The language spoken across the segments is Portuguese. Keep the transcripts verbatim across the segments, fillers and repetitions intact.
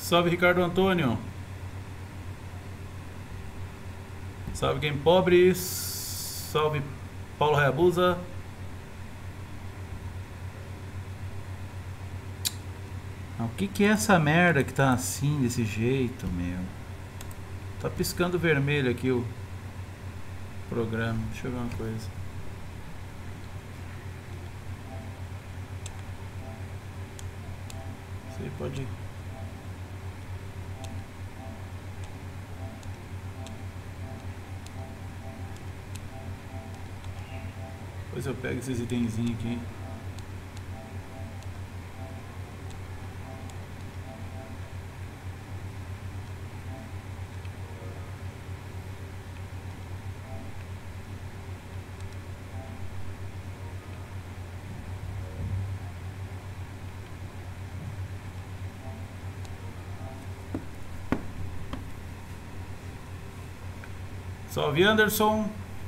Salve Ricardo Antônio. Salve Game Pobre. Salve Paulo Hayabusa. Ah, o que que é essa merda que tá assim, desse jeito, meu? Tá piscando vermelho aqui o programa. Deixa eu ver uma coisa. Isso aí pode... Depois eu pego esses itenzinhos aqui. Salve Anderson.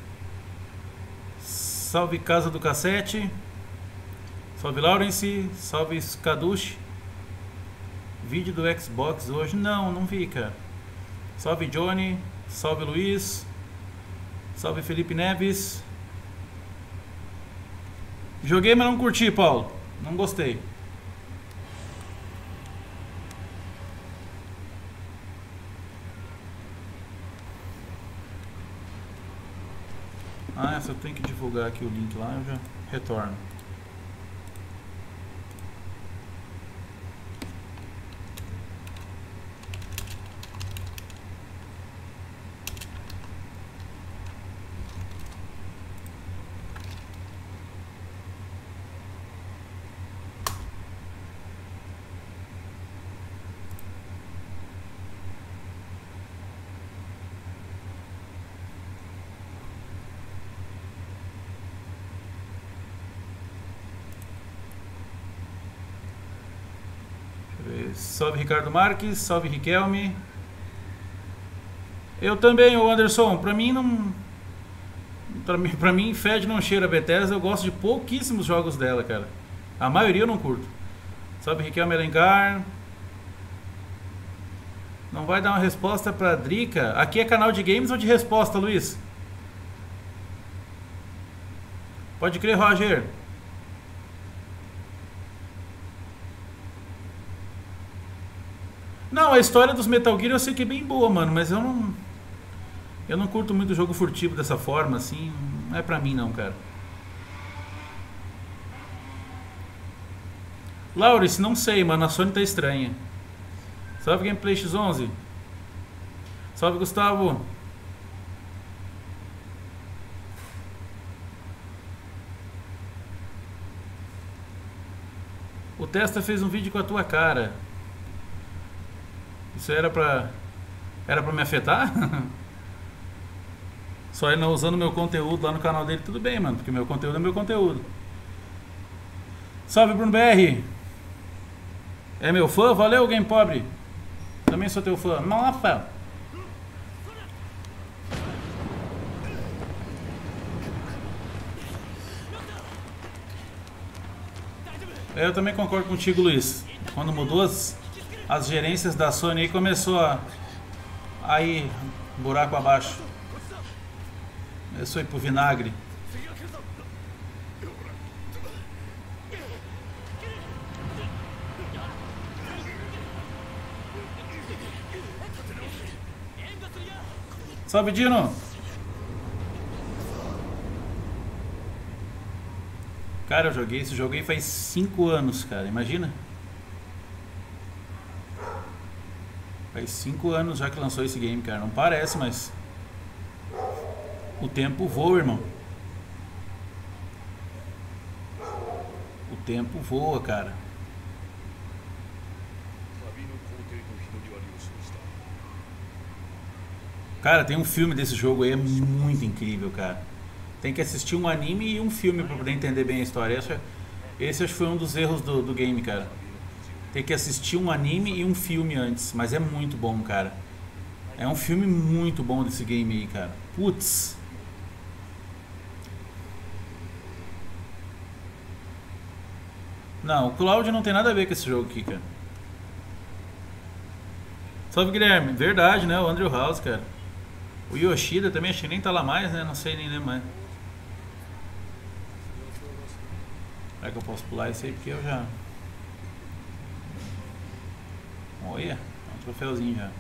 Salve Casa do Cassete. Salve Lawrence. Salve Skadush. Vídeo do Xbox hoje? Não, não vi, cara. Salve Johnny. Salve Luiz. Salve Felipe Neves. Joguei, mas não curti, Paulo. Não gostei. Ah, essa eu tenho que divulgar aqui o link lá, eu já retorno. Salve Ricardo Marques, salve Riquelme. Eu também, o Anderson, pra mim não... Pra mim, pra mim, fede não cheira a Bethesda, eu gosto de pouquíssimos jogos dela, cara. A maioria eu não curto. Salve Riquelme Alencar. Não vai dar uma resposta pra Drica? Aqui é canal de games ou de resposta, Luiz? Pode crer, Roger. Não, a história dos Metal Gear eu sei que é bem boa, mano, mas eu não... Eu não curto muito jogo furtivo dessa forma, assim, não é pra mim não, cara. Laurice, não sei, mano, a Sony tá estranha. Salve Gameplay X onze. Salve Gustavo. O Testa fez um vídeo com a tua cara. Isso era pra... Era pra me afetar? Só ele não usando meu conteúdo lá no canal dele, tudo bem, mano, porque meu conteúdo é meu conteúdo. Salve Bruno B R. É meu fã? Valeu, Game Pobre. Também sou teu fã. Nossa. Eu também concordo contigo, Luiz. Quando mudou as, as gerências da Sony aí, começou a, a ir buraco abaixo. Começou a ir pro vinagre. Salve, Dino! Cara, eu joguei esse jogo aí faz cinco anos, cara. Imagina? Faz cinco anos já que lançou esse game, cara. Não parece, mas... O tempo voa, irmão. O tempo voa, cara. Cara, tem um filme desse jogo aí, é muito incrível, cara. Tem que assistir um anime e um filme pra poder entender bem a história. Esse, esse acho que foi um dos erros do, do game, cara. Tem que assistir um anime e um filme antes. Mas é muito bom, cara. É um filme muito bom desse game aí, cara. Putz. Não, o Cloud não tem nada a ver com esse jogo aqui, cara. Salve, Guilherme. Verdade, né? O Andrew House, cara. O Yoshida também, acho que nem tá lá mais, né? Não sei nem lembro mais. Será que eu posso pular isso aí? Porque eu já... Olha, um troféuzinho já.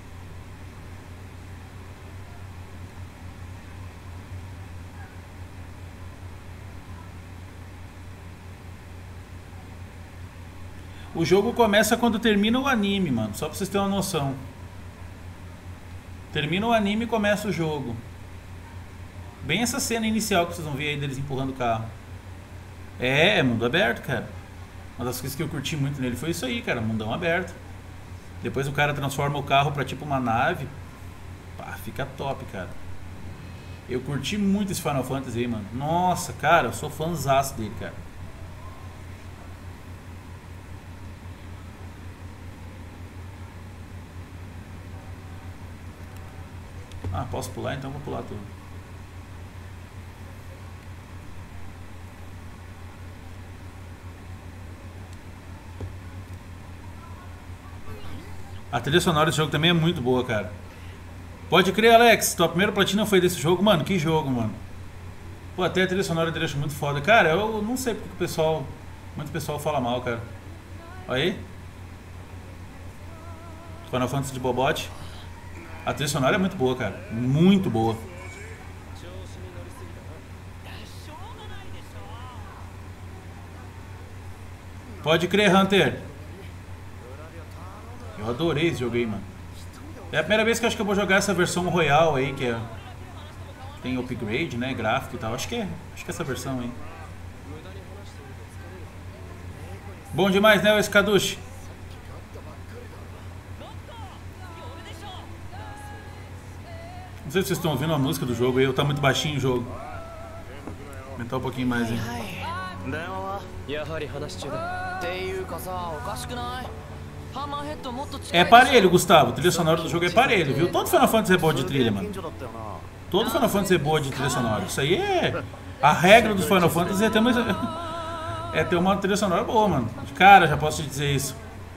O jogo começa quando termina o anime, mano. Só pra vocês terem uma noção. Termina o anime e começa o jogo. Bem essa cena inicial que vocês vão ver aí deles empurrando o carro. É, é mundo aberto, cara. Uma das coisas que eu curti muito nele foi isso aí, cara. Mundão aberto. Depois o cara transforma o carro pra tipo uma nave. Pá, fica top, cara. Eu curti muito esse Final Fantasy aí, mano. Nossa, cara, eu sou fãzaço dele, cara. Ah, posso pular? Então vou pular tudo. A trilha sonora desse jogo também é muito boa, cara. Pode crer, Alex. Tua primeira platina foi desse jogo? Mano, que jogo, mano. Pô, até a trilha sonora dele eu acho muito foda. Cara, eu não sei porque o pessoal... Muito pessoal fala mal, cara. Olha aí. Final Fantasy de Bobote. A trilha sonora é muito boa, cara. Muito boa. Pode crer, Hunter. Eu adorei esse jogo aí, mano. É a primeira vez que eu acho que eu vou jogar essa versão Royal aí, que é... Tem upgrade, né? Gráfico e tal. Acho que é. Acho que é essa versão aí. Bom demais, né, o Skadushi? Não sei se vocês estão ouvindo a música do jogo aí, ou tá muito baixinho o jogo. Vou aumentar um pouquinho mais, hein. É parelho, Gustavo. A trilha sonora do jogo é parelho, viu? Todo Final Fantasy é boa de trilha, mano. Todo Final Fantasy é boa de trilha sonora. Isso aí é... A regra dos Final Fantasy é ter uma... É ter uma trilha sonora boa, mano. Cara, já posso te dizer isso.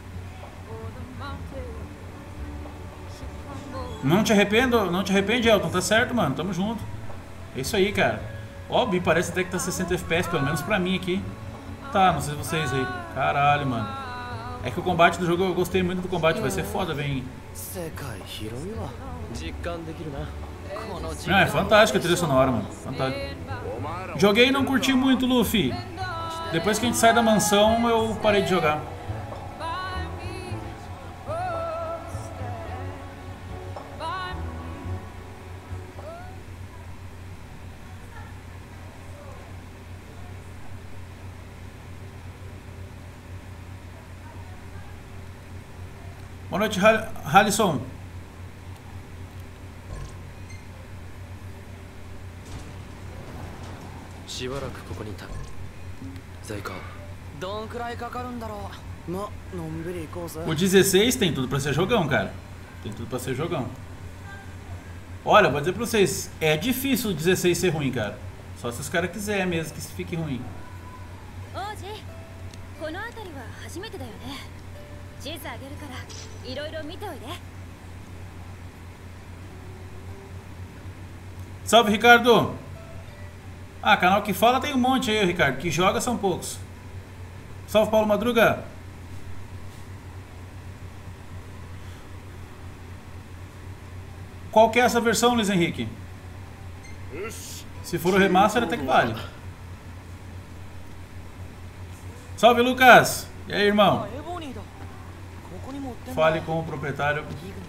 Não te arrependo, não te arrepende, Elton, tá certo, mano, tamo junto. É isso aí, cara. Óbvio, parece até que tá sessenta F P S, pelo menos pra mim aqui. Tá, não sei se vocês aí. Caralho, mano. É que o combate do jogo, eu gostei muito do combate, vai ser foda, vem. Não, é fantástico a trilha sonora, mano. Fantástico. Joguei e não curti muito, Luffy. Depois que a gente sai da mansão, eu parei de jogar. Boa noite, Halisson. O dezesseis tem tudo pra ser jogão, cara. Tem tudo pra ser jogão. Olha, vou dizer pra vocês, é difícil o dezesseis ser ruim, cara. Só se os caras quiserem mesmo que fique ruim. Salve, Ricardo! Ah, canal que fala tem um monte aí, Ricardo. Que joga são poucos. Salve, Paulo Madruga! Qual que é essa versão, Luiz Henrique? Se for o remaster, até que vale. Salve, Lucas! E aí, irmão? Fale com o proprietário.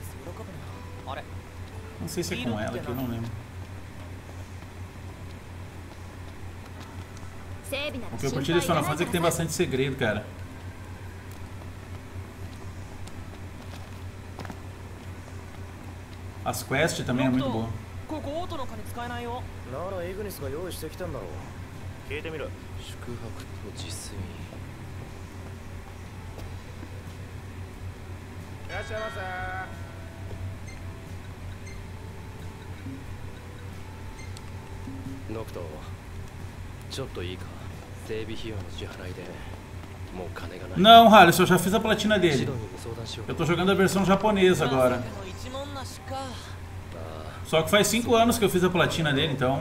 Não sei se é com ela, que eu não lembro. O que eu curti desse Final Fantasy é que tem bastante segredo, cara. As quests também é muito boa. Não, Halisson, eu já fiz a platina dele. Eu tô jogando a versão japonesa agora. Só que faz cinco anos que eu fiz a platina dele, então...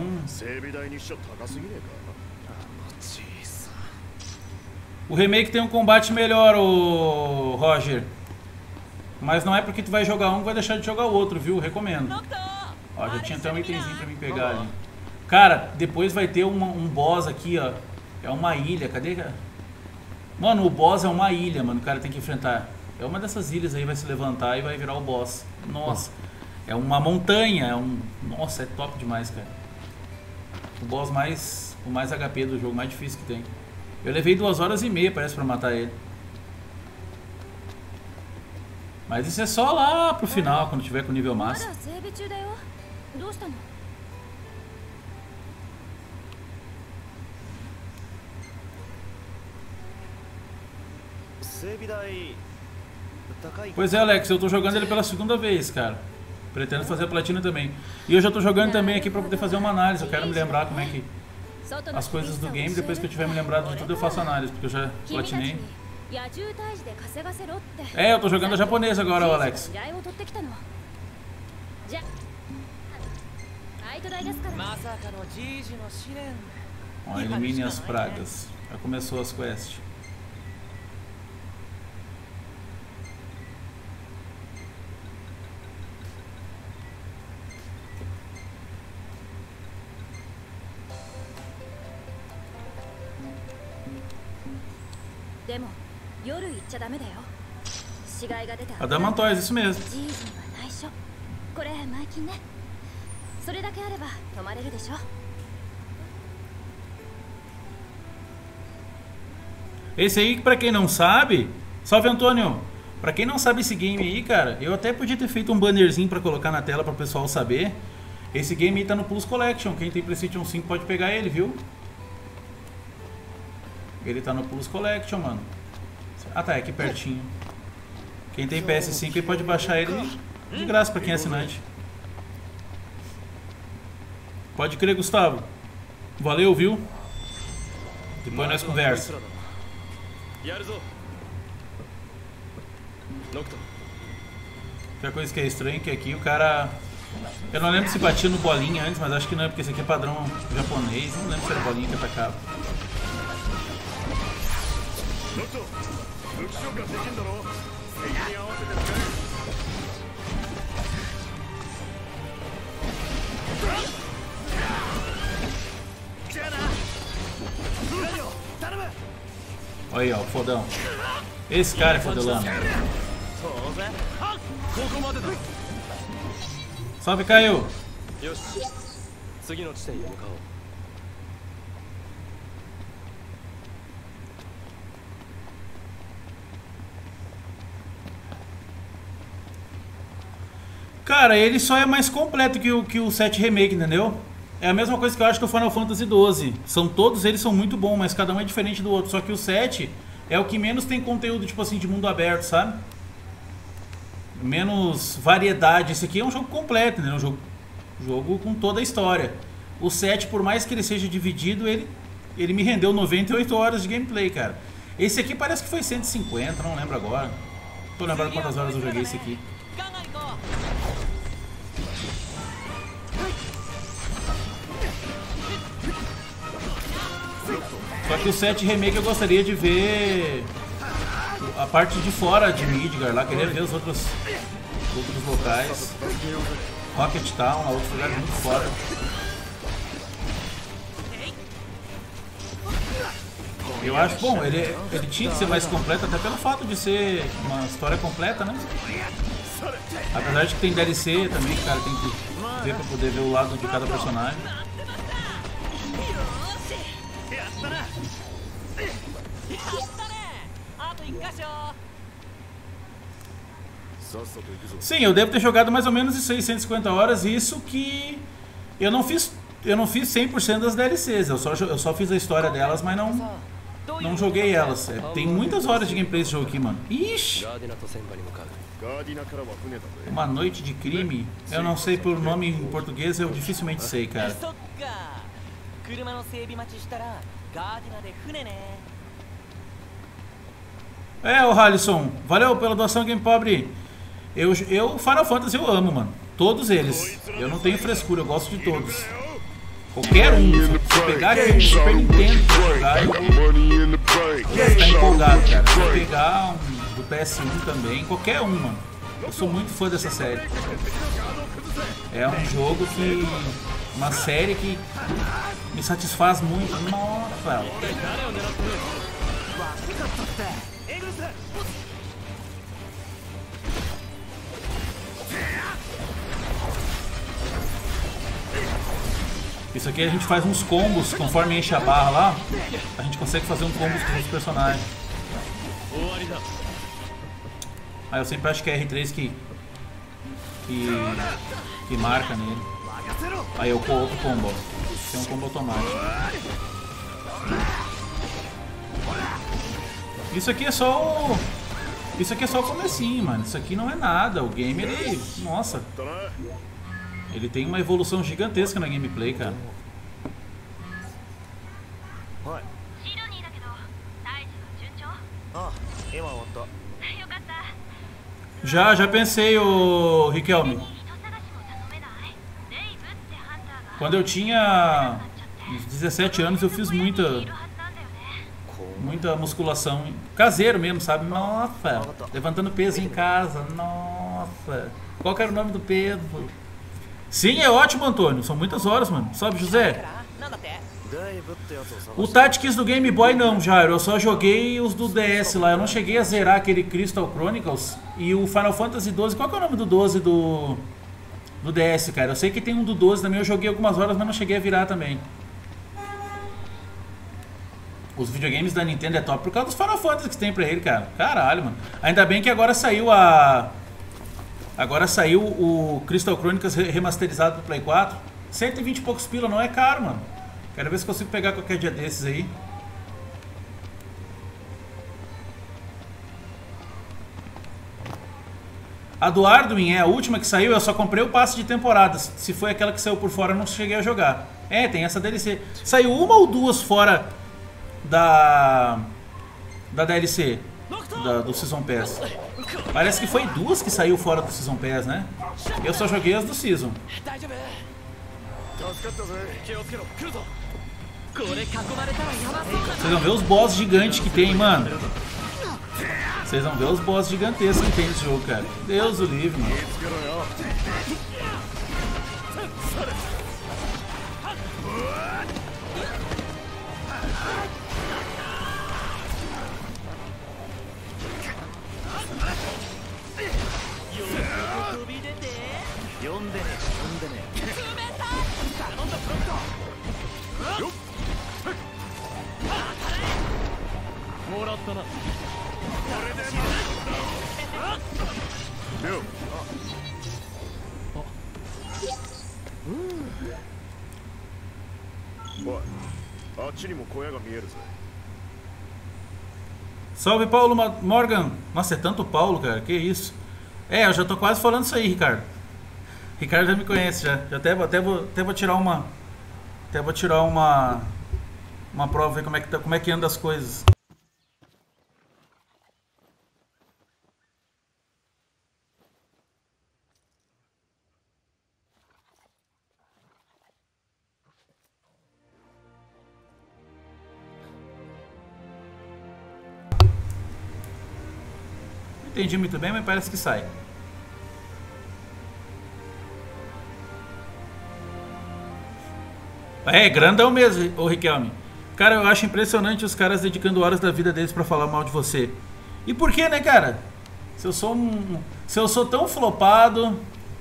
O remake tem um combate melhor, ô Roger. Mas não é porque tu vai jogar um que vai deixar de jogar o outro, viu? Recomendo. Ó, já tinha até um itemzinho pra me pegar ali. Cara, depois vai ter uma, um boss aqui, ó. É uma ilha, cadê, cara? Mano, o boss é uma ilha, mano, o cara tem que enfrentar. É uma dessas ilhas aí, vai se levantar e vai virar o boss. Nossa, é uma montanha, é um... Nossa, é top demais, cara. O boss mais... O mais H P do jogo, mais difícil que tem. Eu levei duas horas e meia, parece, pra matar ele. Mas isso é só lá pro final, quando tiver com o nível máximo. Pois é, Alex, eu tô jogando ele pela segunda vez, cara. Pretendo fazer a platina também. E eu já tô jogando também aqui pra poder fazer uma análise. Eu quero me lembrar como é que... As coisas do game, depois que eu tiver me lembrado de tudo eu faço análise, porque eu já platinei. É, eu tô jogando a japonesa agora, Alex. Ó, elimine as pragas. Já começou as quests. Adamantoise, isso mesmo. Esse aí, pra quem não sabe... Salve, Antônio! Pra quem não sabe esse game aí, cara, eu até podia ter feito um bannerzinho pra colocar na tela pra o pessoal saber. Esse game aí tá no Plus Collection. Quem tem PlayStation cinco pode pegar ele, viu? Ele tá no Plus Collection, mano. Ah, tá, é aqui pertinho. Quem tem P S cinco aí pode baixar ele de graça pra quem é assinante. Pode crer, Gustavo. Valeu, viu? Depois nós conversamos. Outra coisa que é estranha é que aqui o cara... Eu não lembro se batia no bolinha antes, mas acho que não é, porque esse aqui é padrão japonês. Não lembro se era bolinha que atacava. Olha aí, ó, o fodão. Esse cara é fodelão. Salve, Caio! Cara, ele só é mais completo que o, que o sete Remake, entendeu? É a mesma coisa que eu acho que o Final Fantasy doze. São, todos eles são muito bons, mas cada um é diferente do outro. Só que o sete é o que menos tem conteúdo, tipo assim, de mundo aberto, sabe? Menos variedade. Esse aqui é um jogo completo, né? Um jogo, jogo com toda a história. O sete, por mais que ele seja dividido, ele, ele me rendeu noventa e oito horas de gameplay, cara. Esse aqui parece que foi cento e cinquenta, não lembro agora. Tô lembrando quantas horas eu joguei esse aqui. Só que o sete Remake eu gostaria de ver a parte de fora de Midgar lá, queria ver os outros, outros locais. Rocket Town, outros lugares muito fora. Eu acho, bom, ele, ele tinha que ser mais completo até pelo fato de ser uma história completa, né? Apesar de que tem D L C também, que o cara tem que ver pra poder ver o lado de cada personagem. Sim, eu devo ter jogado mais ou menos de seiscentas e cinquenta horas, isso que eu não fiz, eu não fiz cem por cento das D L Cs, eu só, eu só fiz a história delas, mas não, não joguei elas. É, tem muitas horas de gameplay esse jogo aqui, mano. Ixi! Uma noite de crime? Eu não sei por nome em português, eu dificilmente sei, cara. É, o Halisson, valeu pela doação Game Pobre. Eu, eu, Final Fantasy eu amo, mano. Todos eles. Eu não tenho frescura, eu gosto de todos. Qualquer um. Se eu pegar aqui no Super Nintendo pra jogar, eu vou, eu vou ficar empolgado, cara. Se eu pegar um do P S um também, qualquer um, mano. Eu sou muito fã dessa série. É um jogo que... Uma série que me satisfaz muito. Nossa! Isso aqui a gente faz uns combos, conforme enche a barra lá, a gente consegue fazer um combo com os personagens. Ah, eu sempre acho que é R três que, que, que marca nele. Aí eu com outro combo, tem um combo automático. Isso aqui é só o... Isso aqui é só o comecinho, mano. Isso aqui não é nada. O game, ele... Nossa. Ele tem uma evolução gigantesca na gameplay, cara. Já, já pensei, ô Riquelme. Quando eu tinha uns dezessete anos, eu fiz muita... Muita musculação. Caseiro mesmo, sabe? Nossa. Levantando peso em casa. Nossa. Qual que era o nome do peso? Sim, é ótimo, Antônio. São muitas horas, mano. Sabe, José? O Tactics do Game Boy não, Jairo. Eu só joguei os do D S lá. Eu não cheguei a zerar aquele Crystal Chronicles e o Final Fantasy doze. Qual que é o nome do doze do, do D S, cara? Eu sei que tem um do doze também. Eu joguei algumas horas, mas não cheguei a virar também. Os videogames da Nintendo é top por causa dos Final Fantasy que tem pra ele, cara. Caralho, mano. Ainda bem que agora saiu a... Agora saiu o Crystal Chronicles remasterizado pro Play quatro. cento e vinte e poucos pila, não é caro, mano. Quero ver se consigo pegar qualquer dia desses aí. A do Arduin é a última que saiu, eu só comprei o passe de temporadas. Se foi aquela que saiu por fora, eu não cheguei a jogar. É, tem essa D L C. Saiu uma ou duas fora da... Da D L C. Da, do Season Pass. Parece que foi duas que saiu fora do Season Pass, né? Eu só joguei as do Season. Vocês vão ver os boss gigantes que tem, mano. Vocês vão ver os boss gigantescos que tem nesse jogo, cara. Deus o livre, mano. Salve, Paulo Morgan. Nossa, é tanto Paulo, cara. Que isso? É, eu já tô quase falando isso aí, Ricardo. Ricardo já me conhece, já. já até, até, vou, até vou tirar uma... Até vou tirar uma... Uma prova, ver como é que, tá, como é que anda as coisas. Não entendi muito bem, mas parece que sai. É, grandão mesmo, ô Riquelme. Cara, eu acho impressionante os caras dedicando horas da vida deles pra falar mal de você. E por que, né, cara? Se eu sou um... Se eu sou tão flopado...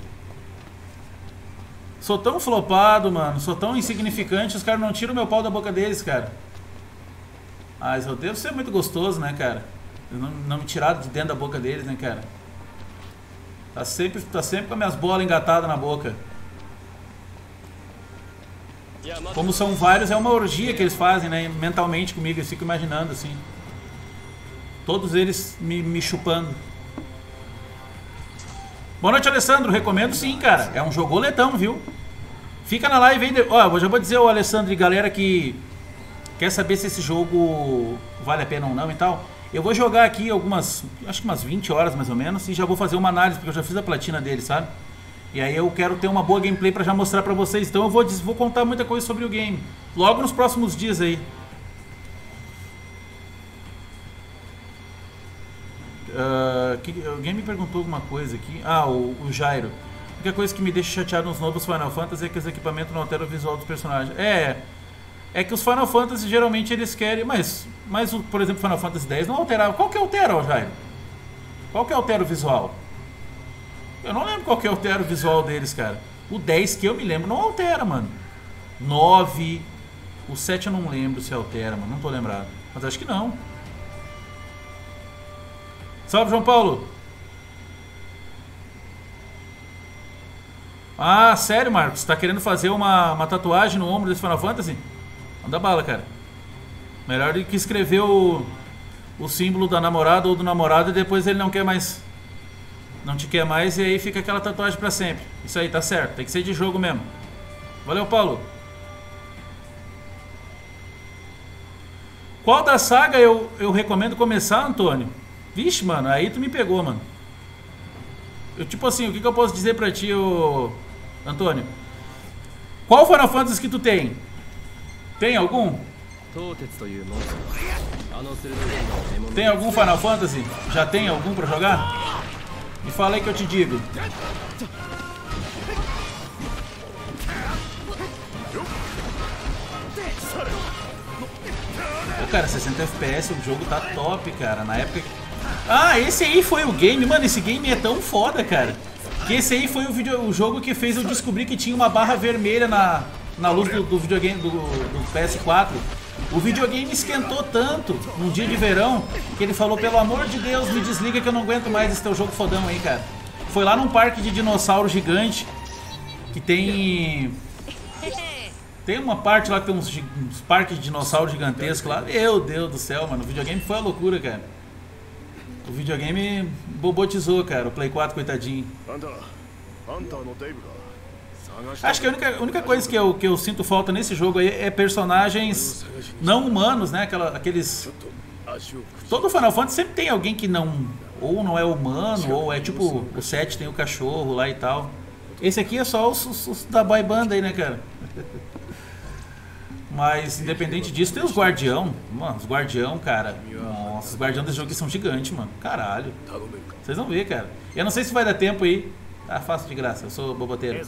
Sou tão flopado, mano. Sou tão insignificante, os caras não tiram o meu pau da boca deles, cara. Ah, eu devo ser muito gostoso, né, cara? Eu não, não me tirar de dentro da boca deles, né, cara? Tá sempre, tá sempre com as minhas bolas engatadas na boca. Como são vários, é uma orgia que eles fazem, né? Mentalmente comigo, eu fico imaginando assim. Todos eles me, me chupando. Boa noite, Alessandro. Recomendo sim, cara. É um jogoletão, viu? Fica na live aí. De... Ó, eu já vou dizer ao Alessandro e galera que quer saber se esse jogo vale a pena ou não e tal. Eu vou jogar aqui algumas, acho que umas vinte horas mais ou menos, e já vou fazer uma análise, porque eu já fiz a platina dele, sabe? E aí eu quero ter uma boa gameplay pra já mostrar pra vocês. Então eu vou, vou contar muita coisa sobre o game. Logo nos próximos dias aí. Uh, que, alguém me perguntou alguma coisa aqui. Ah, o, o Jairo. A única coisa que me deixa chateado nos novos Final Fantasy é que os equipamentos não alteram o visual dos personagens. É, é que os Final Fantasy geralmente eles querem. Mas, mas o, por exemplo, Final Fantasy dez não alterava. Qual que altera, Jairo? Qual que altera o visual? Eu não lembro qual que altera o visual deles, cara. O dez que eu me lembro não altera, mano. nove. O sete eu não lembro se altera, mano. Não tô lembrado. Mas acho que não. Salve, João Paulo. Ah, sério, Marcos? Tá querendo fazer uma, uma tatuagem no ombro desse Final Fantasy? Manda bala, cara. Melhor do que escrever o, o símbolo da namorada ou do namorado e depois ele não quer mais. Não te quer mais e aí fica aquela tatuagem pra sempre. Isso aí, tá certo. Tem que ser de jogo mesmo. Valeu, Paulo. Qual da saga eu, eu recomendo começar, Antônio? Vixe, mano, aí tu me pegou, mano. Eu, tipo assim, o que, que eu posso dizer pra ti, ô, Antônio? Qual Final Fantasy que tu tem? Tem algum? Tem algum Final Fantasy? Já tem algum pra jogar? Me fala aí que eu te digo. Pô, cara, sessenta F P S, o jogo tá top, cara. Na época... Ah, esse aí foi o game, mano, esse game é tão foda, cara. Que esse aí foi o, video, o jogo que fez eu descobrir que tinha uma barra vermelha na, na luz do, do videogame do, do P S quatro. O videogame esquentou tanto num dia de verão que ele falou, pelo amor de Deus, me desliga que eu não aguento mais esse teu jogo fodão aí, cara. Foi lá num parque de dinossauro gigante que tem... Tem uma parte lá que tem uns, uns parques de dinossauro gigantescos lá. Meu Deus do céu, mano, o videogame foi a loucura, cara. O videogame bobotizou, cara, o Play quatro, coitadinho. Acho que a única, a única coisa que eu, que eu sinto falta nesse jogo aí é personagens não humanos, né? Aquela, aqueles... Todo Final Fantasy sempre tem alguém que não... Ou não é humano, ou é tipo... O sete tem o cachorro lá e tal. Esse aqui é só os, os, os da boy banda aí, né, cara? Mas, independente disso, tem os guardião. Mano, os guardião, cara. Nossa, os guardião desse jogo aqui são gigantes, mano. Caralho. Vocês vão ver, cara. Eu não sei se vai dar tempo aí. Ah, faço de graça, eu sou boboteiro.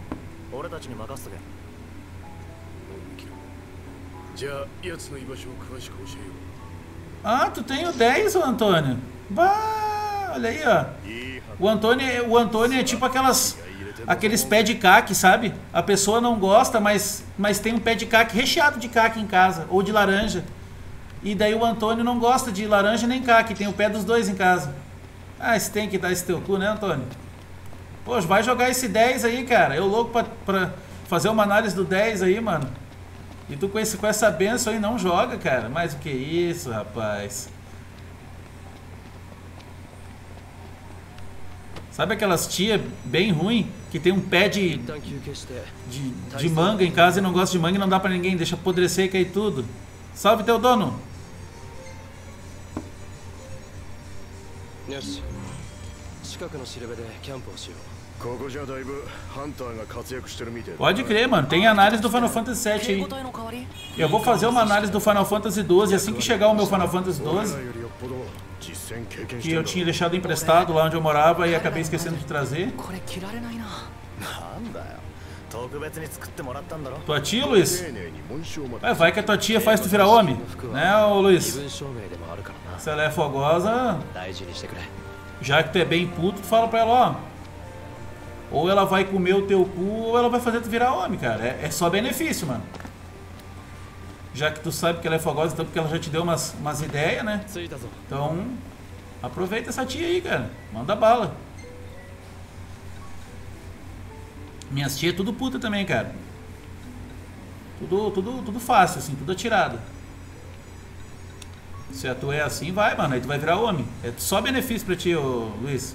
Ah, tu tem o dez, ô Antônio? Bah, olha aí, ó. O Antônio, o Antônio é tipo aquelas... Aqueles pé de caque, sabe? A pessoa não gosta, mas, mas tem um pé de caque recheado de caque em casa. Ou de laranja. E daí o Antônio não gosta de laranja nem caque. Tem o pé dos dois em casa. Ah, você tem que dar esse teu cu, né, Antônio? Poxa, vai jogar esse dez aí, cara. Eu louco pra, pra fazer uma análise do dez aí, mano. E tu com, esse, com essa benção aí não joga, cara. Mas o que é isso, rapaz? Sabe aquelas tia bem ruim que tem um pé de, de, de manga em casa e não gosta de manga e não dá pra ninguém, deixa apodrecer e cair tudo. Salve, teu dono! Pode crer, mano. Tem análise do Final Fantasy sete aí. Eu vou fazer uma análise do Final Fantasy doze assim que chegar o meu Final Fantasy doze. Que eu tinha deixado emprestado lá onde eu morava e acabei esquecendo de trazer. Tua tia, Luiz? É, vai que a tua tia faz tu virar homem, né, ô Luiz? Se ela é fogosa, já que tu é bem puto, tu fala pra ela, ó. Ou ela vai comer o teu cu, ou ela vai fazer tu virar homem, cara. É, é só benefício, mano. Já que tu sabe que ela é fogosa, então porque ela já te deu umas, umas ideias, né? Então, aproveita essa tia aí, cara. Manda bala. Minhas tias é tudo puta também, cara. Tudo, tudo, tudo fácil, assim, tudo atirado. Se a tua é assim, vai, mano. Aí tu vai virar homem. É só benefício pra ti, ô, Luiz.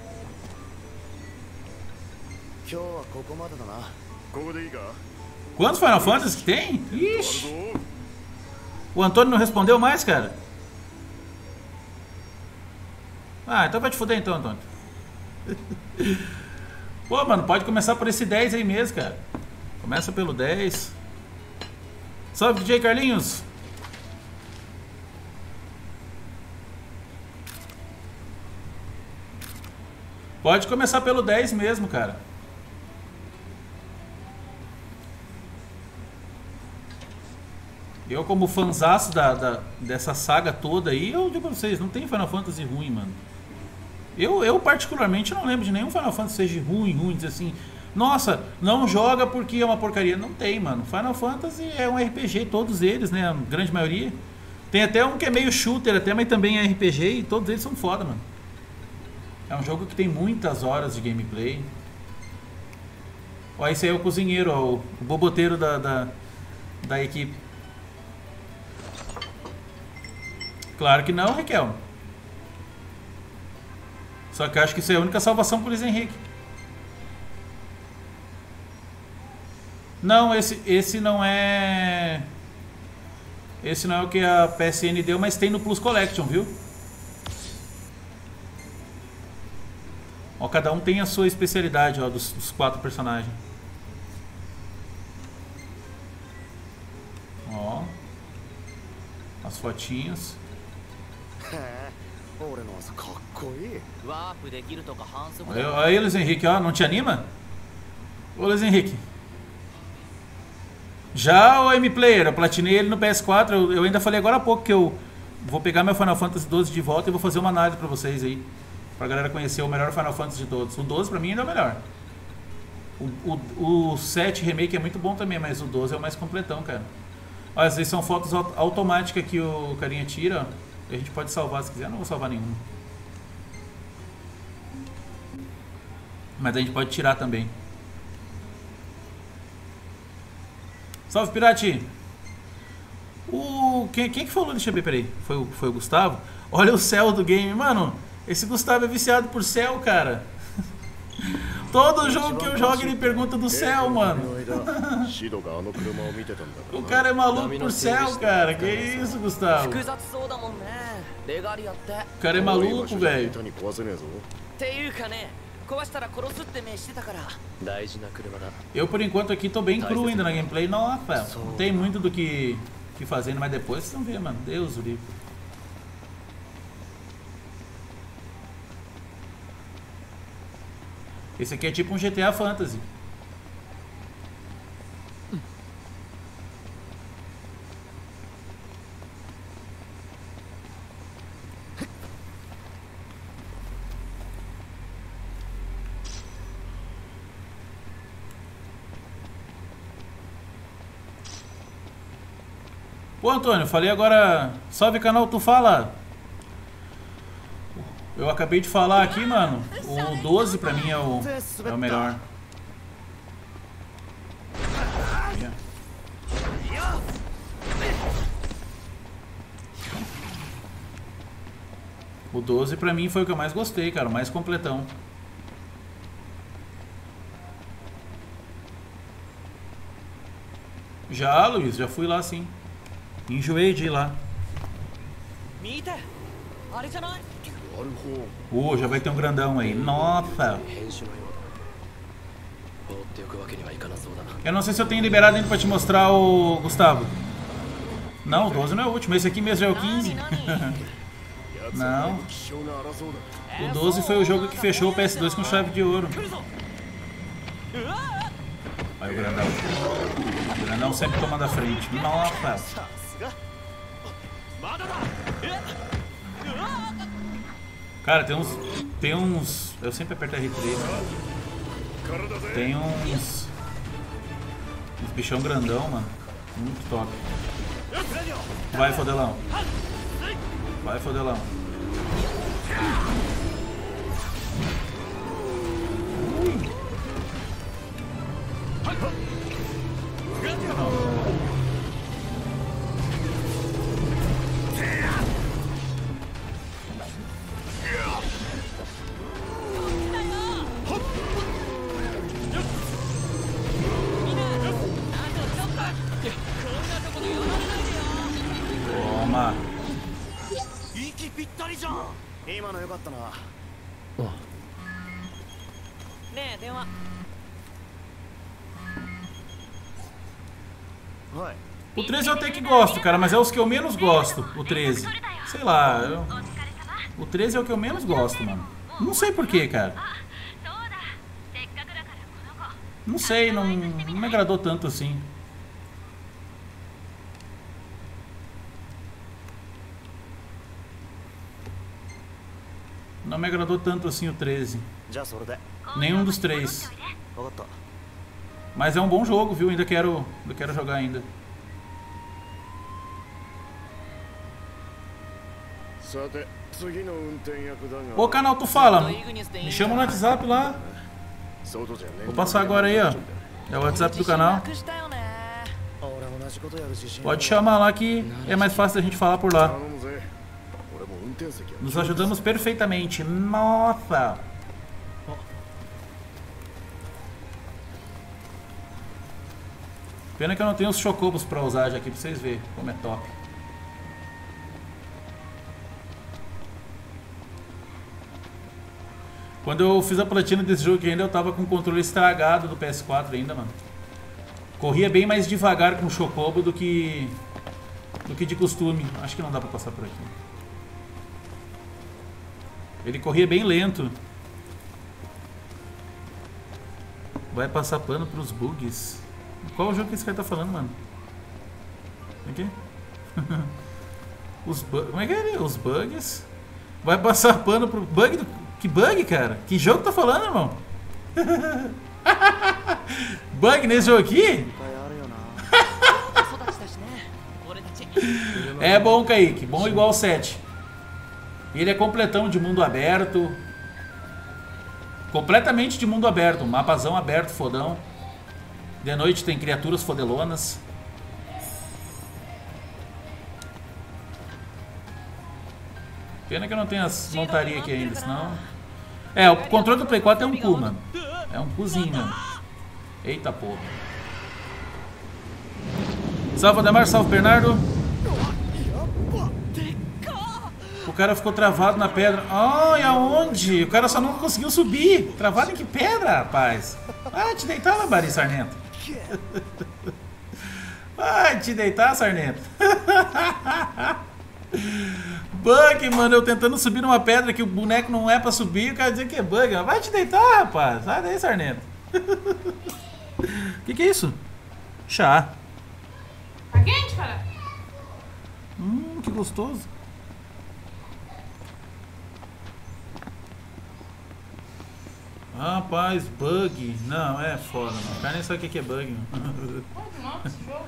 Quantos Final Fantasy que tem? Ixi. O Antônio não respondeu mais, cara? Ah, então vai te fuder então, Antônio. Pô, mano, pode começar por esse dez aí mesmo, cara. Começa pelo dez. Salve, D J Carlinhos. Pode começar pelo dez mesmo, cara. Eu, como fanzaço da, da, dessa saga toda aí, eu digo pra vocês, não tem Final Fantasy ruim, mano. Eu, eu particularmente não lembro de nenhum Final Fantasy seja ruim, ruim, dizer assim, nossa, não joga porque é uma porcaria. Não tem, mano. Final Fantasy é um R P G, todos eles, né, a grande maioria. Tem até um que é meio shooter até, mas também é R P G e todos eles são foda, mano. É um jogo que tem muitas horas de gameplay. Ó, esse aí é o cozinheiro, ó, o boboteiro da, da, da equipe. Claro que não, Raquel. Só que eu acho que isso é a única salvação pro Luiz Henrique. Não, esse, esse não é... Esse não é o que a P S N deu, mas tem no Plus Collection, viu? Ó, cada um tem a sua especialidade, ó, dos, dos quatro personagens. Ó. As fotinhas. Olha aí, Luiz Henrique, ó, não te anima? Ô, Luiz Henrique. Já o M-Player, eu platinei ele no P S quatro, eu, eu ainda falei agora há pouco que eu vou pegar meu Final Fantasy doze de volta e vou fazer uma análise pra vocês aí. Pra galera conhecer o melhor Final Fantasy de todos. O doze pra mim ainda é o melhor. O, o, o sete Remake é muito bom também, mas o doze é o mais completão, cara. Olha, às vezes são fotos automáticas que o carinha tira, ó. A gente pode salvar se quiser, eu não vou salvar nenhuma. Mas a gente pode tirar também. Salve, Pirati! O... Quem, quem que falou? Deixa eu ver, peraí. Foi o, foi o Gustavo? Olha o céu do game. Mano, esse Gustavo é viciado por céu, cara. Todo jogo que eu jogo ele pergunta do céu, mano. O cara é maluco por céu, cara. Que isso, Gustavo? O cara é maluco, velho. Eu, por enquanto, aqui tô bem cru ainda na gameplay. Nossa, não tem muito do que, que fazendo, mas depois vocês vão ver, mano. Deus o livre. Esse aqui é tipo um G T A Fantasy. Pô, Antônio, falei agora. Salve, canal, tu fala. Eu acabei de falar aqui, mano. O doze pra mim é o, é o melhor. O doze pra mim foi o que eu mais gostei, cara. O mais completão. Já, Luiz, já fui lá sim. Enjoei de ir lá. Uh, já vai ter um grandão aí. Nossa! Eu não sei se eu tenho liberado ainda pra te mostrar o Gustavo. Não, o doze não é o último. Esse aqui mesmo já é o quinze. Não. O doze foi o jogo que fechou o P S dois com chave de ouro. Aí o grandão. O grandão sempre tomando a frente. Nossa! Cara, tem uns. Tem uns. Eu sempre aperto R três. Tem uns. Uns bichão grandão, mano. Muito top. Vai, fodelão. Vai, fodelão. Toma. O treze eu até que gosto, cara, mas é os que eu menos gosto, o treze. Sei lá, eu... o treze é o que eu menos gosto, mano. Não sei porquê, cara. Não sei, não, não me agradou tanto assim. Não me agradou tanto assim o treze. Nenhum dos três. Mas é um bom jogo, viu? Ainda quero, ainda quero jogar ainda. Ô canal, tu fala, me chama no WhatsApp lá. Vou passar agora aí, ó. É o WhatsApp do canal. Pode chamar lá que é mais fácil a gente falar por lá. Nos ajudamos perfeitamente. Nossa! Pena que eu não tenho os chocobos pra usar já aqui pra vocês verem como é top. Quando eu fiz a platina desse jogo aqui ainda, eu tava com o controle estragado do P S quatro ainda, mano. Corria bem mais devagar com o chocobo do que do que de costume. Acho que não dá pra passar por aqui. Ele corria bem lento. Vai passar pano pros bugs. Qual o jogo que esse cara tá falando, mano? Aqui? Os bugs. Como é que é? Os bugs. Vai passar pano pro bug do... Que bug, cara? Que jogo tá falando, irmão? Bug nesse jogo aqui? É bom, Kaique. Bom igual o sete. Ele é completão de mundo aberto. Completamente de mundo aberto. Um mapazão aberto, fodão. De noite tem criaturas fodelonas. Pena que eu não tenho as montarias aqui ainda, senão... É, o controle do Play quatro é um cu, mano. É um cuzinho, mano. Eita porra. Salve, Ademar. Salve, Bernardo. O cara ficou travado na pedra. Ai, aonde? O cara só não conseguiu subir. Travado em que pedra, rapaz? Ah, te deitar, Lambari, Sarnento. Vai te deitar, Sarnento. Bug, mano, eu tentando subir numa pedra que o boneco não é pra subir, o cara dizer que é bug. Vai te deitar, rapaz. Sai daí, Sarnento. Que que é isso? Chá. Tá quente, cara? Hum, que gostoso. Rapaz, bug. Não, é foda, mano. O cara nem sabe o que é bug. Nossa, esse jogo.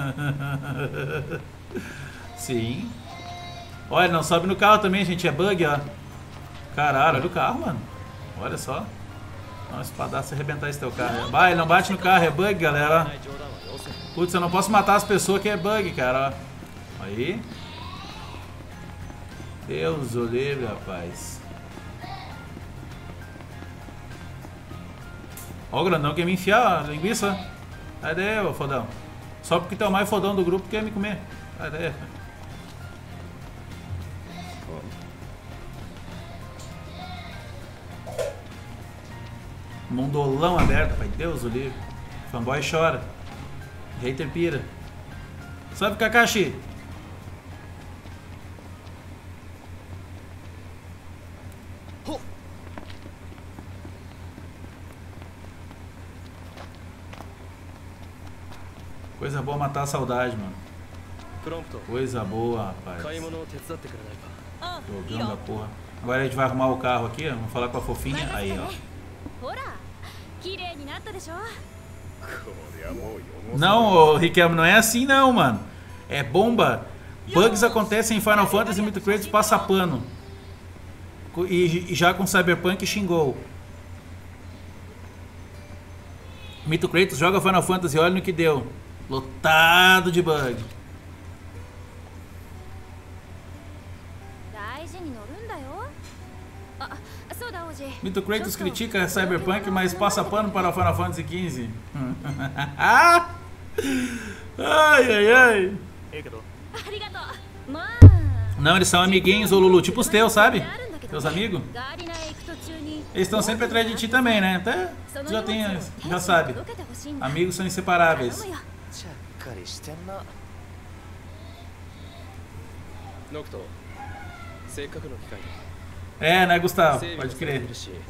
Sim. Olha, não sobe no carro também, gente. É bug, ó. Caralho, olha o carro, mano. Olha só. Dá uma espadaça e arrebentar esse teu carro. Vai, não bate no carro, é bug, galera. Putz, eu não posso matar as pessoas que é bug, cara. Ó. Aí. Deus o livre, rapaz. Ó o grandão quer me enfiar a linguiça. Sai daí, ô fodão. Só porque tu é o mais fodão do grupo quer me comer. Sai daí. Mundolão aberto, pai. Deus o livre. Fanboy chora. Hater pira. Sabe, Kakashi? Coisa boa matar a saudade, mano. Coisa boa, rapaz. Jogando a porra. Agora a gente vai arrumar o carro aqui, ó. Vamos falar com a fofinha. Aí, ó. Não, Riquelme, não é assim não, mano. É bomba. Bugs acontecem em Final Fantasy e Mythic Creators passa pano. E, e já com Cyberpunk xingou. Mythic Creators joga Final Fantasy, olha no que deu. Lotado de bug. Mythic Creators critica Cyberpunk, mas passa pano para Final Fantasy quinze. Ai, ai, ai. Não, eles são amiguinhos, ô Lulu, tipo os teus, sabe? Teus amigos? Eles estão sempre atrás de ti também, né? Até já tem, já sabe. Amigos são inseparáveis. É, né, Gustavo? Pode crer.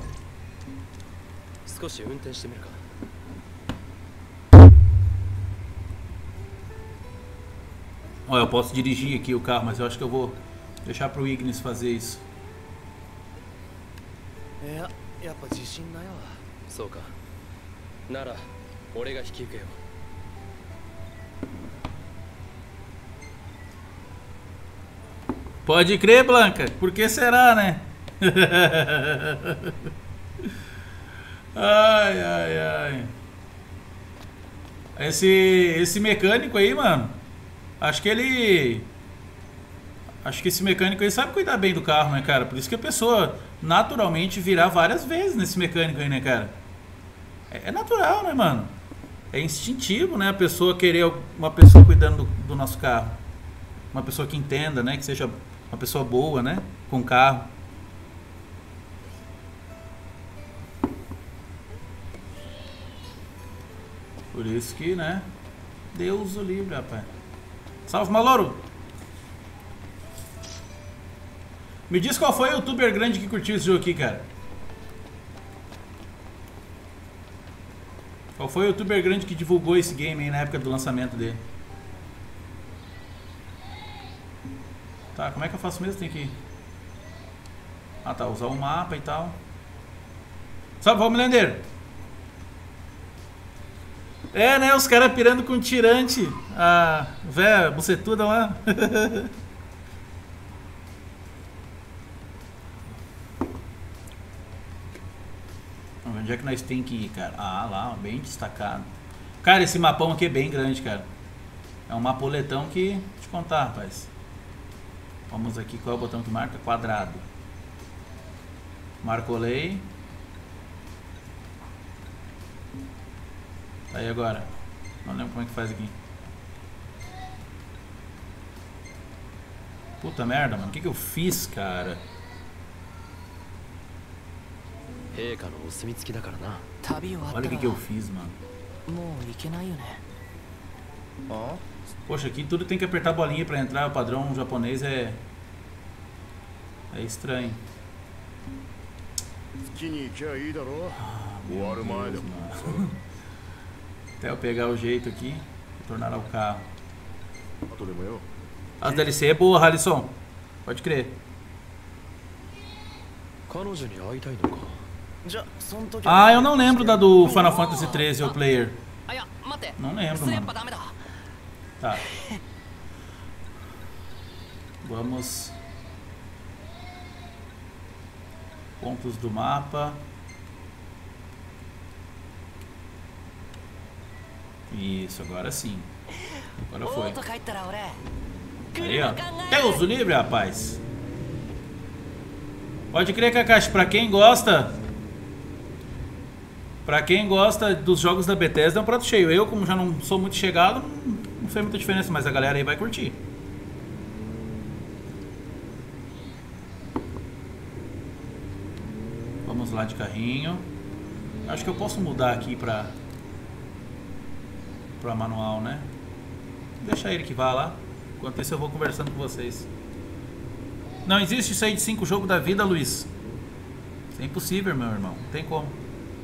Olha, eu posso dirigir aqui o carro, mas eu acho que eu vou deixar pro Ignis fazer isso. Pode crer, Blanca. Por que será, né? Ai, ai, ai. Esse, esse mecânico aí, mano. Acho que ele... Acho que esse mecânico aí sabe cuidar bem do carro, né, cara? Por isso que a pessoa naturalmente virá várias vezes nesse mecânico aí, né, cara? É, é natural, né, mano? É instintivo, né? A pessoa querer uma pessoa cuidando do, do nosso carro. Uma pessoa que entenda, né? Que seja uma pessoa boa, né? Com o carro. Por isso que, né? Deus o livre, rapaz. Salve, Maloro! Me diz qual foi o youtuber grande que curtiu esse jogo aqui, cara. Qual foi o youtuber grande que divulgou esse game aí na época do lançamento dele? Tá, como é que eu faço mesmo? Tem que... Ah tá, usar o mapa e tal. Salve, vamos, Lendeiro! É, né? Os caras pirando com tirante. A véia bucetuda lá. Onde é que nós tem que ir, cara? Ah, lá, bem destacado. Cara, esse mapão aqui é bem grande, cara. É um mapoletão que... Deixa eu te contar, rapaz. Vamos aqui, qual é o botão que marca? Quadrado. Marcolei. Tá aí agora. Não lembro como é que faz aqui. Puta merda, mano. O que que eu fiz, cara? Olha o que que eu fiz, mano. Poxa, aqui tudo tem que apertar a bolinha pra entrar. O padrão japonês é... É estranho. Ah, meu Deus, mano. Até eu pegar o jeito aqui e tornar ao carro. As D L C é boa, Halisson. Pode crer. Ah, eu não lembro da do Final Fantasy treze, o player. Não lembro, mano. Tá. Vamos. Pontos do mapa. Isso, agora sim. Agora foi. Aí, ó. Deus o livre, rapaz. Pode crer, Kakashi, pra quem gosta... Pra quem gosta dos jogos da Bethesda é um prato cheio. Eu, como já não sou muito chegado, não fez muita diferença, mas a galera aí vai curtir. Vamos lá de carrinho. Acho que eu posso mudar aqui pra... Pra manual, né? Deixa ele que vá lá. Enquanto isso eu vou conversando com vocês. Não existe isso aí de cinco jogos da vida, Luiz. Isso é impossível, meu irmão. Não tem como.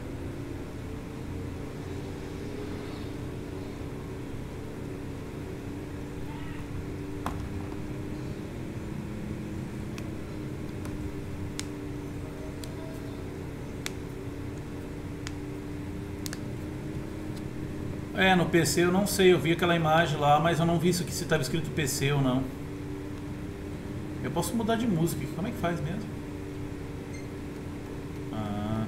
É, no P C eu não sei, eu vi aquela imagem lá, mas eu não vi isso aqui se estava escrito P C ou não. Eu posso mudar de música, como é que faz mesmo? Ah.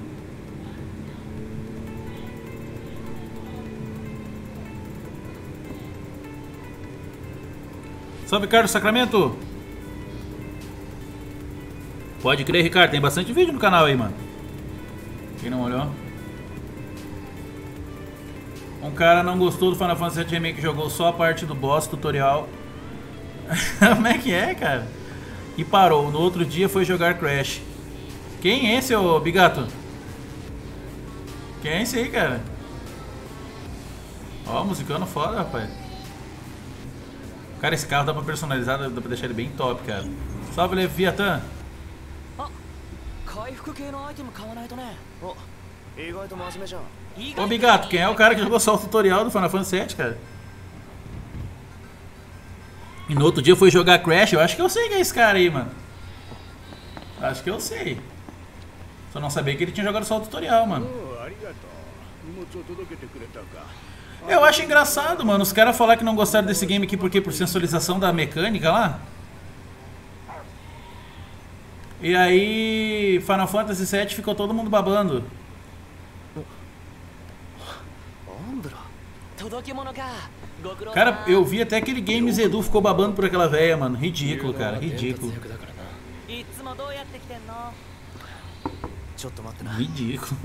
Salve, Carlos Sacramento! Pode crer, Ricardo, tem bastante vídeo no canal aí, mano. Quem não olhou? Um cara não gostou do Final Fantasy sete Remake, jogou só a parte do boss tutorial. Como é que é, cara? E parou. No outro dia foi jogar Crash. Quem é esse, ô Bigato? Quem é esse aí, cara? Ó, musicando foda, rapaz. Cara, esse carro dá pra personalizar, dá pra deixar ele bem top, cara. Salve, Leviathan. Ô, Bigato, quem é o cara que jogou só o tutorial do Final Fantasy sete, cara? E no outro dia foi jogar Crash, eu acho que eu sei quem é esse cara aí, mano. Acho que eu sei. Só não sabia que ele tinha jogado só o tutorial, mano. Eu acho engraçado, mano, os caras falaram que não gostaram desse game aqui porque por sensualização da mecânica lá. E aí, Final Fantasy sete ficou todo mundo babando. Cara, eu vi até aquele Games Edu ficou babando por aquela véia, mano. Ridículo, cara, ridículo. Ridículo.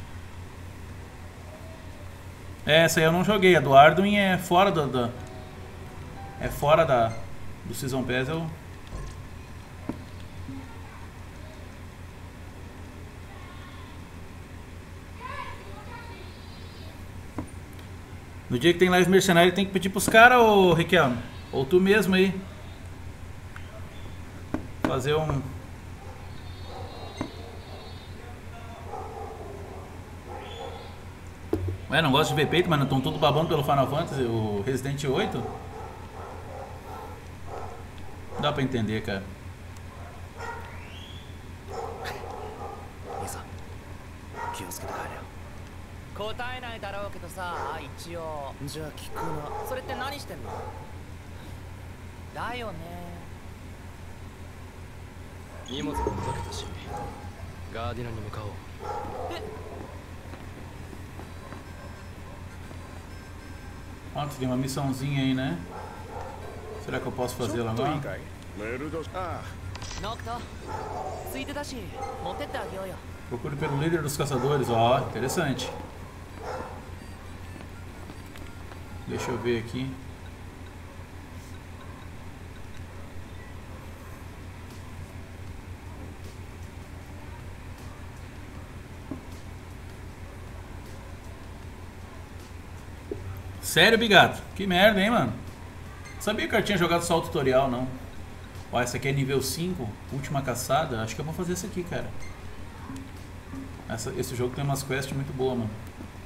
É, essa aí eu não joguei. A do Arduin é fora do, do é fora da do Season Pass. Eu... No dia que tem live mercenário tem que pedir pros caras, ô Riquelme. Ou tu mesmo aí. Fazer um... Ué, não gosto de ver peito, mas não estão tudo babando pelo Final Fantasy, o Resident oito? Dá pra entender, cara. Ó, tem uma missãozinha aí, né? Será que eu posso fazer ela agora? Procure pelo líder dos caçadores, ó, interessante. Deixa eu ver aqui. Sério, Bigato? Que merda, hein, mano? Sabia que eu tinha jogado só o tutorial, não. Ó, essa aqui é nível cinco, última caçada. Acho que eu vou fazer essa aqui, cara. Essa, esse jogo tem umas quests muito boas, mano.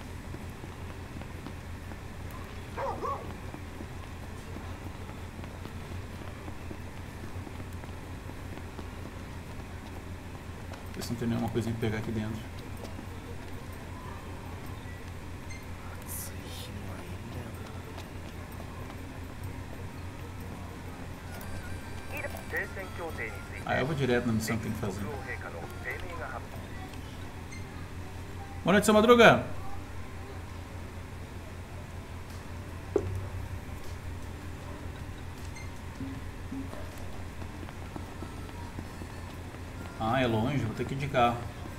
Ver se não tem nenhuma coisinha pra pegar aqui dentro. Ah, eu vou direto na missão que tem que fazer. Boa noite, seu Madruga. Ah, é longe, vou ter que ir de carro.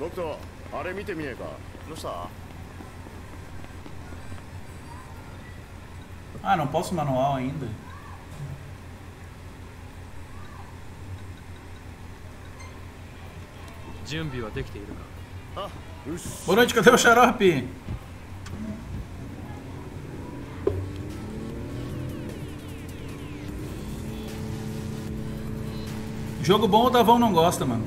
Ah, não posso manual ainda. Boa noite, cadê o xarope? Jogo bom o Davão não gosta, mano.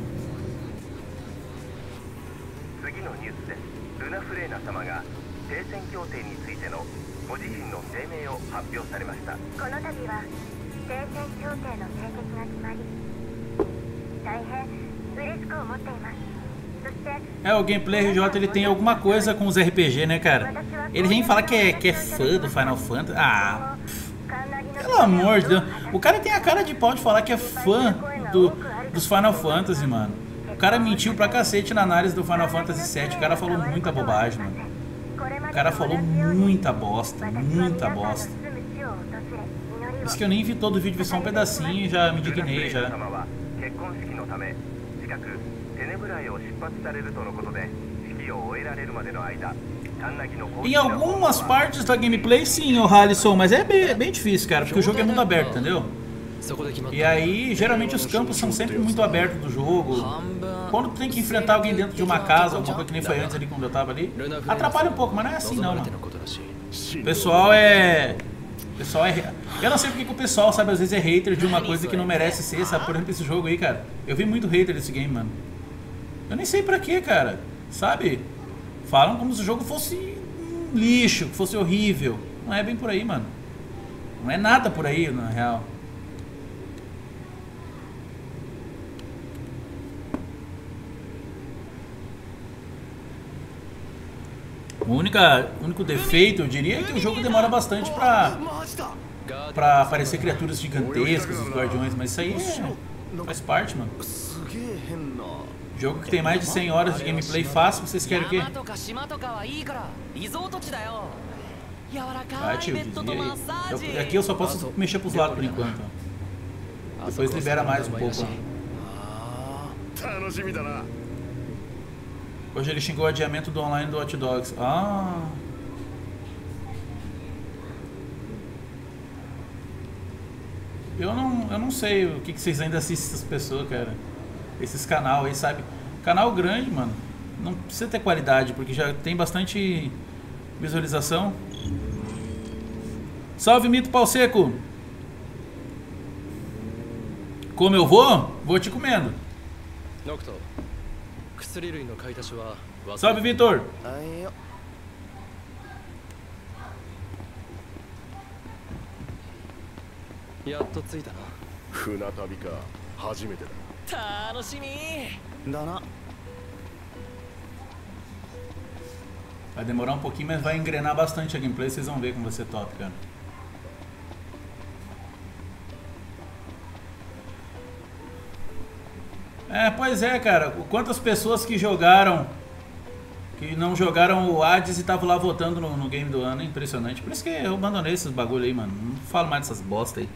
É, o Gameplay R J ele tem alguma coisa com os R P G, né, cara? Ele vem falar que é, que é fã do Final Fantasy. Ah, pelo amor de Deus. O cara tem a cara de pau de falar que é fã do, dos Final Fantasy, mano. O cara mentiu pra cacete na análise do Final Fantasy sete. O cara falou muita bobagem, mano. O cara falou muita bosta, muita bosta. Isso que eu nem vi todo o vídeo, vi só um pedacinho e já me indignei, já. Em algumas partes da gameplay sim, o Halisson, mas é bem, bem difícil, cara, porque o jogo é mundo aberto, entendeu? E aí, geralmente os campos são sempre muito abertos do jogo. Quando tu tem que enfrentar alguém dentro de uma casa, alguma coisa que nem foi antes ali quando eu tava ali, atrapalha um pouco, mas não é assim não, mano. O pessoal é... O pessoal é... Eu não sei porque que o pessoal, sabe, às vezes é hater de uma coisa que não merece ser, sabe? Por exemplo, esse jogo aí, cara. Eu vi muito hater desse game, mano. Eu nem sei pra quê, cara. Sabe? Falam como se o jogo fosse um lixo, que fosse horrível. Não é bem por aí, mano. Não é nada por aí, na real. O único, o único defeito, eu diria, é que o jogo demora bastante pra, pra aparecer criaturas gigantescas, os guardiões, mas isso aí é, faz parte, mano. Jogo que tem mais de cem horas de gameplay fácil, vocês querem o quê? Ah, tio, desvia aí. Eu, aqui eu só posso mexer pros lados por enquanto. Ó. Depois libera mais um pouco. Ó. Hoje ele xingou o adiamento do online do Hot Dogs. Ah. Eu não, eu não sei o que, que vocês ainda assistem essas pessoas, cara. Esses canal aí, sabe? Canal grande, mano. Não precisa ter qualidade, porque já tem bastante visualização. Salve, Mito Pau Seco! Como eu vou? Vou te comendo. Salve, Vitor! Vai demorar um pouquinho, mas vai engrenar bastante a gameplay. Vocês vão ver como vai ser top, cara. É, pois é, cara. Quantas pessoas que jogaram, que não jogaram o Hades e estavam lá votando no, no game do ano, é impressionante. Por isso que eu abandonei esses bagulho aí, mano. Não falo mais dessas bosta aí.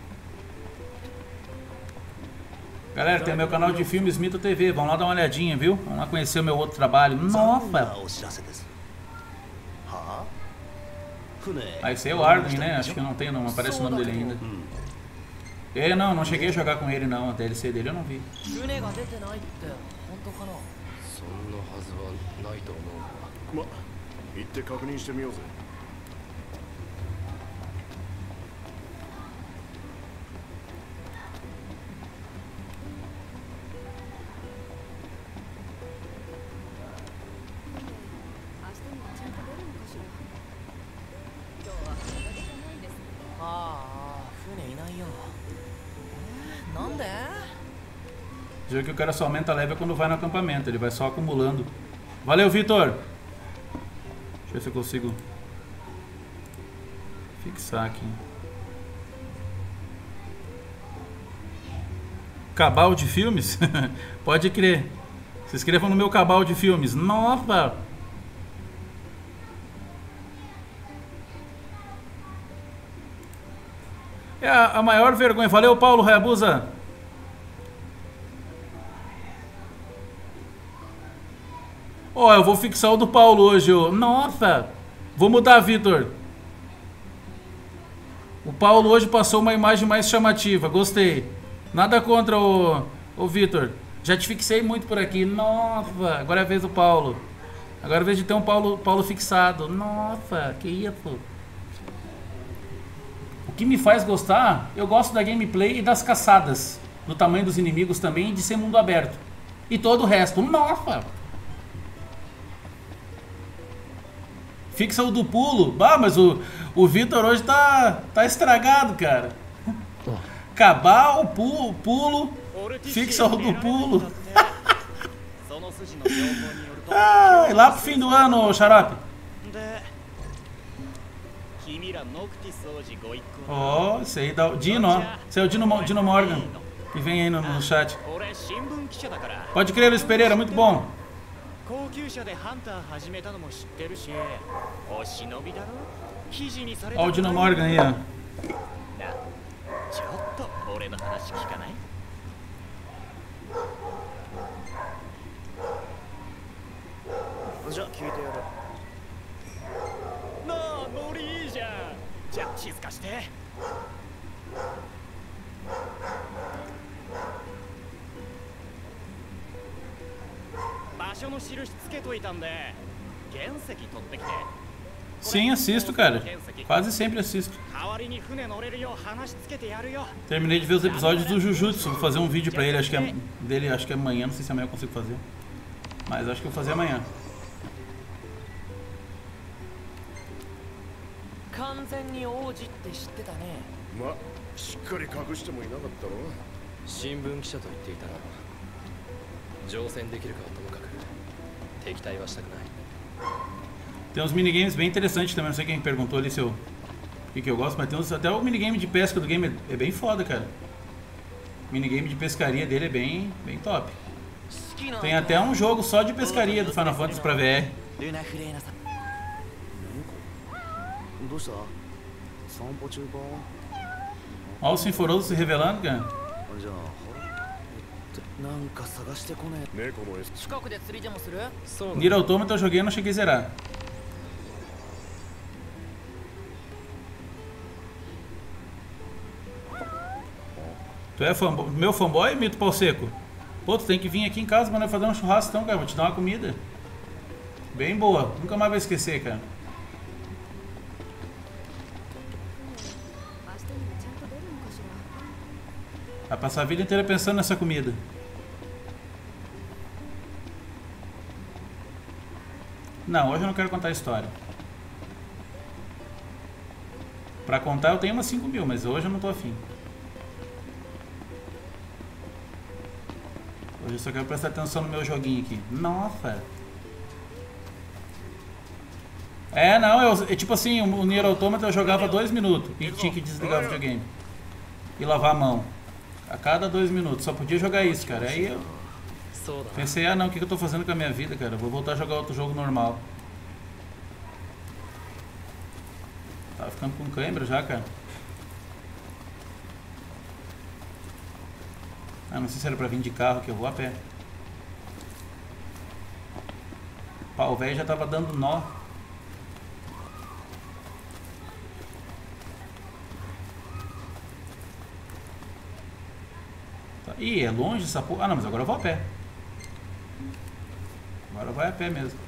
Galera, tem o meu canal de filmes Mito T V. Vamos lá dar uma olhadinha, viu? Vamos lá conhecer o meu outro trabalho. Nossa! Ah, esse aí é o Arden, né? Acho que eu não tenho, não aparece o nome dele ainda. É, não, não cheguei a jogar com ele não, a D L C dele eu não vi. Já que o cara só aumenta a level quando vai no acampamento, ele vai só acumulando. Valeu, Vitor! Deixa eu ver se eu consigo fixar aqui. Cabal de filmes? Pode crer. Se inscrevam no meu cabal de filmes. Nossa! É a, a maior vergonha. Valeu, Paulo Hayabusa! Ó, oh, eu vou fixar o do Paulo hoje. Oh. Nossa! Vou mudar, Vitor. O Paulo hoje passou uma imagem mais chamativa. Gostei. Nada contra o, o Vitor. Já te fixei muito por aqui. Nossa! Agora é a vez do Paulo. Agora é a vez de ter um Paulo, Paulo fixado. Nossa! Que isso? O que me faz gostar, eu gosto da gameplay e das caçadas. Do tamanho dos inimigos também e de ser mundo aberto. E todo o resto. Nossa! Fixa o do pulo. Ah, mas o, o Vitor hoje tá, tá estragado, cara. Cabal, pulo, pulo. Fixa o do pulo. Ah, lá pro fim do ano, xarope. Ó, oh, esse aí dá o Dino, ó. Esse é o Dino, Dino Morgan, que vem aí no, no chat. Pode crer, Luiz Pereira, muito bom. Ó o Dino Morgan aí, ó. Sim, assisto, cara. Quase sempre assisto. Terminei de ver os episódios do Jujutsu. Vou fazer um vídeo pra ele, acho que é dele, acho que é amanhã. Não sei se amanhã eu consigo fazer. Mas acho que eu vou fazer amanhã. 完全に王子って知ってたね。 ま、しっかり隠してもいなかったろ。 新聞記者と言っていたら乗船できるかはともかく敵対はしたくない。 Tem uns minigames bem interessantes também, não sei quem perguntou ali se eu, o que, que eu gosto, mas tem uns, até o minigame de pesca do game é, é bem foda, cara. O minigame de pescaria dele é bem, bem top. Tem até um jogo só de pescaria do Final Fantasy pra V R. Olha o Sinforoso se revelando, cara. Nier Automata eu joguei e não cheguei a zerar. Tu é fanboy, meu fanboy, Mito Pau Seco? Pô, tu tem que vir aqui em casa, mano, fazer um churrasco então, cara. Vou te dar uma comida. Bem boa. Nunca mais vai esquecer, cara. Vai passar a vida inteira pensando nessa comida. Não, hoje eu não quero contar a história. Pra contar eu tenho umas cinco mil, mas hoje eu não tô afim. Hoje eu só quero prestar atenção no meu joguinho aqui. Nossa! É, não, eu, é tipo assim, o Nier Automata eu jogava dois minutos e tinha que desligar o videogame. E lavar a mão. A cada dois minutos, só podia jogar isso, cara. Aí eu pensei, ah não, o que eu tô fazendo com a minha vida, cara? Eu vou voltar a jogar outro jogo normal. Tava ficando com cãibra já, cara. Ah, não sei se era pra vir de carro, que eu vou a pé. Pá, o velho já tava dando nó. Tá. Ih, é longe essa porra. Ah, não, mas agora eu vou a pé. Agora vai a pé mesmo.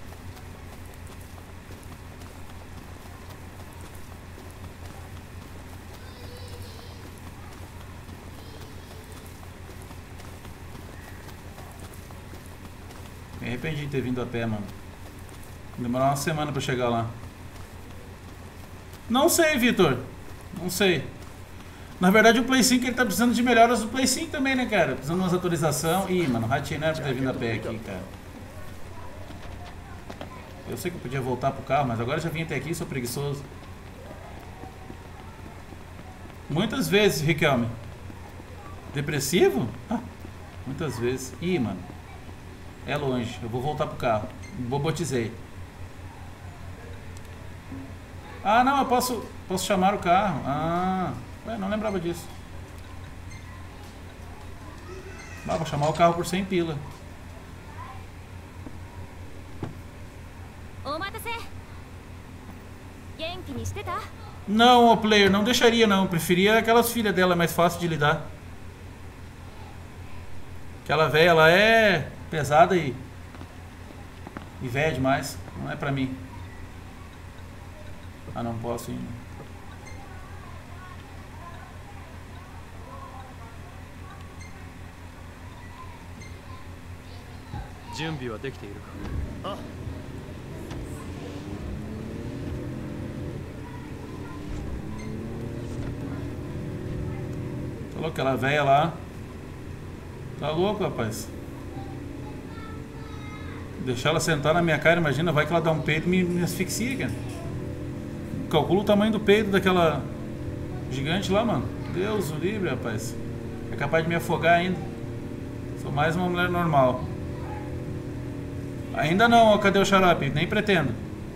Me arrependi de ter vindo a pé, mano. Demorar uma semana pra chegar lá. Não sei, Vitor. Não sei. Na verdade o Play cinco ele tá precisando de melhoras do Play cinco também, né, cara? Precisando de umas atualizações. Ih, mano, ratinho não era pra ter vindo a pé aqui, cara. Eu sei que eu podia voltar pro carro, mas agora já vim até aqui, sou preguiçoso. Muitas vezes, Riquelme. Depressivo? Ah, muitas vezes. Ih, mano. É longe, eu vou voltar pro carro. Bobotizei. Ah, não, eu posso, posso chamar o carro. Ah, ué, não lembrava disso. Ah, vou chamar o carro por cem pila. Não, o player, não deixaria não. Preferia aquelas filhas dela, mais fácil de lidar. Aquela velha, ela é pesada e e velha demais, não é pra mim. Ah, não posso ir. Ah. Falou aquela velha lá. Tá louco, rapaz. Deixar ela sentar na minha cara, imagina, vai que ela dá um peido e me, me asfixia, cara. Calcula o tamanho do peido daquela gigante lá, mano. Deus o livre, rapaz. É capaz de me afogar ainda. Sou mais uma mulher normal. Ainda não, ó, cadê o xarope? Nem pretendo.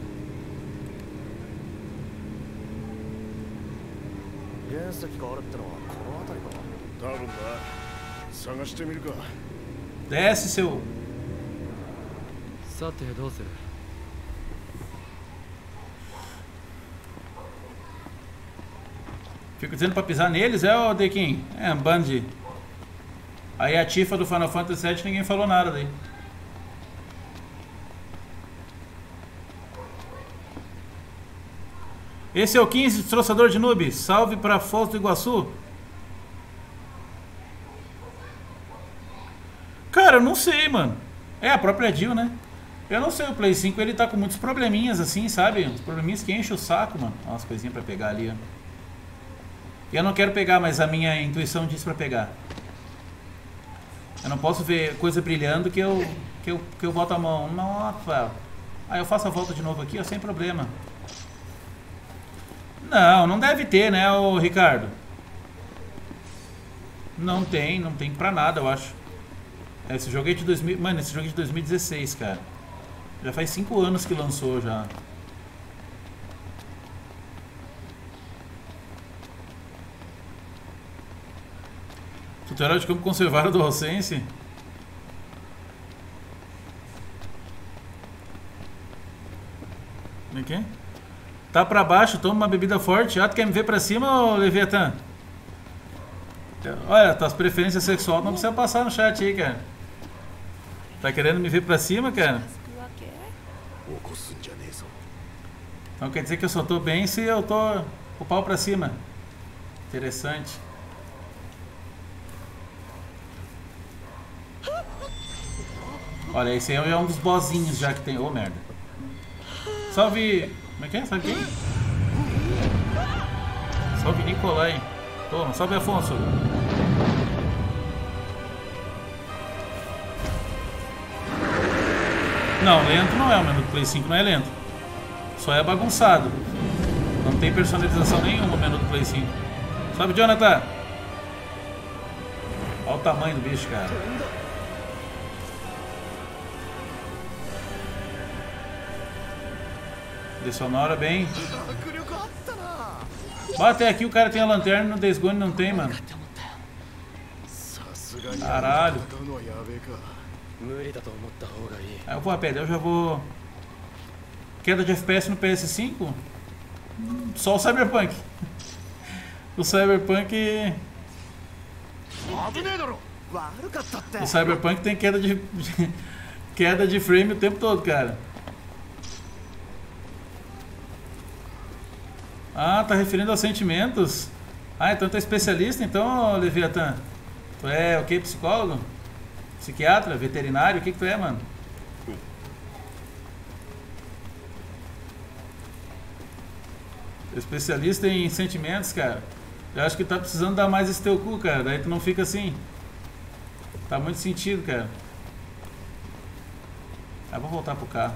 Desce, seu... Fico dizendo pra pisar neles, é, o Dequim? É, um bando de... Aí a Tifa do Final Fantasy sete ninguém falou nada daí. Esse é o quinze, destroçador de noob. Salve pra Foz do Iguaçu. Cara, eu não sei, mano. É a própria Jill, né? Eu não sei, o Play cinco ele tá com muitos probleminhas assim, sabe? Uns probleminhas que enchem o saco, mano. Olha umas coisinhas pra pegar ali, ó. Eu não quero pegar, mas a minha intuição diz pra pegar. Eu não posso ver coisa brilhando que eu, que eu, que eu boto a mão. Nossa. Aí eu faço a volta de novo aqui, ó, sem problema. Não, não deve ter, né, ô Ricardo? Não tem, não tem pra nada, eu acho. Esse jogo é de dois mil... Mano, esse jogo é de dois mil e dezesseis, cara. Já faz cinco anos que lançou já. Tutorial de como conservar a DualSense. Como é que é? Tá pra baixo, toma uma bebida forte. Ah, tu quer me ver pra cima, ô Leviatã? Olha, tuas preferências sexuais não precisa passar no chat aí, cara. Tá querendo me ver pra cima, cara? Então quer dizer que eu só tô bem se eu tô com o pau pra cima. Interessante. Olha, esse aí é um dos bossinhos já que tem. Ô, oh, merda. Salve... Como é que é? Salve quem? Salve Nicolai. Toma, salve Afonso. Não, lento não é. O menu do Play cinco não é lento. Só é bagunçado. Não tem personalização nenhuma no menu do Play cinco. Salve, Jonathan. Olha o tamanho do bicho, cara. De sonora bem. Bate aqui, o cara tem a lanterna, no Days Gone não tem, mano. Caralho. Aí eu vou a pé, eu já vou. Queda de F P S no P S cinco? Só o Cyberpunk. O Cyberpunk. O Cyberpunk tem queda de. Queda de frame o tempo todo, cara. Ah, tá referindo aos sentimentos. Ah, então tu é especialista então, Leviatã? Tu é o que? Psicólogo? Psiquiatra? Veterinário? O que que tu é, mano? Especialista em sentimentos, cara. Eu acho que tá precisando dar mais esse teu cu, cara. Daí tu não fica assim. Tá muito sentido, cara. Ah, vou voltar pro carro.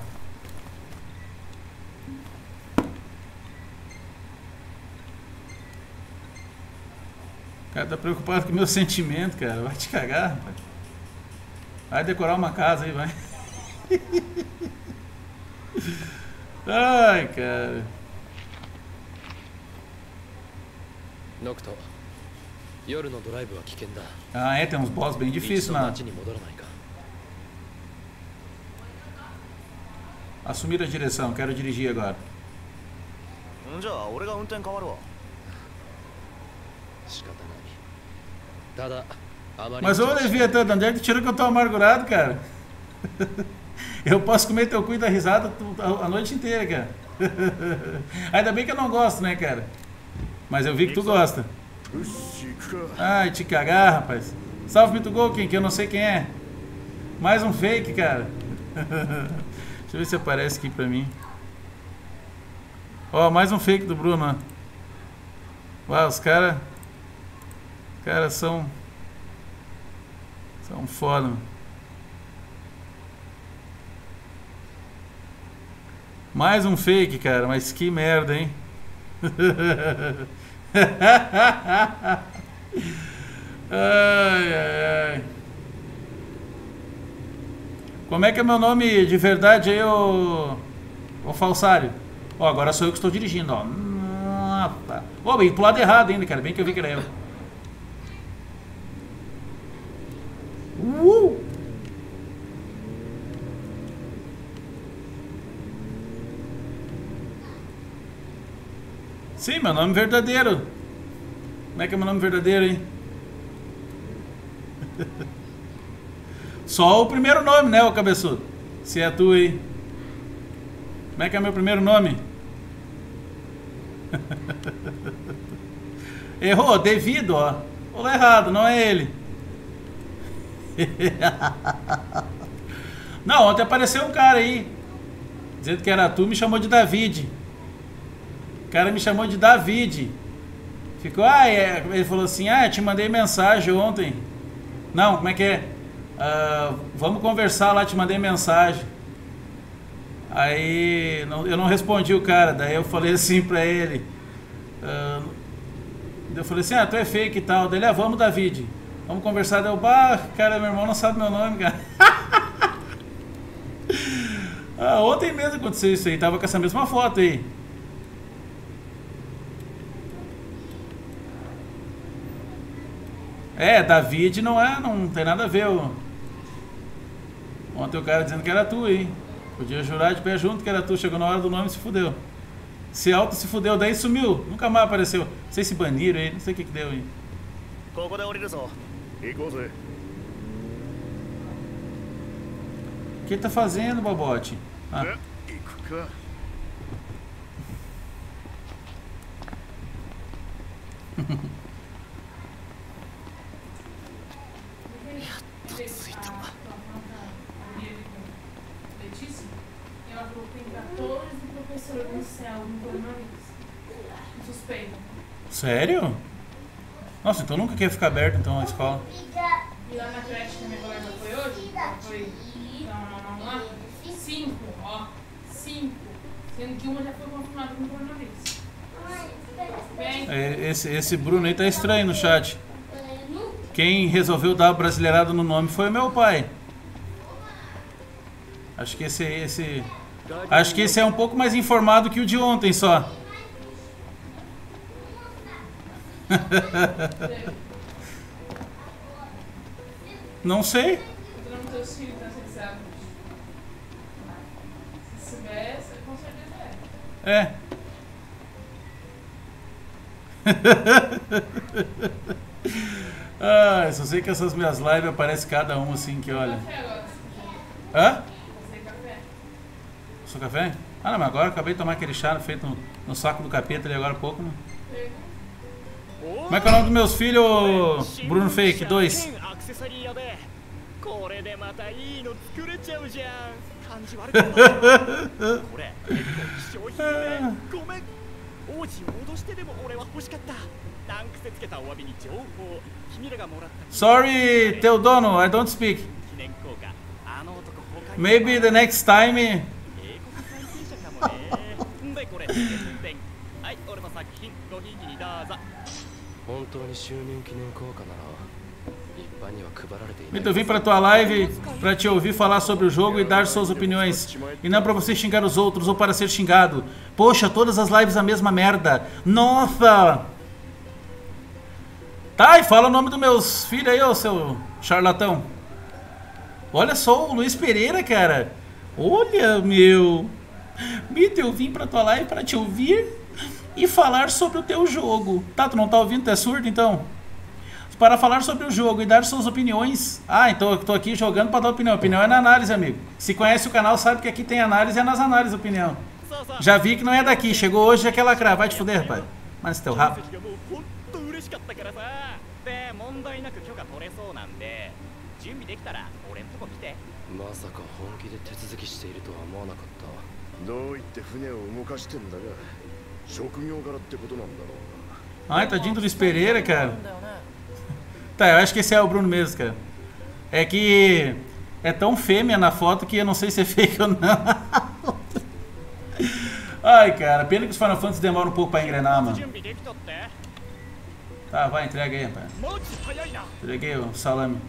O cara tá preocupado com o meu sentimento, cara. Vai te cagar, rapaz. Vai decorar uma casa aí, vai. Ai, cara. Nocto. Yoru no drive é危険だ. Ah, é, tem uns boss bem difíceis, mano. Assumir a direção, quero dirigir agora. Mas ô Leviatã, de onde é que tirou que eu tô amargurado, cara? Eu posso comer teu cu e dar risada a noite inteira, cara. Ainda bem que eu não gosto, né, cara? Mas eu vi que tu gosta. Ai, te cagar, rapaz. Salve Mitugolken, que eu não sei quem é. Mais um fake, cara. Deixa eu ver se aparece aqui pra mim. Ó, mais um fake do Bruno. Uau, os caras... Os caras são... São foda, mano. Mais um fake, cara. Mas que merda, hein? Ai, ai, ai. Como é que é meu nome de verdade aí, ô... Ô falsário? Ó, agora sou eu que estou dirigindo, ó. Ô, oh, bem pro lado errado ainda, cara. Bem que eu vi que era eu. Uh! Sim, meu nome verdadeiro. Como é que é meu nome verdadeiro, hein? Só o primeiro nome, né, ô cabeçudo? Se é tu aí. Como é que é meu primeiro nome? Errou, devido, ó. Falou errado, não é ele. Não, ontem apareceu um cara aí dizendo que era tu, me chamou de David. O cara me chamou de David. Ficou, ah, é. Ele falou assim, ah, te mandei mensagem ontem. Não, como é que é? Uh, vamos conversar lá, te mandei mensagem. Aí não, eu não respondi o cara, daí eu falei assim pra ele. Uh, eu falei assim, ah, tu é fake e tal. Daí ele, ah, vamos, David. Vamos conversar. Daí eu, bah, cara, meu irmão não sabe meu nome, cara. Ah, ontem mesmo aconteceu isso aí, tava com essa mesma foto aí. É, David não é, não tem nada a ver. Ó. Ontem o cara dizendo que era tu, hein? Podia jurar de pé junto que era tu, chegou na hora do nome e se fudeu. Se auto se fudeu, daí sumiu, nunca mais apareceu. Não sei se baniram aí, não sei o que que deu aí. O que tá fazendo, Bobote? Ah. Letícia, ela falou que tem quatorze professores no céu, no coronavírus. Suspeita. Sério? Nossa, então nunca quer ficar aberto então a escola. E lá na creche que a minha colega foi hoje, foi não, não, não, lá, cinco, ó, cinco. Sendo que uma já foi confirmada com coronavírus. Bem, É, Esse, esse Bruno aí tá estranho no chat. Quem resolveu dar brasileirado no nome foi meu pai. Acho que esse, esse, acho que esse é um pouco mais informado que o de ontem só. Não sei. o nome dos teus filhos tá sensato. Se soubesse, com certeza é. É. Ah, só sei que essas minhas lives aparecem cada um assim que olha. Café agora. Hã? Você café? Sou café? Ah não, mas agora eu acabei de tomar aquele chá feito no, no saco do capeta ali agora há pouco, né? Como é que é o nome dos meus filhos, Bruno Fake? Dois. これでまたいいの作れちゃうじゃん感じ悪かったこれ結構希少品でごめん王子を脅してでも俺は欲しかった難癖つけたお詫びに情報君らがもらった Sorry, teu dono, I don't speak. 記念硬貨あの男他に Maybe the next time. 英国関係者かもねでこれはい俺の作品ごひいきにどうぞ本当に就任記念硬貨なら Então eu vim pra tua live pra te ouvir falar sobre o jogo e dar suas opiniões. E não pra você xingar os outros ou para ser xingado. Poxa, todas as lives a mesma merda. Nossa! Tá, e fala o nome dos meus filhos aí, ô seu charlatão. Olha só o Luiz Pereira, cara. Olha, meu. Mito, eu vim pra tua live pra te ouvir e falar sobre o teu jogo. Tá, tu não tá ouvindo? Tu é surdo então? Para falar sobre o jogo e dar suas opiniões. Ah, então eu tô aqui jogando para dar opinião. Opinião é na análise, amigo. Se conhece o canal, sabe que aqui tem análise, é nas análises opinião. Já vi que não é daqui. Chegou hoje, já quer lacrar. Vai te fuder, rapaz. Mas teu rabo. Ai, tadinho do Luiz Pereira, cara. Tá, eu acho que esse é o Bruno mesmo, cara. É que é tão fêmea na foto que eu não sei se é fake ou não. Ai, cara, pena que os Final Fantasy demoram um pouco pra engrenar, mano. Tá, vai, entrega aí, rapaz. Entreguei o salame.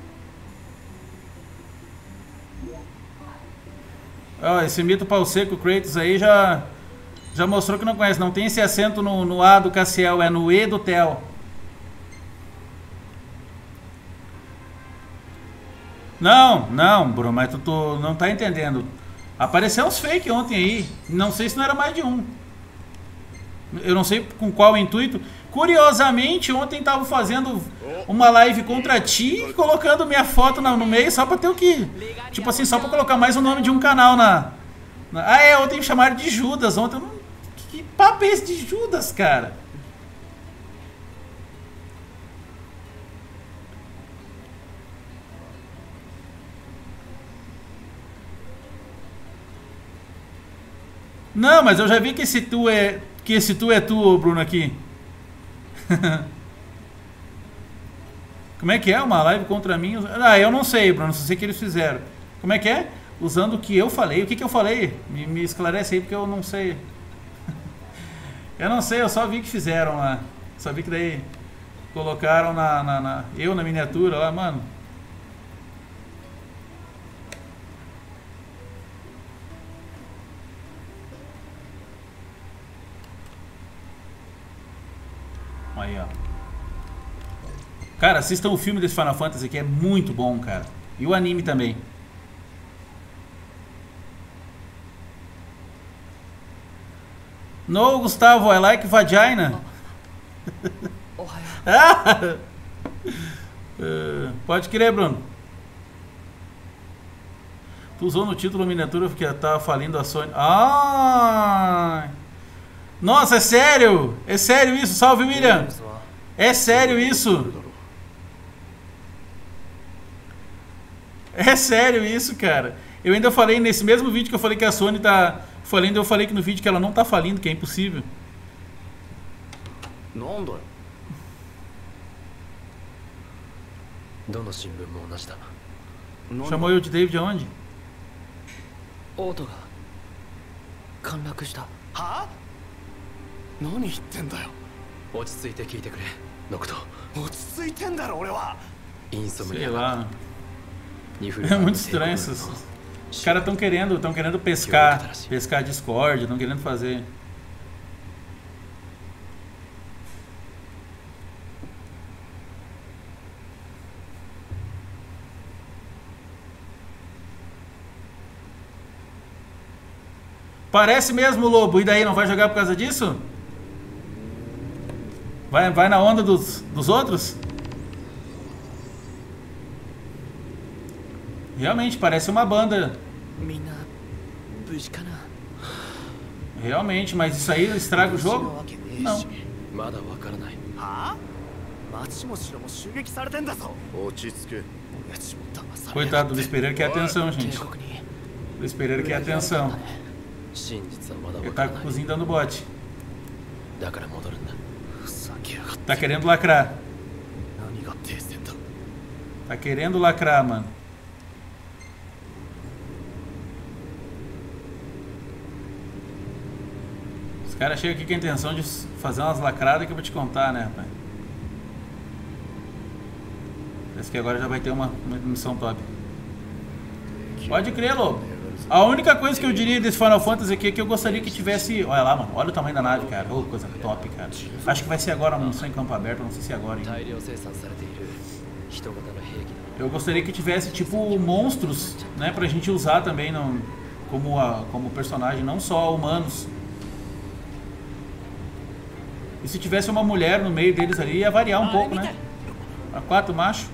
Ó, esse mito pau seco Kratos aí já, já mostrou que não conhece. Não tem esse acento no, no A do Cassiel, é no E do Theo. Não, não, Bruno, mas tu, tu não tá entendendo. Apareceu uns fake ontem aí. Não sei se não era mais de um. Eu não sei com qual intuito. Curiosamente, ontem tava fazendo uma live contra ti, colocando minha foto no, no meio só pra ter o que. Tipo assim, só pra colocar mais o nome de um canal na. na ah, é, ontem me chamaram de Judas. Ontem eu não. Que, papo é esse de Judas, cara? Não, mas eu já vi que esse tu é... Que esse tu é tu, Bruno, aqui. Como é que é? Uma live contra mim? Ah, eu não sei, Bruno. Só sei que eles fizeram. Como é que é? Usando o que eu falei. O que que eu falei? Me, me esclarece aí, porque eu não sei. Eu não sei, eu só vi que fizeram lá. Só vi que daí colocaram na, na, na... Eu na miniatura lá, mano. Aí, ó. Cara, assistam o filme desse Final Fantasy que é muito bom, cara. E o anime também. No, Gustavo, I like vagina. Ah! Uh, pode crer, Bruno. Tu usou no título miniatura porque tava falindo a Sony. Ah! Nossa, é sério? É sério isso? Salve, William! É sério isso? É sério isso, cara? Eu ainda falei nesse mesmo vídeo que eu falei que a Sony tá falindo, eu falei que no vídeo que ela não tá falindo, que é impossível. Chamou eu de David aonde? Ha? 何言ってんだよ。落ち着いて聞いてくれ、ノクト。落ち着いてんだろ俺は。 Sei lá. É muito estranho esses. Os caras estão querendo, estão querendo pescar, pescar Discord, estão querendo fazer. Parece mesmo, Lobo. E daí, não vai jogar por causa disso? Vai, vai na onda dos, dos outros? Realmente, parece uma banda. Realmente, mas isso aí estraga o jogo? Não. Coitado do Luiz Pereira, quer atenção, gente. Luiz Pereira quer atenção. Ele tá com o cozinho dando bote. Tá querendo lacrar. Tá querendo lacrar, mano. Os caras chegam aqui com a intenção de fazer umas lacradas que eu vou te contar, né, rapaz? Parece que agora já vai ter uma, uma missão top. Pode crer, Lobo. A única coisa que eu diria desse Final Fantasy aqui é que eu gostaria que tivesse... Olha lá, mano. Olha o tamanho da nave, cara. Oh, coisa top, cara. Acho que vai ser agora uma missão em campo aberto. Não sei se é agora ainda. Eu gostaria que tivesse, tipo, monstros, né? Pra gente usar também no, como, a, como personagem. Não só humanos. E se tivesse uma mulher no meio deles ali, ia variar um pouco, né? Pra quatro machos.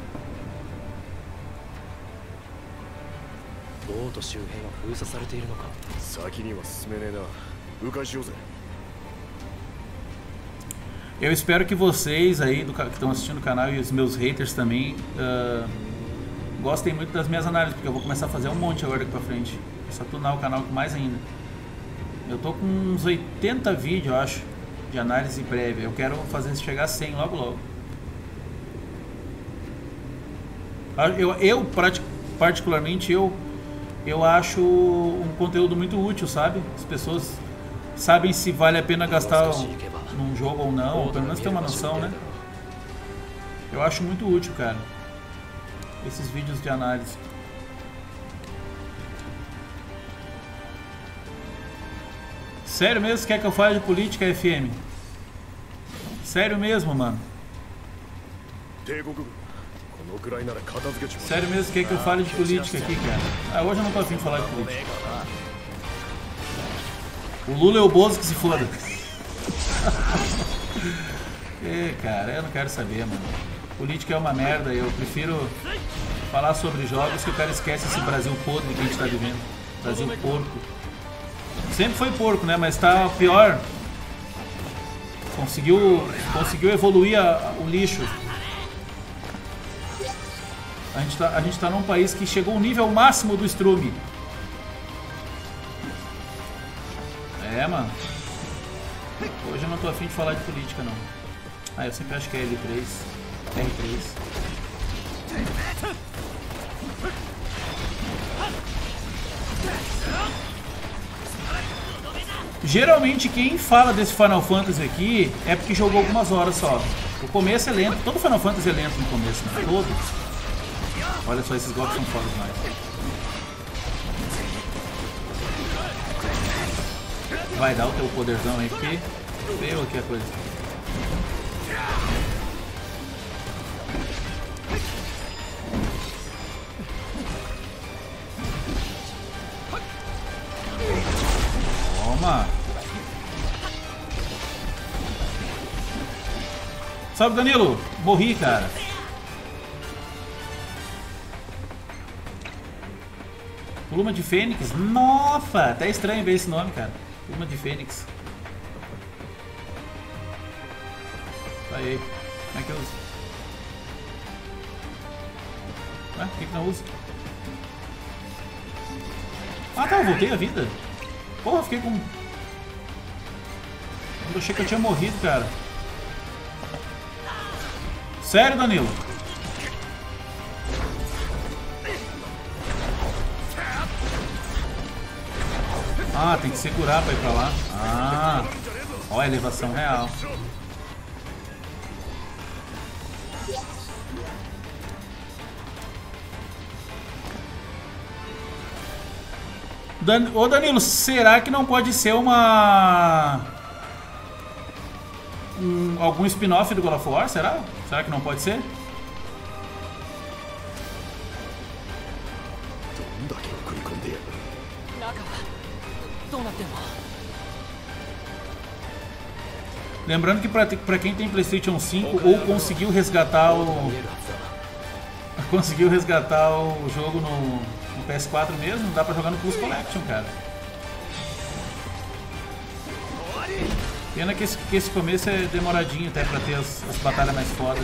Eu espero que vocês aí do, que estão assistindo o canal e os meus haters também uh, gostem muito das minhas análises, porque eu vou começar a fazer um monte agora daqui pra frente. Vou saturar o canal mais ainda. Eu tô com uns oitenta vídeos, eu acho, de análise prévia. Eu quero fazer chegar a cem logo logo. Eu, eu particularmente, eu eu acho um conteúdo muito útil, sabe? As pessoas sabem se vale a pena gastar num jogo ou não, ou pelo menos ter uma noção, né? Eu acho muito útil, cara, esses vídeos de análise. Sério mesmo? Quer que eu fale de política, F M? Sério mesmo, mano? Sério mesmo, quer que eu fale de política aqui, cara? Ah, hoje eu não tô afim de falar de política. O Lula é o Bozo que se foda. É, cara, eu não quero saber, mano. Política é uma merda, eu prefiro falar sobre jogos que o cara esquece esse Brasil podre que a gente tá vivendo. Brasil porco. Sempre foi porco, né? Mas tá pior. Conseguiu, conseguiu evoluir a, o lixo. A gente, tá, a gente tá num país que chegou ao nível máximo do estrume. É, mano. Hoje eu não tô afim de falar de política, não. Ah, eu sempre acho que é L três. R três. Geralmente quem fala desse Final Fantasy aqui é porque jogou algumas horas só. O começo é lento. Todo Final Fantasy é lento no começo, né? Todo. Olha só, esses golpes são foda demais. Vai dar o teu poderzão aí, porque veio aqui a coisa. Toma! Salve, Danilo! Morri, cara. Pluma de Fênix? Nossa! Até estranho ver esse nome, cara. Pluma de Fênix. Aí. Como é que eu uso? Ué, por que que não uso? Ah tá, eu voltei a vida. Porra, fiquei com... Eu achei que eu tinha morrido, cara. Sério, Danilo? Ah, tem que segurar pra ir pra lá. Ah, ó a elevação real. Dan... Ô Danilo, será que não pode ser uma... Um, algum spin-off do God of War? Será? Será que não pode ser? Lembrando que pra, pra quem tem PlayStation cinco ou conseguiu resgatar o... Conseguiu resgatar o jogo no, no P S quatro mesmo, dá pra jogar no Plus Collection, cara. Pena que esse, que esse começo é demoradinho até pra ter as, as batalhas mais fodas.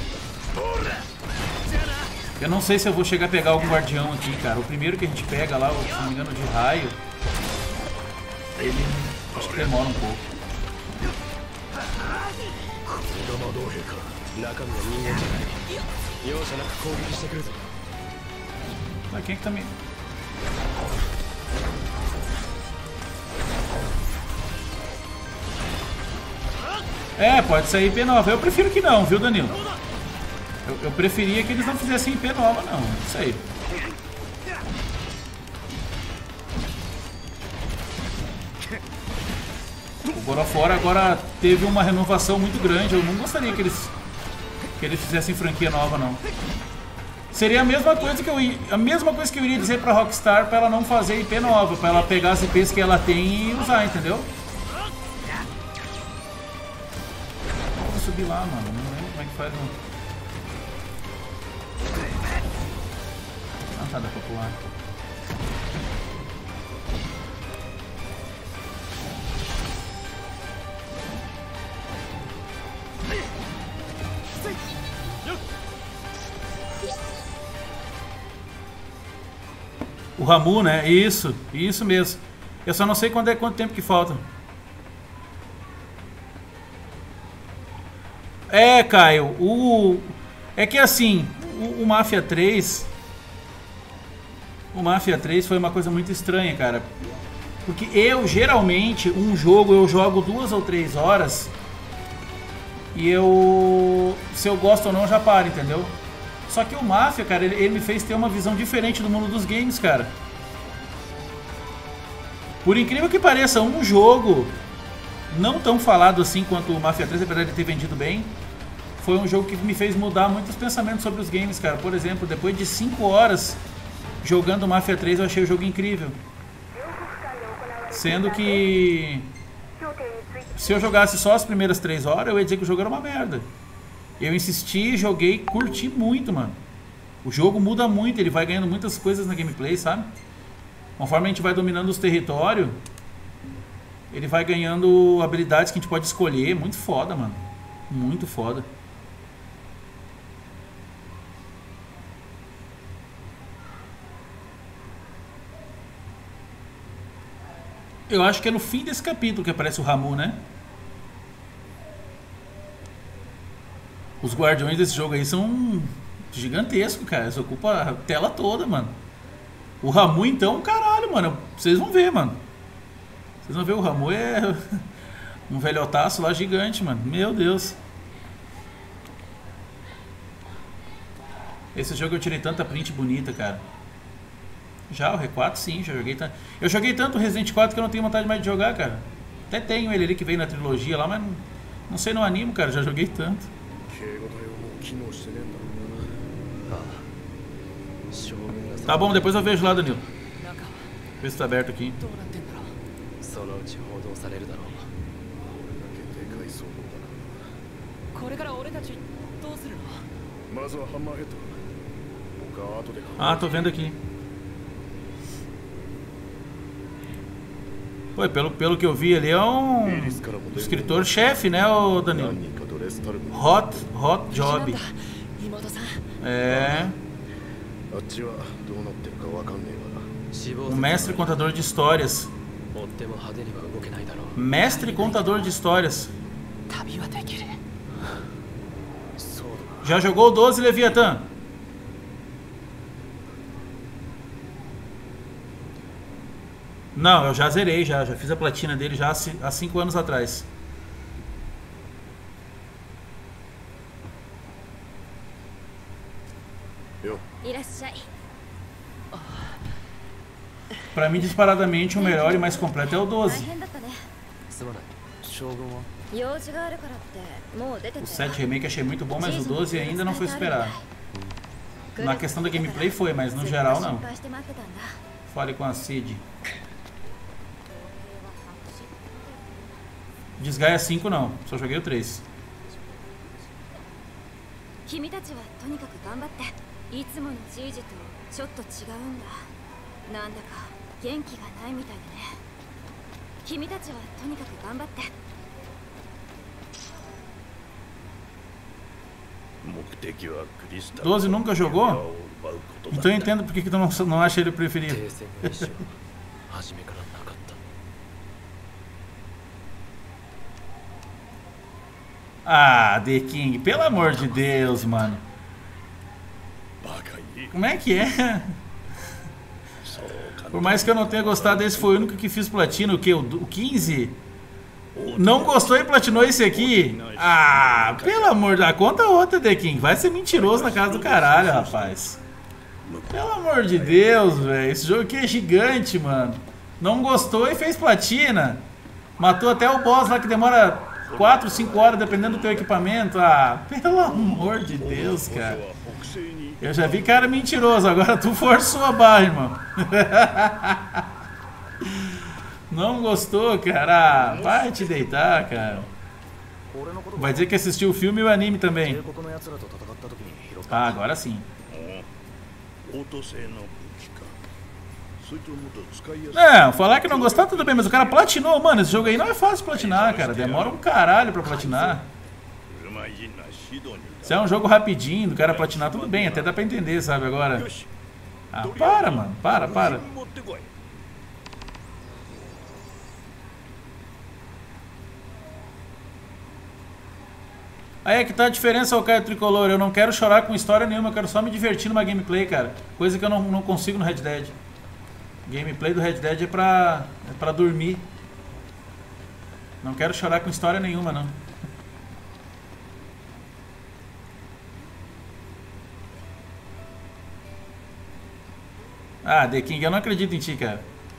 Eu não sei se eu vou chegar a pegar algum guardião aqui, cara. O primeiro que a gente pega lá, se não me engano, de raio, ele acho que demora um pouco. Mas quem é que tá me... É, pode sair I P nova. Eu prefiro que não, viu, Danilo? Eu, eu preferia que eles não fizessem I P nova, não. Isso aí. O God of War agora teve uma renovação muito grande. Eu não gostaria que eles que eles fizessem franquia nova, não. Seria a mesma coisa que eu ia, a mesma coisa que eu iria dizer pra Rockstar pra ela não fazer I P nova, pra ela pegar as I Ps que ela tem e usar, entendeu? Vou subir lá, mano. Não lembro como é que faz, não. Ah, tá, dá pra pular. O Ramu, né? Isso, isso mesmo. Eu só não sei quando é, quanto tempo que falta. É, Caio, o... É que assim, o, o Mafia três... O Mafia três foi uma coisa muito estranha, cara. Porque eu, geralmente, um jogo eu jogo duas ou três horas e eu... Se eu gosto ou não, eu já paro, entendeu? Só que o Mafia, cara, ele, ele me fez ter uma visão diferente do mundo dos games, cara. Por incrível que pareça, um jogo não tão falado assim quanto o Mafia três, apesar de ter vendido bem, foi um jogo que me fez mudar muitos pensamentos sobre os games, cara. Por exemplo, depois de cinco horas jogando o Mafia três, eu achei o jogo incrível. Sendo que... Se eu jogasse só as primeiras três horas, eu ia dizer que o jogo era uma merda. Eu insisti, joguei, curti muito, mano. O jogo muda muito, ele vai ganhando muitas coisas na gameplay, sabe? Conforme a gente vai dominando os territórios, ele vai ganhando habilidades que a gente pode escolher. Muito foda, mano. Muito foda. Eu acho que é no fim desse capítulo que aparece o Ramuh, né? Os guardiões desse jogo aí são gigantescos, cara. Eles ocupam a tela toda, mano. O Ramuh, então, caralho, mano. Vocês vão ver, mano. Vocês vão ver, o Ramuh é um velhotaço lá gigante, mano. Meu Deus. Esse jogo eu tirei tanta print bonita, cara. Já, o R quatro sim, já joguei tanto. Eu joguei tanto o Resident quatro que eu não tenho vontade mais de jogar, cara. Até tenho ele ali que veio na trilogia lá, mas não, não sei no anime, cara. Já joguei tanto. Tá bom, depois eu vejo lá, Danilo. Vê se tá aberto aqui. Ah, tô vendo aqui. Pô, pelo, pelo que eu vi ali é um escritor-chefe, né, o Danilo? Hot, hot job. É. Um mestre contador de histórias. Mestre contador de histórias. Já jogou o doze, Leviathan? Não, eu já zerei, já, já fiz a platina dele já há cinco anos atrás. Pra mim, disparadamente, o melhor e mais completo é o doze. O sete Remake achei muito bom, mas o doze ainda não foi esperado. Na questão da gameplay foi, mas no geral não. Fale com a Cid. Desgaia cinco não, só joguei o três. doze nunca jogou? Então eu entendo porque que tu não, não acha ele preferido. Ah, The King, pelo amor de Deus, mano. Como é que é? Por mais que eu não tenha gostado desse, foi o único que fiz platina. O que? O quinze? Não gostou e platinou esse aqui? Ah, pelo amor de Deus. Conta outra, The King. Vai ser mentiroso na casa do caralho, rapaz. Pelo amor de Deus, velho. Esse jogo aqui é gigante, mano. Não gostou e fez platina. Matou até o boss lá que demora quatro, cinco horas dependendo do teu equipamento. Ah, pelo amor de Deus, cara. Eu já vi cara mentiroso, agora tu forçou a barra, irmão. Não gostou, cara? Ah, vai te deitar, cara. Vai dizer que assistiu o filme e o anime também. Ah, agora sim. Não, falar que não gostar tudo bem, mas o cara platinou. Mano, esse jogo aí não é fácil de platinar, cara. Demora um caralho pra platinar. Se é um jogo rapidinho, do cara platinar, tudo bem, até dá pra entender, sabe, agora. Ah, para, mano, para, para. Aí é que tá a diferença, ô Caio Tricolor. Eu não quero chorar com história nenhuma, eu quero só me divertir numa gameplay, cara. Coisa que eu não, não consigo no Red Dead. Gameplay do Red Dead é pra, é pra dormir. Não quero chorar com história nenhuma, não. Ah, The King, eu não acredito em ti, cara.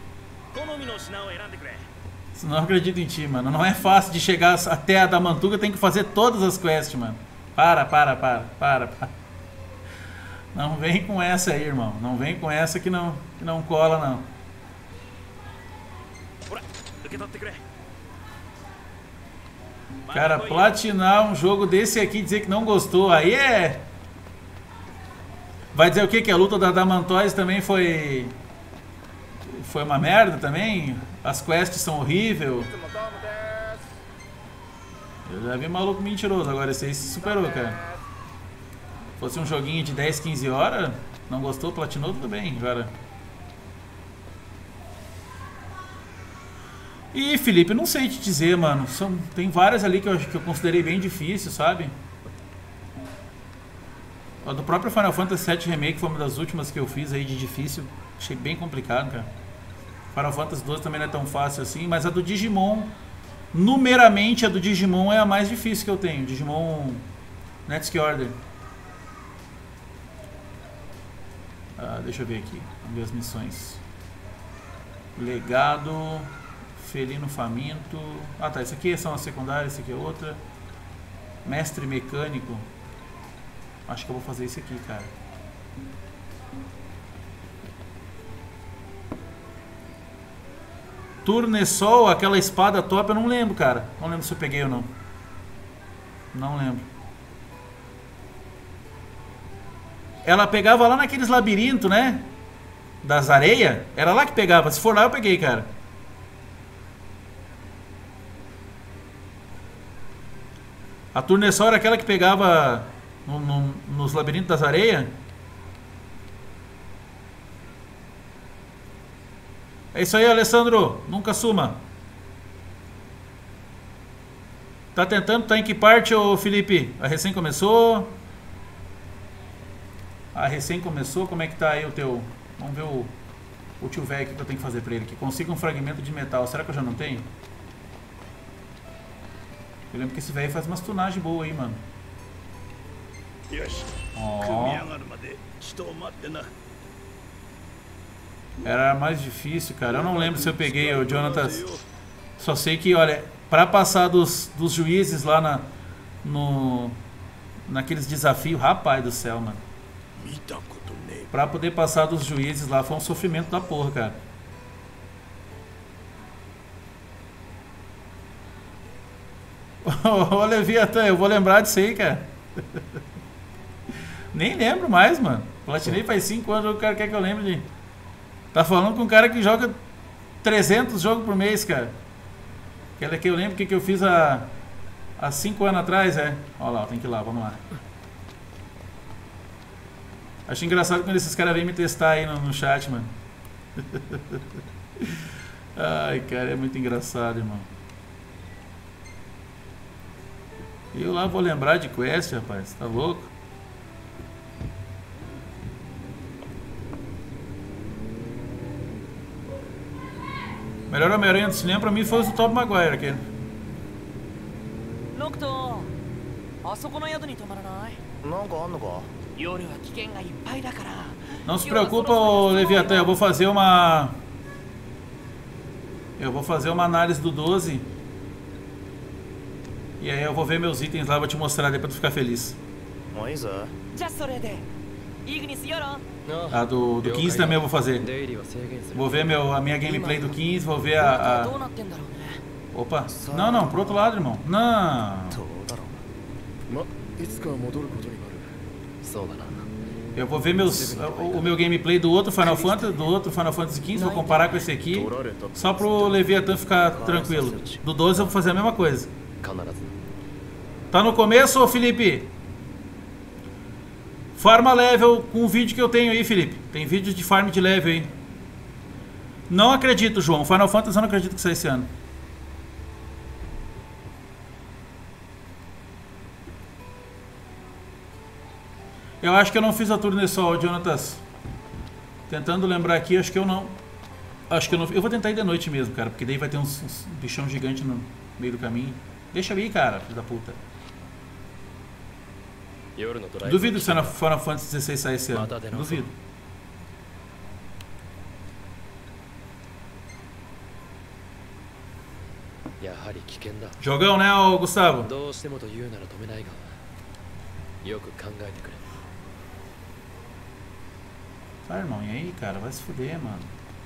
Não acredito em ti, mano. Não é fácil de chegar até a Damantuga, tem que fazer todas as quests, mano. Para, para, para, para, para. Não vem com essa aí, irmão. Não vem com essa que não, que não cola, não. Cara, platinar um jogo desse aqui e dizer que não gostou, aí é... Vai dizer o quê? Que a luta da Damantoise também foi... foi uma merda também. As quests são horríveis. Eu já vi maluco mentiroso, agora esse aí se superou, cara. Se fosse um joguinho de dez, quinze horas, não gostou, platinou, tudo bem, agora. E Felipe, não sei te dizer, mano. São, tem várias ali que eu, que eu considerei bem difícil, sabe? A do próprio Final Fantasy sete Remake foi uma das últimas que eu fiz aí de difícil. Achei bem complicado, cara. Final Fantasy doze também não é tão fácil assim, mas a do Digimon, numeramente a do Digimon é a mais difícil que eu tenho. Digimon Netsuki Order. Ah, deixa eu ver aqui, vamos ver as missões. Legado, Felino Faminto. Ah tá, isso aqui são as secundárias, isso aqui é outra. Mestre Mecânico. Acho que eu vou fazer isso aqui, cara. Turnesol, aquela espada top, eu não lembro, cara. Não lembro se eu peguei ou não. Não lembro. Ela pegava lá naqueles labirintos, né? Das areias. Era lá que pegava. Se for lá, eu peguei, cara. A Turnesol era aquela que pegava no, no, nos labirintos das areias. É isso aí, Alessandro. Nunca suma. Tá tentando? Tá em que parte, ô Felipe? A recém começou? A recém começou? Como é que tá aí o teu... Vamos ver o, o tio velho que eu tenho que fazer pra ele. Que consiga um fragmento de metal. Será que eu já não tenho? Eu lembro que esse velho faz umas tunagens boas aí, mano. Ó. Era mais difícil, cara. Eu não lembro se eu peguei o Jonatas. Só sei que, olha, pra passar dos, dos juízes lá na, no, naqueles desafios, rapaz do céu, mano. Pra poder passar dos juízes lá foi um sofrimento da porra, cara. Ô, Leviatã, eu vou lembrar disso aí, cara. Nem lembro mais, mano. Platinei faz cinco anos, o cara quer que eu lembre de... Tá falando com um cara que joga trezentos jogos por mês, cara. Aquela que eu lembro que, que eu fiz há, há cinco anos atrás, é. Olha lá, tem que ir lá, vamos lá. Acho engraçado quando esses caras vêm me testar aí no, no chat, mano. Ai, cara, é muito engraçado, irmão. Eu lá vou lembrar de quest, rapaz, tá louco? Melhor Homem-Aranha do cinema pra mim foi o do Tobey Maguire aqui. Nocto, あそこの宿に泊まらない？ なんかあんのか？ 夜は危険がいっぱいだから。 Não se preocupa, ô Leviatã, eu vou fazer uma... Eu vou fazer uma análise do doze. E aí eu vou ver meus itens lá, vou te mostrar daí pra tu ficar feliz. A do, do quinze também eu vou fazer. Vou ver meu, a minha gameplay do quinze, vou ver a... a... Opa, não, não, pro outro lado, irmão. Não. Eu vou ver meus, o, o meu gameplay do outro Final Fantasy, do outro Final Fantasy quinze, vou comparar com esse aqui, só pro Leviathan ficar tranquilo. Do doze eu vou fazer a mesma coisa. Tá no começo, ô Felipe? Farma level com o vídeo que eu tenho aí, Felipe. Tem vídeo de farm de level aí. Não acredito, João. Final Fantasy eu não acredito que sai esse ano. Eu acho que eu não fiz a Turnesol, Jonatas. Tentando lembrar aqui, acho que eu não. Acho que eu não. Eu vou tentar ir de noite mesmo, cara. Porque daí vai ter uns, uns bichão gigante no meio do caminho. Deixa eu ir, cara, filho da puta. Duvido se a Final Fantasy dezesseis sair esse ano. Duvido. Jogão, né, ô Gustavo? Tá, irmão, e aí, cara? Vai se fuder, mano.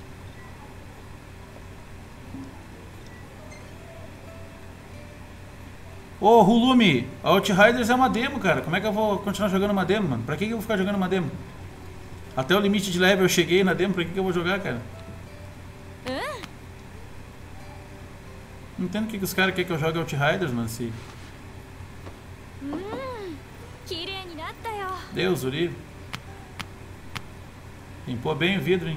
Ô, Hulumi, a Outriders é uma demo, cara. Como é que eu vou continuar jogando uma demo, mano? Pra que, que eu vou ficar jogando uma demo? Até o limite de level eu cheguei na demo, pra que, que eu vou jogar, cara? Não entendo o que, que os caras querem que eu jogue Outriders, mano. Se... Deus, o livre. Limpou bem o vidro, hein?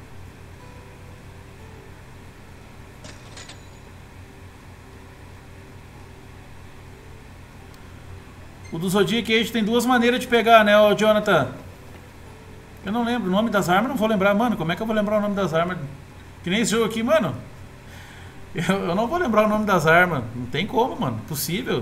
O do Zodiac Age tem duas maneiras de pegar, né, ô Jonathan? Eu não lembro o nome das armas, não vou lembrar, mano. Como é que eu vou lembrar o nome das armas? Que nem esse jogo aqui, mano. Eu, eu não vou lembrar o nome das armas. Não tem como, mano. Possível.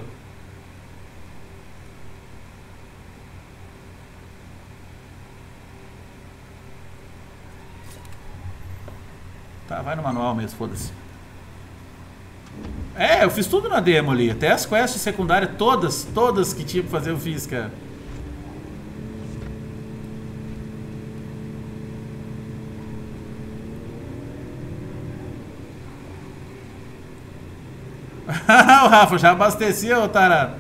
Tá, vai no manual mesmo, foda-se. É, eu fiz tudo na demo ali. Até as quests secundárias, todas, todas que tinha pra fazer eu fiz, cara. O Rafa já abasteceu, tarado.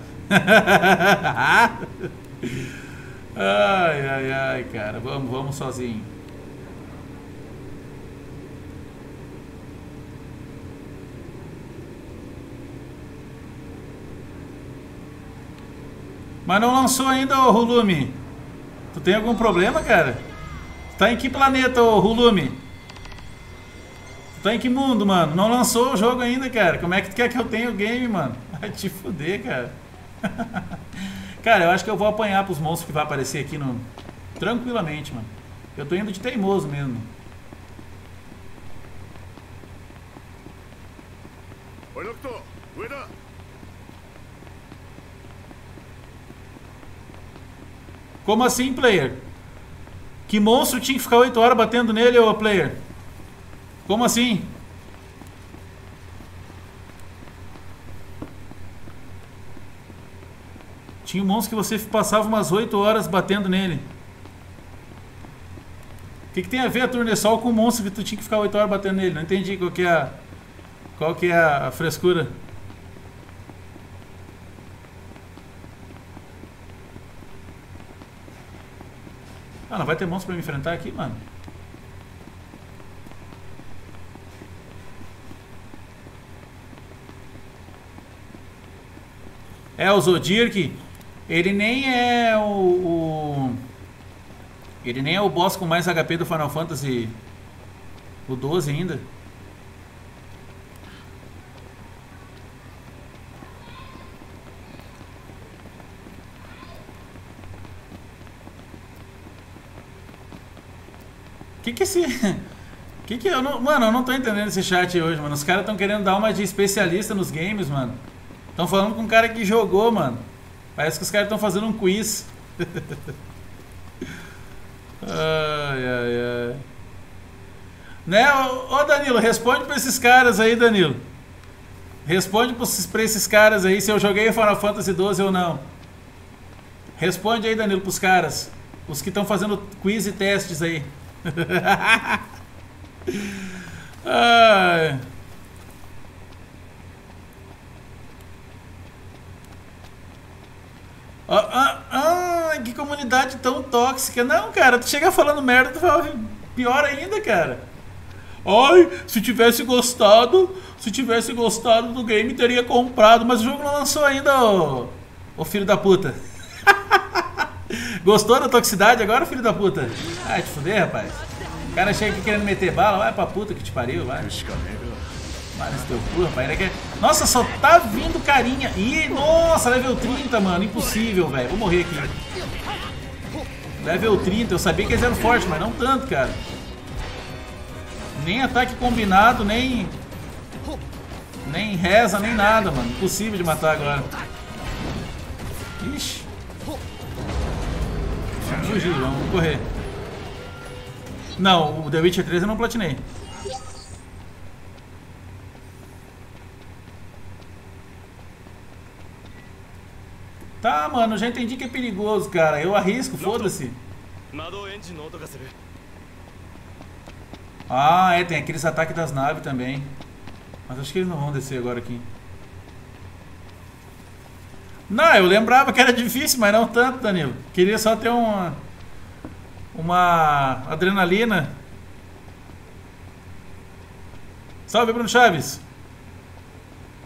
Ai, ai, ai, cara. Vamos, vamos sozinho. Mas não lançou ainda, ô Hulumi. Tu tem algum problema, cara? Tu tá em que planeta, ô Hulumi? Tu tá em que mundo, mano? Não lançou o jogo ainda, cara. Como é que tu quer que eu tenha o game, mano? Vai te fuder, cara. Cara, eu acho que eu vou apanhar pros monstros que vai aparecer aqui no... tranquilamente, mano. Eu tô indo de teimoso mesmo. Oi, Doctor. Ueda. Como assim, player? Que monstro tinha que ficar oito horas batendo nele, ô player? Como assim? Tinha um monstro que você passava umas oito horas batendo nele. O que, que tem a ver a Turnesol com o monstro que tu tinha que ficar oito horas batendo nele? Não entendi qual que é a, qual que é a frescura. Ah, não vai ter monstro pra me enfrentar aqui, mano? É, o Zodiac, ele nem é o, o... Ele nem é o boss com mais H P do Final Fantasy o doze ainda. Que que esse... Que que eu não... Mano, eu não tô entendendo esse chat hoje, mano. Os caras estão querendo dar uma de especialista nos games, mano. Estão falando com um cara que jogou, mano. Parece que os caras estão fazendo um quiz. Ai, ai, ai. Né, ô, ô Danilo, responde pra esses caras aí, Danilo. Responde pra esses caras aí se eu joguei Final Fantasy doze ou não. Responde aí, Danilo, pros caras. Os que estão fazendo quiz e testes aí. Ai. Ah, ah, ah, que comunidade tão tóxica. Não, cara, tu chega falando merda, tu fala pior ainda, cara. Ai, se tivesse gostado, se tivesse gostado do game, teria comprado. Mas o jogo não lançou ainda, ô, ô filho da puta. Gostou da toxicidade agora, filho da puta? Ai, te fuder, rapaz. O cara chega aqui querendo meter bala, vai pra puta que te pariu, vai. Vai nesse teu cu, rapaz. Ele quer... Nossa, só tá vindo carinha. Ih, nossa, level trinta, mano. Impossível, velho. Vou morrer aqui. Level trinta, eu sabia que eles eram fortes, mas não tanto, cara. Nem ataque combinado, nem... Nem reza, nem nada, mano. Impossível de matar agora. Ixi. Vamos fugir, vamos correr. Não, o The Witcher três eu não platinei. Tá, mano, já entendi que é perigoso, cara. Eu arrisco, foda-se. Ah, é, tem aqueles ataques das naves também. Mas acho que eles não vão descer agora aqui. Não, eu lembrava que era difícil, mas não tanto, Danilo. Queria só ter uma... Uma adrenalina. Salve, Bruno Chaves.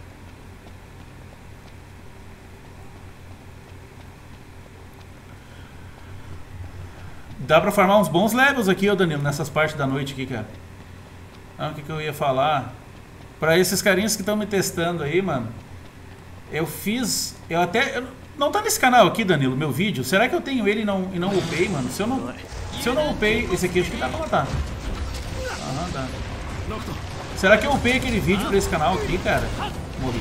dá pra farmar uns bons levels aqui, ô Danilo, nessas partes da noite aqui, cara. Ah, o que que eu ia falar? Pra esses carinhas que estão me testando aí, mano. Eu fiz... Eu até... Eu, não tá nesse canal aqui, Danilo, meu vídeo. Será que eu tenho ele e não, e não upei, mano? Se eu não... Se eu não upei... Esse aqui acho que dá pra matar. Aham, dá. Será que eu upei aquele vídeo pra esse canal aqui, cara? Morri.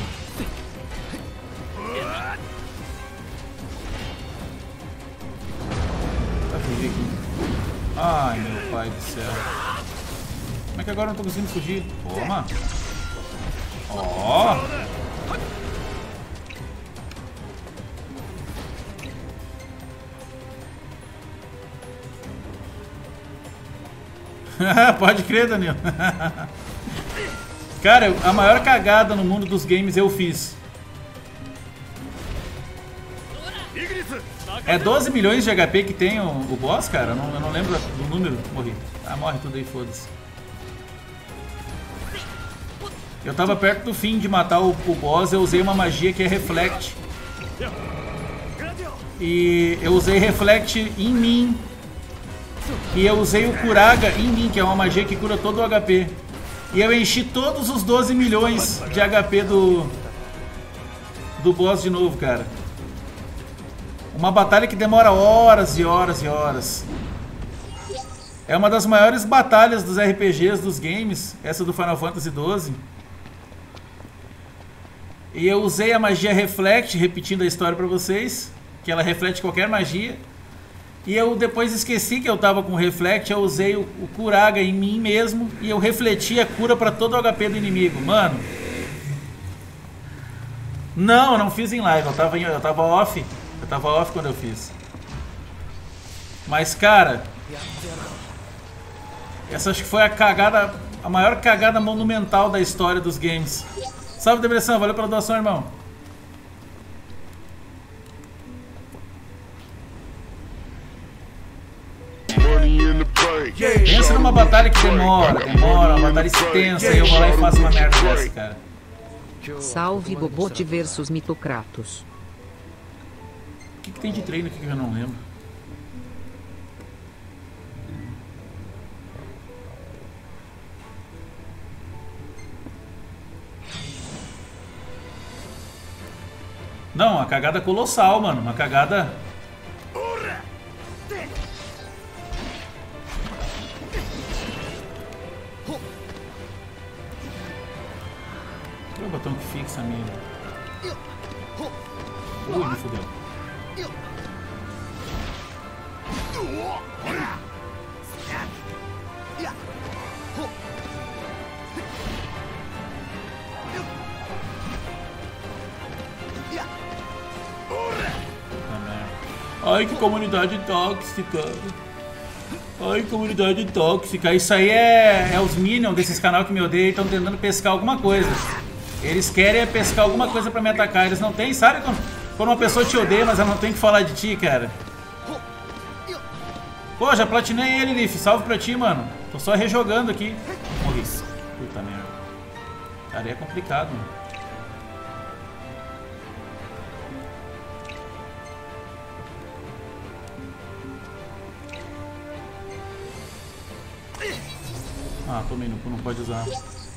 Tá fugir aqui. Ai, meu pai do céu. Como é que agora eu não tô conseguindo fugir? Toma. Ó. Pode crer, Danilo. Cara, a maior cagada no mundo dos games eu fiz. É doze milhões de H P que tem o, o boss, cara? Eu não, eu não lembro do número. Morri. Ah, morre tudo aí, foda-se. Eu tava perto do fim de matar o, o boss, eu usei uma magia que é Reflect. E eu usei Reflect em mim. E eu usei o Curaga em mim, que é uma magia que cura todo o H P. E eu enchi todos os doze milhões de H P do, do boss de novo, cara. Uma batalha que demora horas e horas e horas. É uma das maiores batalhas dos R P Gs, dos games, essa do Final Fantasy doze. E eu usei a magia Reflect, repetindo a história pra vocês, que ela reflete qualquer magia. E eu depois esqueci que eu tava com Reflect, eu usei o, o Curaga em mim mesmo e eu refleti a cura pra todo o H P do inimigo. Mano. Não, eu não fiz em live, eu tava, em, eu tava off. Eu tava off quando eu fiz. Mas, cara... Essa acho que foi a cagada, a maior cagada monumental da história dos games. Salve, Depressão, valeu pela doação, irmão. Pensa numa batalha que demora, demora, uma batalha extensa e eu vou lá e faço uma merda dessa, cara. Salve Bobote versus Mitocratos. O que, que tem de treino aqui que eu não lembro? Não, uma cagada colossal, mano. Uma cagada... Qual é o botão que fixa a mira? Ui, me fudeu. Ai, que comunidade tóxica. Ai, comunidade tóxica. Isso aí é, é os minions desses canal que me odeiam e estão tentando pescar alguma coisa. Eles querem pescar alguma coisa pra me atacar. Eles não têm, sabe quando, quando uma pessoa te odeia, mas ela não tem que falar de ti, cara? Pô, já platinei ele, Leaf. Salve pra ti, mano. Tô só rejogando aqui. Morri. Puta merda. Cara, é complicado, mano. Ah, tomei no cu, não pode usar.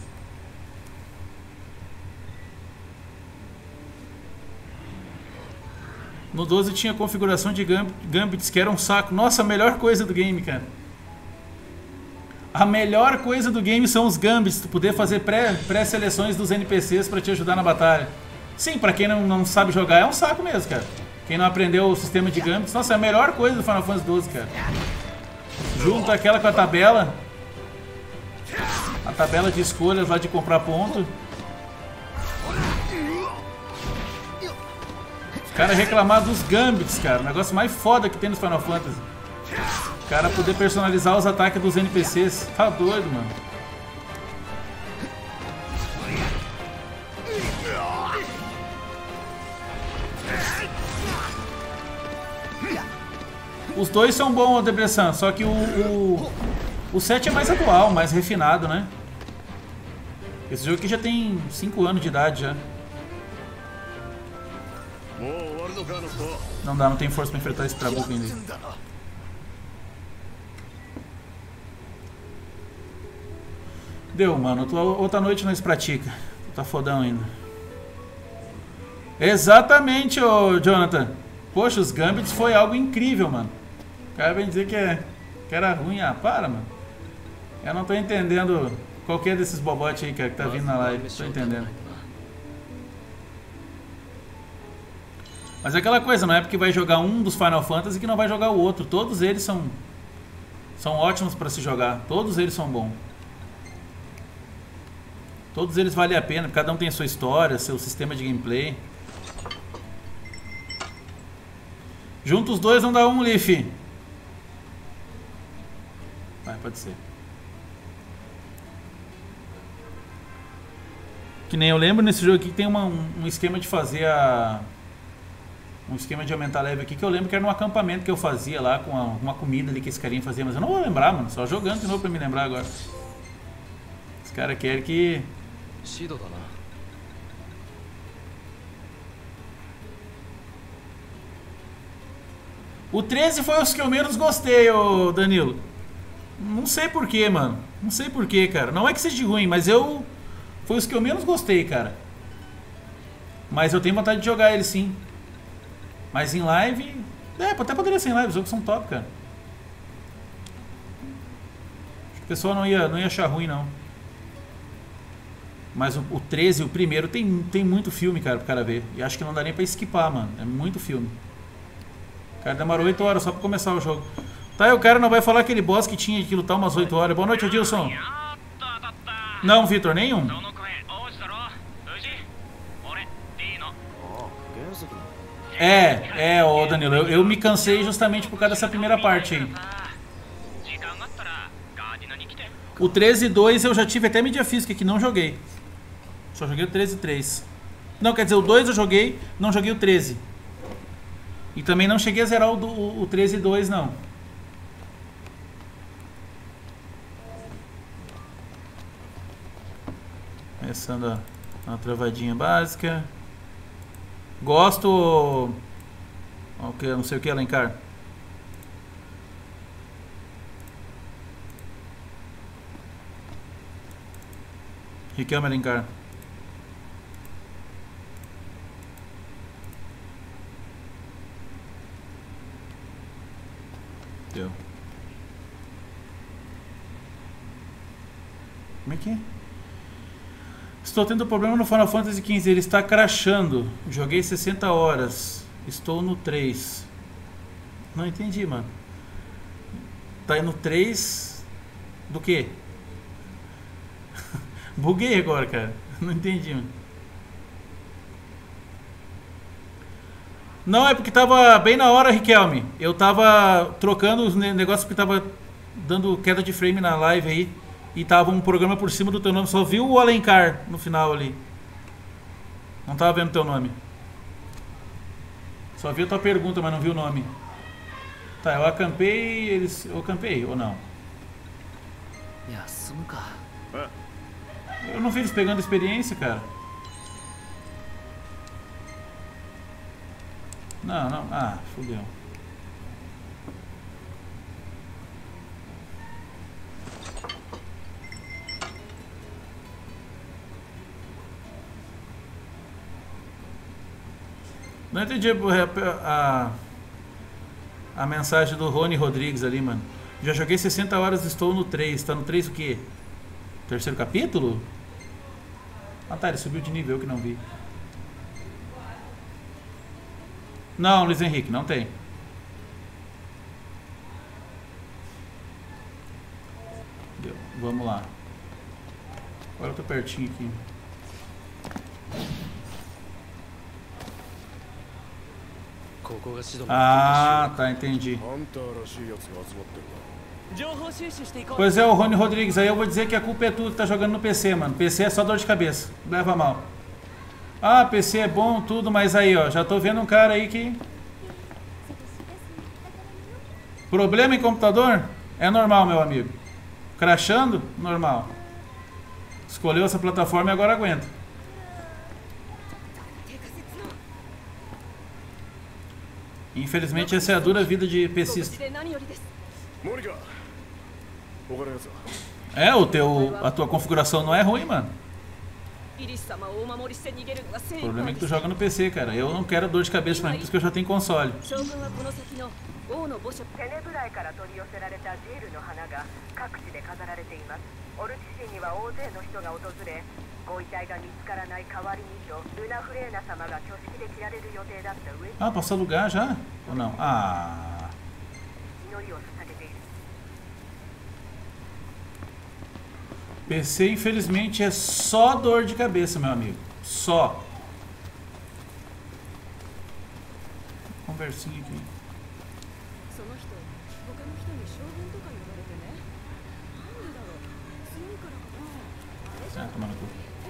No doze tinha configuração de Gambits, que era um saco. Nossa, a melhor coisa do game, cara. A melhor coisa do game são os Gambits. Tu poder fazer pré-seleções dos N P Cs pra te ajudar na batalha. Sim, pra quem não, não sabe jogar é um saco mesmo, cara. Quem não aprendeu o sistema de Gambits. Nossa, é a melhor coisa do Final Fantasy doze, cara. Junto aquela com a tabela. A tabela de escolhas lá de comprar ponto. Os caras reclamar dos Gambits, cara. O negócio mais foda que tem nos Final Fantasy. O cara poder personalizar os ataques dos N P Cs. Tá doido, mano. Os dois são bons, Depressão. Só que o... o... O sete é mais atual, mais refinado, né? Esse jogo aqui já tem cinco anos de idade já. Não dá, não tem força pra enfrentar esse Trabuco ainda. Deu, mano. Tu, outra noite nós pratica. Tu tá fodão ainda. Exatamente, ô Jonathan. Poxa, os Gambits foi algo incrível, mano. O cara vem dizer que, é, que era ruim. Ah, para, mano. Eu não tô entendendo qualquer desses bobotes aí, cara, que tá vindo na live. Tô entendendo. Mas é aquela coisa, não é porque vai jogar um dos Final Fantasy que não vai jogar o outro. Todos eles são, são ótimos pra se jogar. Todos eles são bons. Todos eles valem a pena, porque cada um tem a sua história, seu sistema de gameplay. Junta os dois não dá um, Leaf. Vai, pode ser. Que nem eu lembro nesse jogo aqui que tem uma, um, um esquema de fazer a... Um esquema de aumentar a leve aqui que eu lembro que era num acampamento que eu fazia lá com a, uma comida ali que esse carinha fazia, mas eu não vou lembrar, mano. Só jogando de novo pra me lembrar agora. Esse cara quer que... O treze foi os que eu menos gostei, ô Danilo. Não sei porquê, mano. Não sei porquê, cara. Não é que seja ruim, mas eu... Foi os que eu menos gostei, cara. Mas eu tenho vontade de jogar ele sim. Mas em live... É, até poderia ser em live, os jogos são top, cara. Acho que o pessoal não ia, não ia achar ruim, não. Mas o, o treze, o primeiro, tem, tem muito filme, cara, pro cara ver. E acho que não dá nem pra esquipar, mano. É muito filme. O cara demorou oito horas só pra começar o jogo. Tá, e o cara não vai falar aquele boss que tinha que lutar umas oito horas. Boa noite, Adilson. Não, Vitor, nenhum. É, é, ô Danilo, eu, eu me cansei justamente por causa dessa primeira parte aí. O treze dois eu já tive até mídia física que não joguei. Só joguei o treze três. Não, quer dizer, o dois eu joguei, não joguei o treze. E também não cheguei a zerar o, o, o treze dois, não. Começando a, a travadinha básica. Gosto... Ok, não sei o que, Alencar. Riquelme Alencar. Deu. Como é que é? Estou tendo problema no Final Fantasy quinze, ele está crashando. Joguei sessenta horas. Estou no três. Não entendi, mano. Tá aí no três do quê? Buguei agora, cara. Não entendi, mano. Não, é porque tava bem na hora, Riquelme. Eu tava trocando os negócios porque tava dando queda de frame na live aí. E tava um programa por cima do teu nome. Só viu o Alencar no final ali. Não tava vendo teu nome. Só vi a tua pergunta, mas não vi o nome. Tá, eu acampei. Eles... Eu acampei ou não? Eu não vi eles pegando experiência, cara. Não, não. Ah, fodeu. Não entendi a, a, a mensagem do Rony Rodrigues ali, mano. Já joguei sessenta horas, estou no três. Tá no três o quê? Terceiro capítulo? Ah tá, ele subiu de nível que não vi. Não, Luiz Henrique, não tem. Deu. Vamos lá. Agora eu tô pertinho aqui. Ah, tá, entendi. Pois é, o Rony Rodrigues, aí eu vou dizer que a culpa é tua que tá jogando no P C, mano. P C é só dor de cabeça, leva mal. Ah, P C é bom, tudo, mas aí, ó, já tô vendo um cara aí que... Problema em computador? É normal, meu amigo. Crashando? Normal. Escolheu essa plataforma e agora aguenta. Infelizmente, essa é a dura vida de PCista. É, o teu, a tua configuração não é ruim, mano. O problema é que tu joga no P C, cara. Eu não quero dor de cabeça pra mim, porque eu já tenho console. Ah, posso alugar já? Ou não? Ah... P C, infelizmente, é só dor de cabeça, meu amigo. Só. Conversinha aqui. Ah, toma no cu.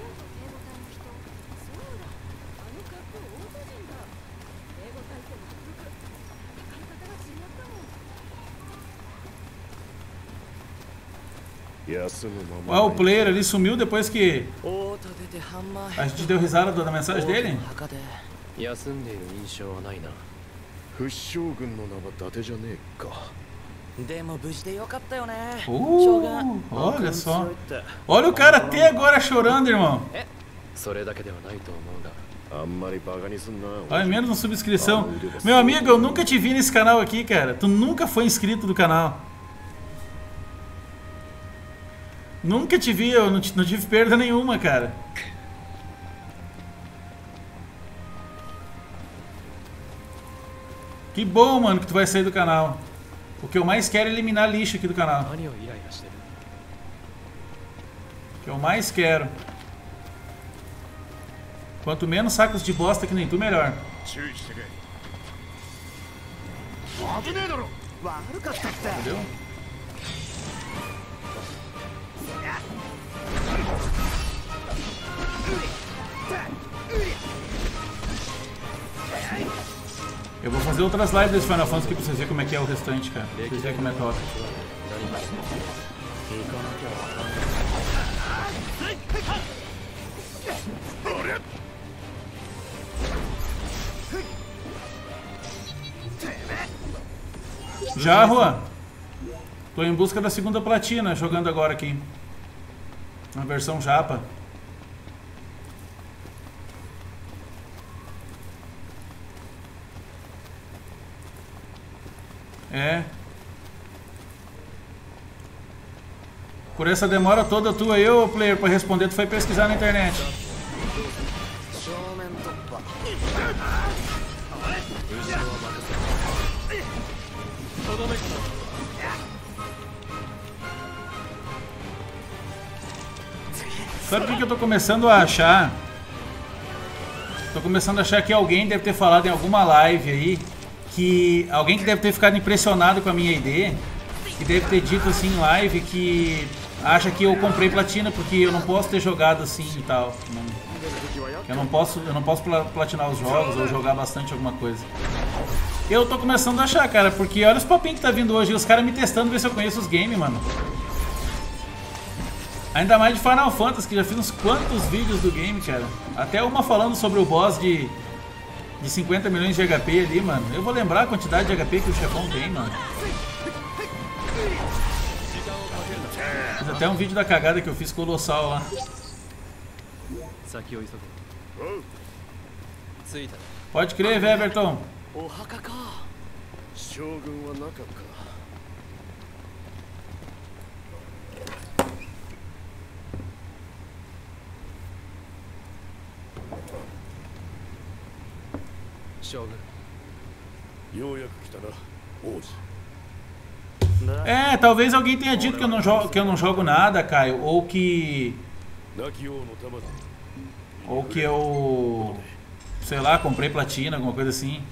Ué, o player ali sumiu depois que a gente deu risada da mensagem dele? Uh, olha só. Olha o cara até agora chorando, irmão. Olha, menos uma subscrição. Meu amigo, eu nunca te vi nesse canal aqui, cara. Tu nunca foi inscrito do canal. Nunca te vi, eu não, não tive perda nenhuma, cara. Que bom, mano, que tu vai sair do canal. O que eu mais quero é eliminar lixo aqui do canal. O que eu mais quero. Quanto menos sacos de bosta que nem tu, melhor. Entendeu? Eu vou fazer outras lives desse Final Fantasy aqui pra vocês verem como é que é o restante, cara. Pra vocês verem como é top. Já, Juan? Tô em busca da segunda platina, jogando agora aqui. Na versão japa. É. Por essa demora toda tua, eu, player, pra responder, tu foi pesquisar na internet. Sabe o que eu tô começando a achar? Tô começando a achar que alguém deve ter falado em alguma live aí, que alguém que deve ter ficado impressionado com a minha I D, que deve ter dito assim em live que acha que eu comprei platina porque eu não posso ter jogado assim e tal. Eu não posso, eu não posso platinar os jogos ou jogar bastante alguma coisa. Eu tô começando a achar, cara, porque olha os papinhos que tá vindo hoje, os caras me testando ver se eu conheço os games, mano. Ainda mais de Final Fantasy, que já fiz uns quantos vídeos do game, cara. Até uma falando sobre o boss de, de cinquenta milhões de H P ali, mano. Eu vou lembrar a quantidade de H P que o chefão tem, mano. Fiz até um vídeo da cagada que eu fiz colossal lá. Pode crer, Everton. É, talvez alguém tenha dito que eu não jogo, que eu não jogo nada, Caio, ou que ou que eu, sei lá, comprei platina, alguma coisa assim.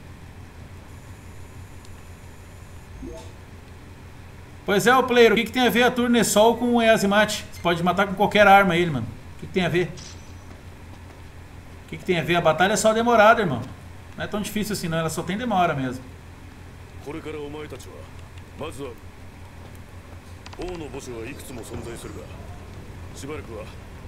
Pois é, o player, o que, que tem a ver a Turnesol com o Eazimate? Você pode matar com qualquer arma ele, mano. O que, que tem a ver? O que, que tem a ver? A batalha é só demorada, irmão. Não é tão difícil assim não, ela só tem demora mesmo.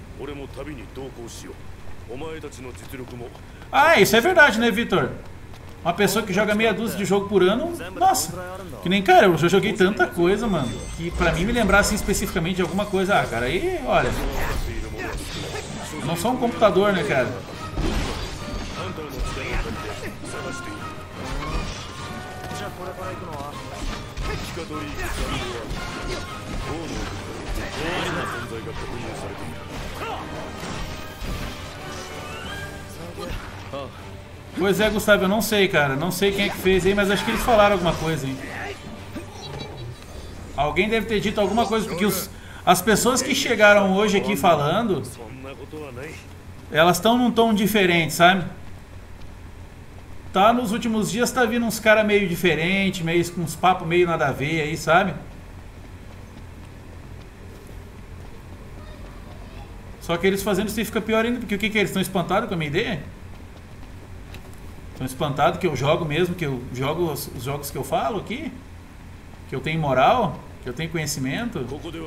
Ah, isso é verdade, né, Vitor? Uma pessoa que joga meia dúzia de jogo por ano, nossa, que nem, cara, eu já joguei tanta coisa, mano, que pra mim me lembrar assim especificamente de alguma coisa, ah, cara, aí, olha, eu não sou um computador, né, cara? Pois é, Gustavo, eu não sei, cara. Não sei quem é que fez aí, mas acho que eles falaram alguma coisa, hein? Alguém deve ter dito alguma coisa, porque os, as pessoas que chegaram hoje aqui falando, elas estão num tom diferente, sabe? Tá, nos últimos dias tá vindo uns caras meio diferentes, meio com uns papos meio nada a ver aí, sabe? Só que eles fazendo isso fica pior ainda, porque o que que é? Eles estão espantados com a minha ideia? Estão espantados que eu jogo mesmo, que eu jogo os, os jogos que eu falo aqui? Que eu tenho moral? Que eu tenho conhecimento?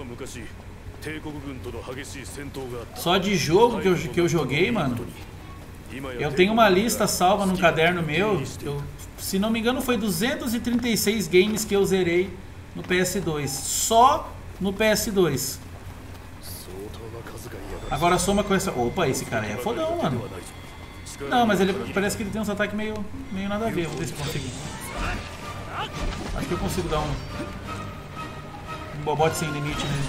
Só de jogo que eu, que eu joguei, mano. Eu tenho uma lista salva no caderno meu. Eu, se não me engano, foi duzentos e trinta e seis games que eu zerei no P S dois. Só no P S dois. Agora soma com essa... Opa, esse cara aí é fodão, mano. Não, mas ele parece que ele tem uns ataques meio, meio nada a ver. Vou ver se eu consigo. Acho que eu consigo dar um... Um bobote sem limite nele.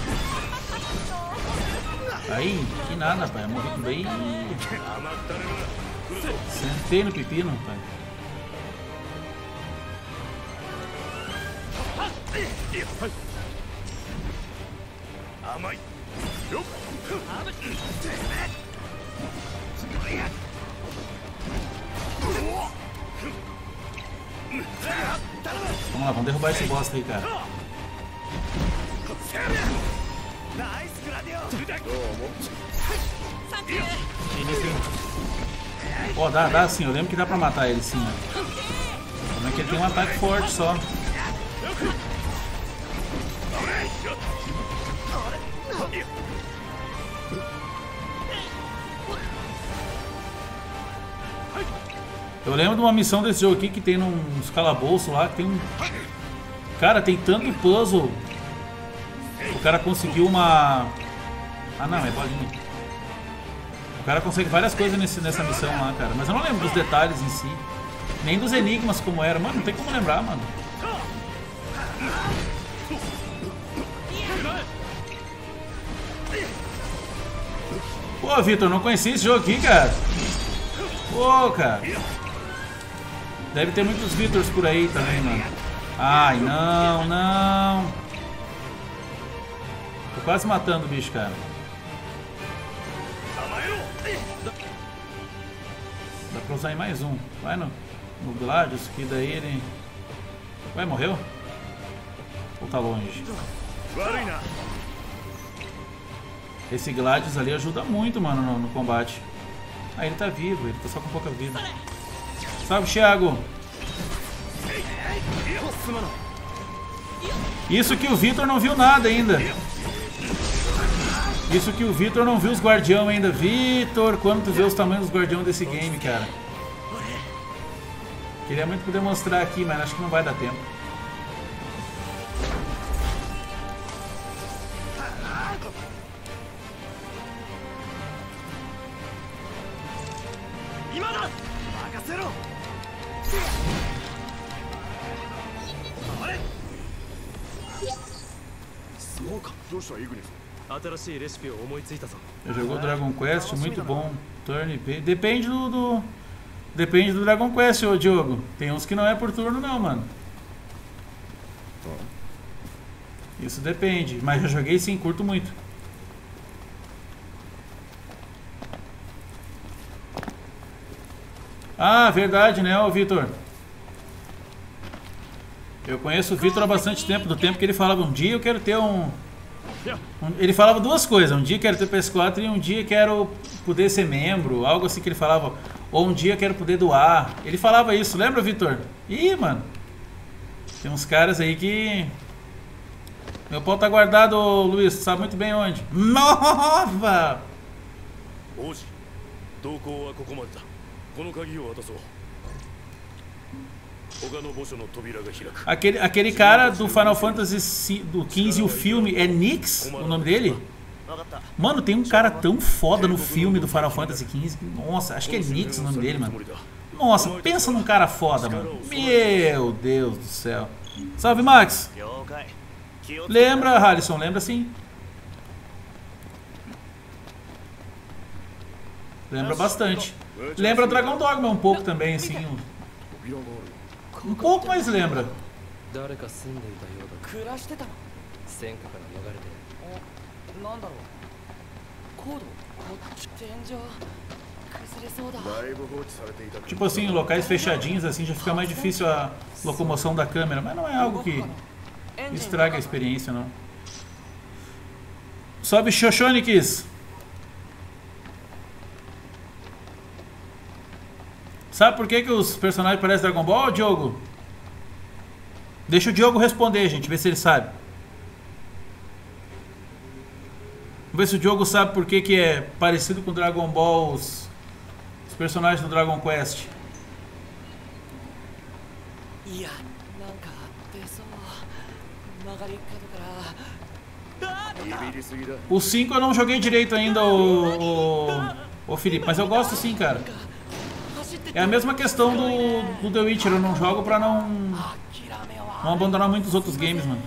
Aí, que nada, pai. Morri com bem... Sentei no pepino, pai. Vamos lá, vamos derrubar esse bosta aí, cara. Ó, oh, dá, dá sim, eu lembro que dá pra matar ele sim. Como é que ele tem um ataque forte só. Eu lembro de uma missão desse jogo aqui que tem uns calabouços lá, que tem um... Cara, tem tanto puzzle. O cara conseguiu uma... Ah não, é bolinha. O cara consegue várias coisas nesse, nessa missão lá, cara. Mas eu não lembro dos detalhes em si. Nem dos enigmas como era. Mano, não tem como lembrar, mano. Pô, Vitor, não conhecia esse jogo aqui, cara. Pô, cara. Deve ter muitos Vitors por aí também, mano. Ai, não, não. Tô quase matando o bicho, cara. Dá pra usar em mais um. Vai no, no Gladius, que daí ele... Ué, morreu? Ou tá longe? Esse Gladius ali ajuda muito, mano, no, no combate. Ah, ele tá vivo, ele tá só com pouca vida. Salve, Thiago! Isso que o Vitor não viu nada ainda. Isso que o Vitor não viu os guardião ainda. Vitor, quando tu vê os tamanhos dos guardião desse game, cara? Queria muito poder mostrar aqui, mas acho que não vai dar tempo. Eu jogou Dragon Quest, muito bom. Turn P. Depende do, do. Depende do Dragon Quest, ô Diogo. Tem uns que não é por turno, não, mano. Isso depende. Mas já joguei sim, curto muito. Ah, verdade, né, ô Vitor? Eu conheço o Vitor há bastante tempo, do tempo que ele falava um dia eu quero ter um... um ele falava duas coisas, um dia quero ter P S quatro e um dia quero poder ser membro, algo assim que ele falava. Ou um dia quero poder doar. Ele falava isso, lembra, Vitor? Ih, mano. Tem uns caras aí que... Meu pau tá guardado, Luiz, sabe muito bem onde. Nova! Aquele, aquele cara do Final Fantasy do quinze, o filme, é Nix o nome dele? Mano, tem um cara tão foda no filme do Final Fantasy quinze. Nossa, acho que é Nix o nome dele, mano. Nossa, pensa num cara foda, mano. Meu Deus do céu. Salve, Max. Lembra, Harrison? Lembra sim? Lembra bastante. Lembra Dragon Dogma um pouco também, assim. Um pouco, mas lembra. Tipo assim, locais fechadinhos, assim, já fica mais difícil a locomoção da câmera. Mas não é algo que estraga a experiência, não. Sobe Xoxonix. Sabe por que, que os personagens parecem Dragon Ball, Diogo? Deixa o Diogo responder, gente, ver se ele sabe. Vamos ver se o Diogo sabe por que, que é parecido com Dragon Ball, os, os personagens do Dragon Quest. O cinco eu não joguei direito ainda, o, o, o Felipe, mas eu gosto sim, cara. É a mesma questão do, do The Witcher, eu não jogo pra não, não abandonar muitos outros games, mano.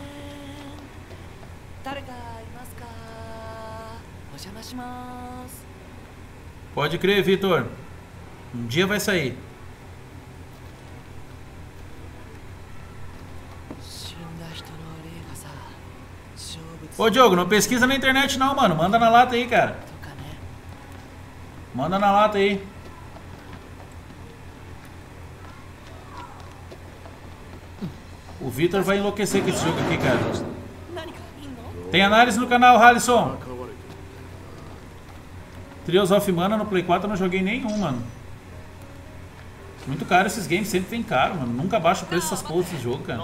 Pode crer, Vitor. Um dia vai sair. Ô Diogo, não pesquisa na internet não, mano. Manda na lata aí, cara. Manda na lata aí. O Vitor vai enlouquecer com esse jogo aqui, cara. Tem análise no canal, Harrison. Trials of Mana no Play quatro eu não joguei nenhum, mano. Muito caro esses games, sempre tem caro, mano. Nunca baixa o preço dessas porras desse jogo, cara.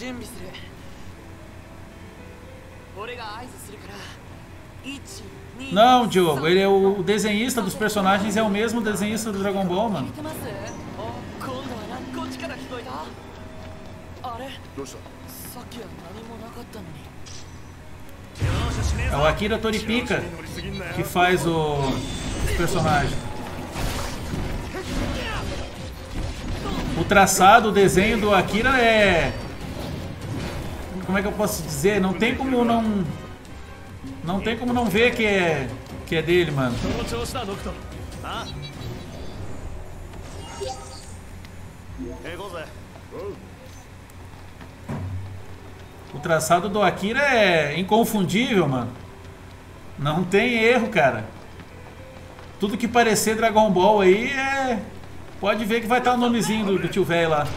Não, Diogo, ele é o desenhista dos personagens, é o mesmo desenhista do Dragon Ball, mano. É o Akira Toriyama que faz o, os personagens. O traçado, o desenho do Akira é... Como é que eu posso dizer? Não tem como não... Não tem como não ver que é, que é dele, mano. O traçado do Akira é inconfundível, mano. Não tem erro, cara. Tudo que parecer Dragon Ball aí é... Pode ver que vai estar o nomezinho do, do tio velho lá.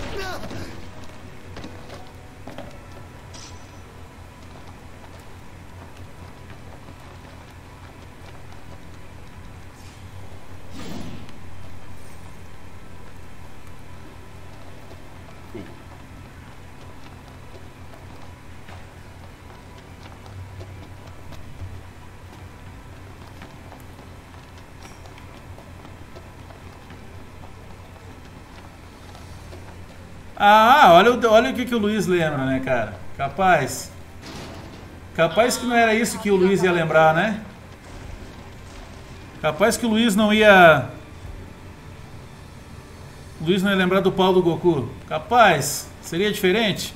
Ah, olha, o- olha o que, que o Luiz lembra, né, cara? Capaz. Capaz que não era isso que o Luiz ia lembrar, né? Capaz que o Luiz não ia... O Luiz não ia lembrar do pau do Goku. Capaz. Seria diferente?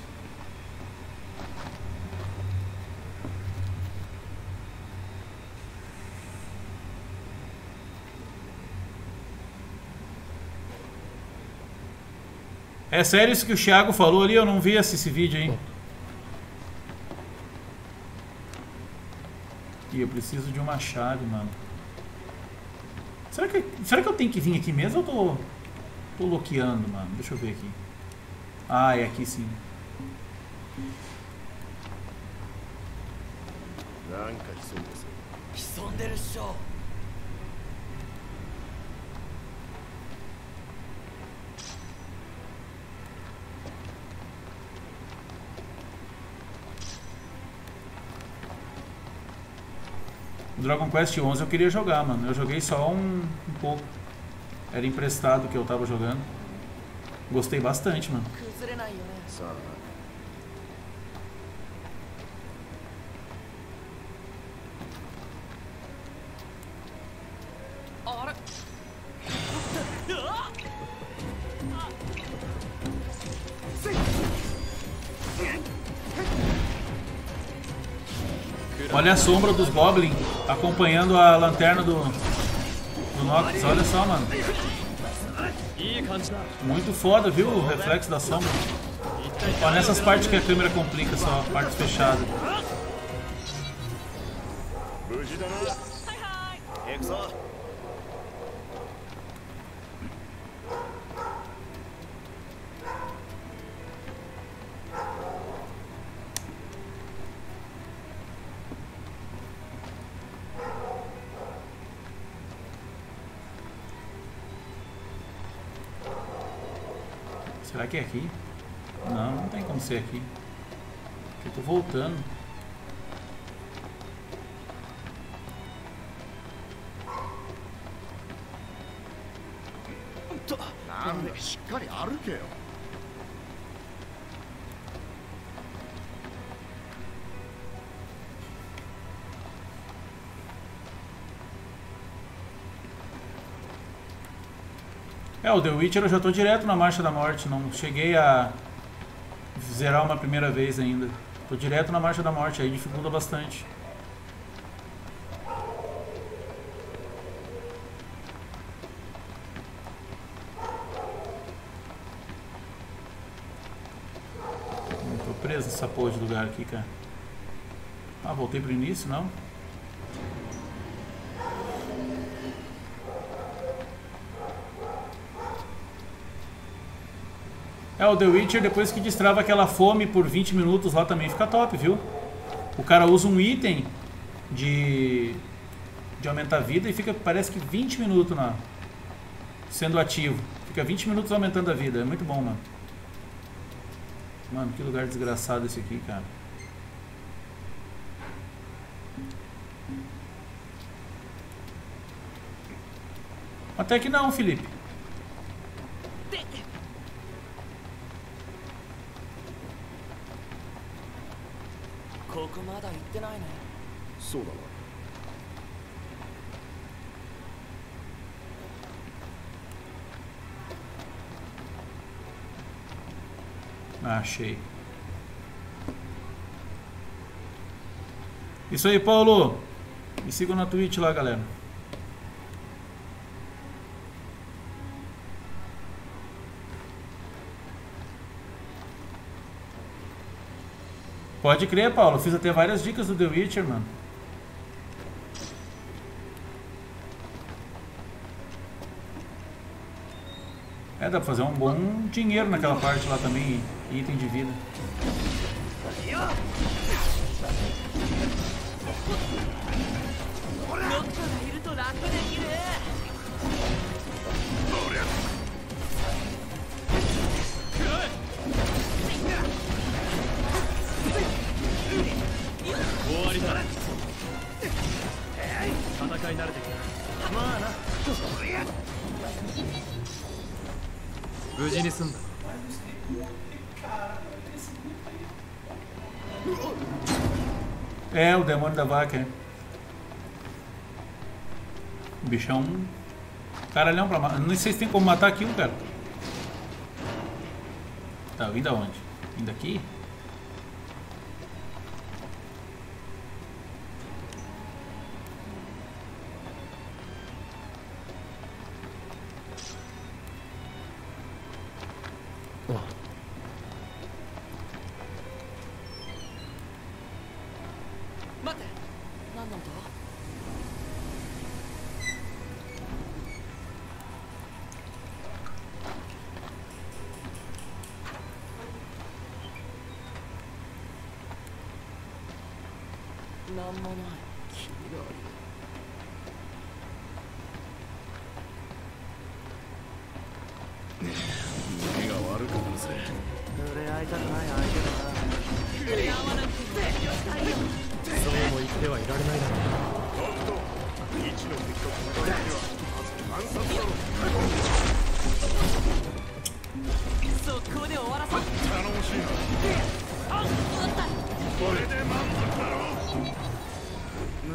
É sério isso que o Thiago falou ali? Eu não vi esse, esse vídeo aí. Ih, eu preciso de uma chave, mano. Será que, será que eu tenho que vir aqui mesmo ou eu tô, tô loqueando, mano? Deixa eu ver aqui. Ah, é aqui sim. O Dragon Quest onze eu queria jogar, mano. Eu joguei só um, um pouco. Era emprestado que eu tava jogando. Gostei bastante, mano. 崩れないよね。 さああれうわっ Olha a sombra dos Goblins acompanhando a lanterna do, do Noctis. Olha só, mano. いい感じだ Muito foda, viu? O reflexo da sombra. Ó, nessas partes que a câmera complica só, partes fechadas. 無事だな行くぞ Será que é aqui? Não, não tem como ser aqui. Porque eu tô voltando. Tá. なんでしっかり歩けよ É, o The Witcher eu já tô direto na Marcha da Morte. Não cheguei a zerar uma primeira vez ainda. Tô direto na Marcha da Morte, aí dificulta bastante. Eu tô preso nessa porra de lugar aqui, cara. Ah, voltei pro início, não? É, o The Witcher, depois que destrava aquela fome por vinte minutos lá também fica top, viu? O cara usa um item de, de aumentar a vida e fica, parece que vinte minutos na, sendo ativo. Fica vinte minutos aumentando a vida, é muito bom, mano. Mano, que lugar desgraçado esse aqui, cara. Até que não, Felipe. そうだな Ah, achei. Isso aí, Paulo. Me sigam na Twitch lá, galera. Pode crer, Paulo. Fiz até várias dicas do The Witcher, mano. É, dá pra fazer um bom dinheiro naquela parte lá também, item de vida. É, o demônio da vaca, é. O bichão. Caralhão pra matar. Não sei se tem como matar aquilo, cara. Tá, vindo aonde? Vindo aqui?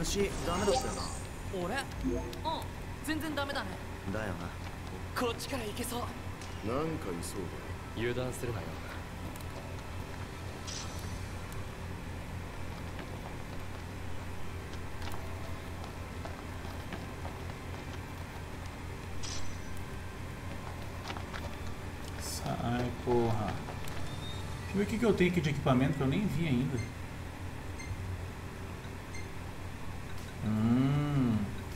虫ダメだったよな。 俺うん全然ダメだね。 だよな。 こっちから行けそう。 なんかいそうだ。 油断するなよ。 Sai, porra. Deixa eu ver o que, que eu tenho aqui de equipamento que eu nem vi ainda. Hum.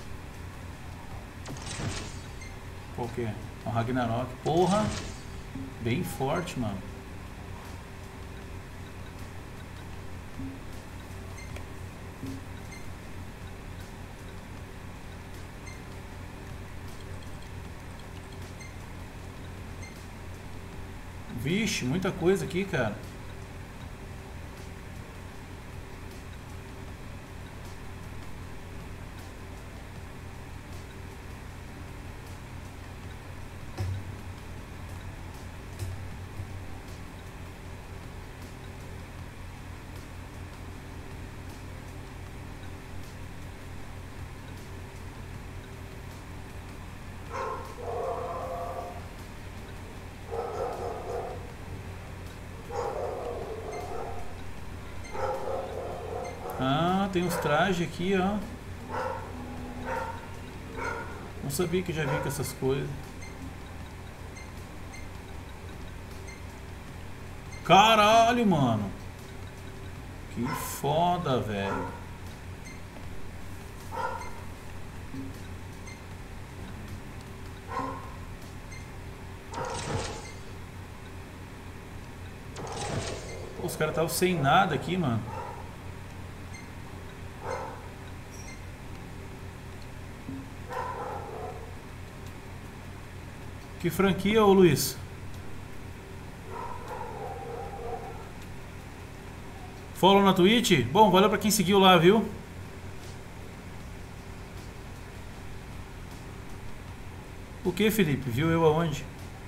Qual que é? O Ragnarok. Porra! Bem forte, mano. Vixe, muita coisa aqui, cara. Ah, tem uns trajes aqui, ó. Não sabia que já vi com essas coisas. Caralho, mano. Que foda, velho. Os caras estavam sem nada aqui, mano. Que franquia, ô Luiz? Follow na Twitch? Bom, valeu pra quem seguiu lá, viu? O que, Felipe? Viu eu aonde?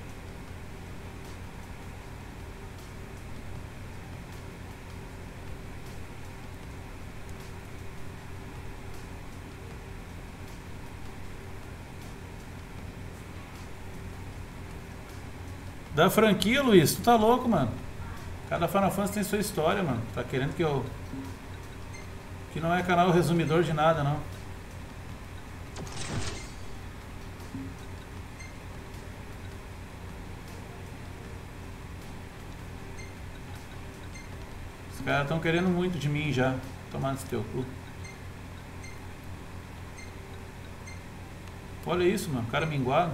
Da franquia, Luiz? Tu tá louco, mano. Cada Final Fantasy tem sua história, mano. Tá querendo que eu... Que não é canal resumidor de nada, não. Os caras estão querendo muito de mim já. Tomar nesse teu cu. Olha isso, mano. Cara minguado.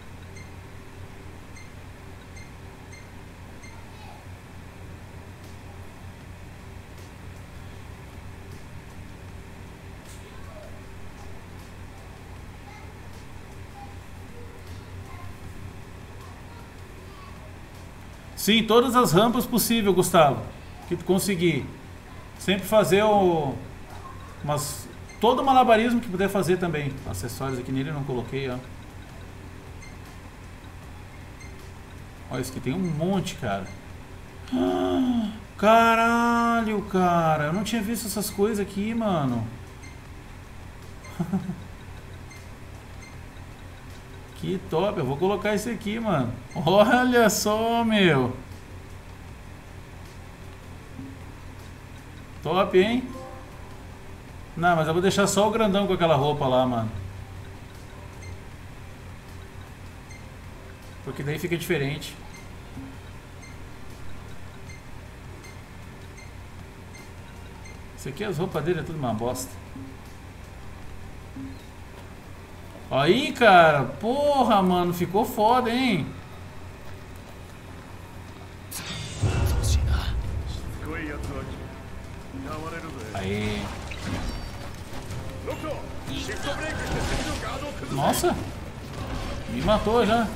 Sim, todas as rampas possíveis, Gustavo, que tu conseguir. Sempre fazer o... Mas todo malabarismo que puder fazer também. Acessórios aqui nele eu não coloquei, ó. Olha, isso aqui tem um monte, cara. Ah, caralho, cara. Eu não tinha visto essas coisas aqui, mano. Que top, eu vou colocar esse aqui, mano. Olha só, meu. Top, hein? Não, mas eu vou deixar só o grandão com aquela roupa lá, mano. Porque daí fica diferente. Isso aqui, as roupas dele é tudo uma bosta. Aí, cara, porra, mano, ficou foda, hein? Aí. Nossa, me matou já.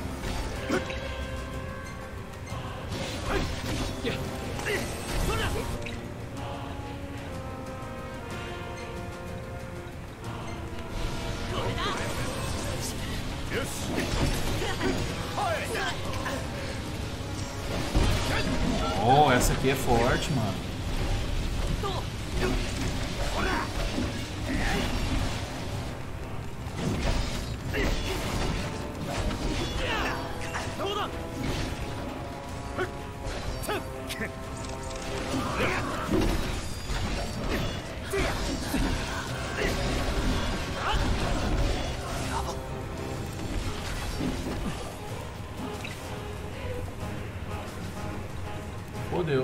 Oh, essa aqui é forte, mano. fodeu.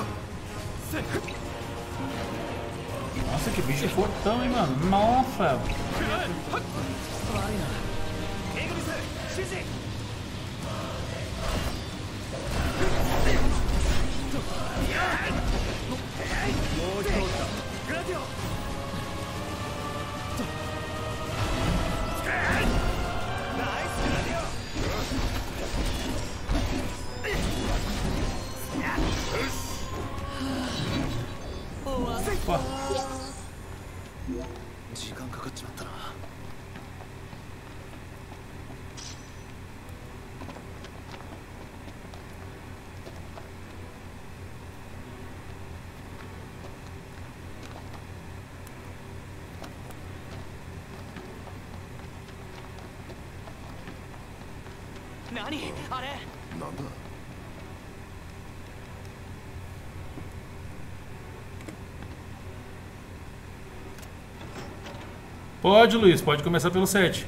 Nossa, que bicho fortão, hein, mano? Nossa! Opa. 時間かかっちまったな。何あれ？なんだ？ Pode, Luiz, pode começar pelo sete.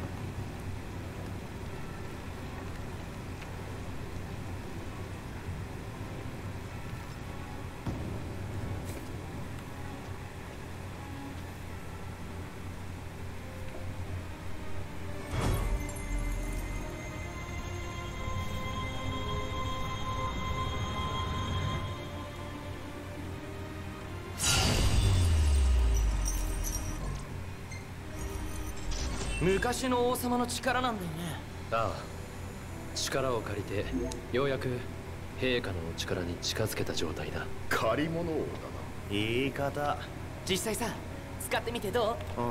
昔の王様の力なんだよね。 ああ、力を借りてようやく陛下の力に近づけた状態だ。 借り物王だな。 言い方。 実際さ、使ってみてどう？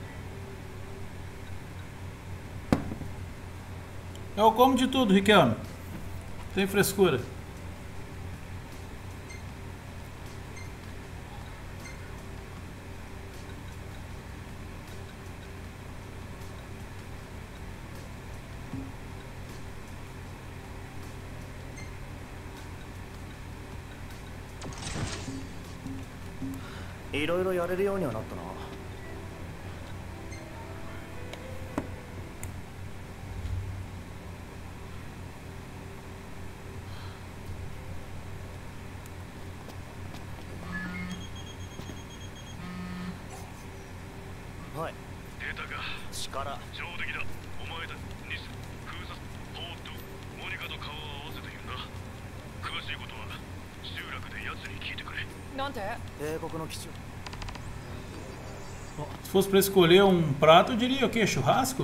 Eu como de tudo, Riquelme. Tem frescura. Um, いろいろやれるようにはなったな。 はい。 出たか。 力。 上出来だ。お前たち、ニス、封鎖、ポート、モニカと顔を合わせて言うな。詳しいことは集落で奴に聞いてくれ。 なんて？ 帝国の基地。 Se fosse para escolher um prato, eu diria o quê? Churrasco?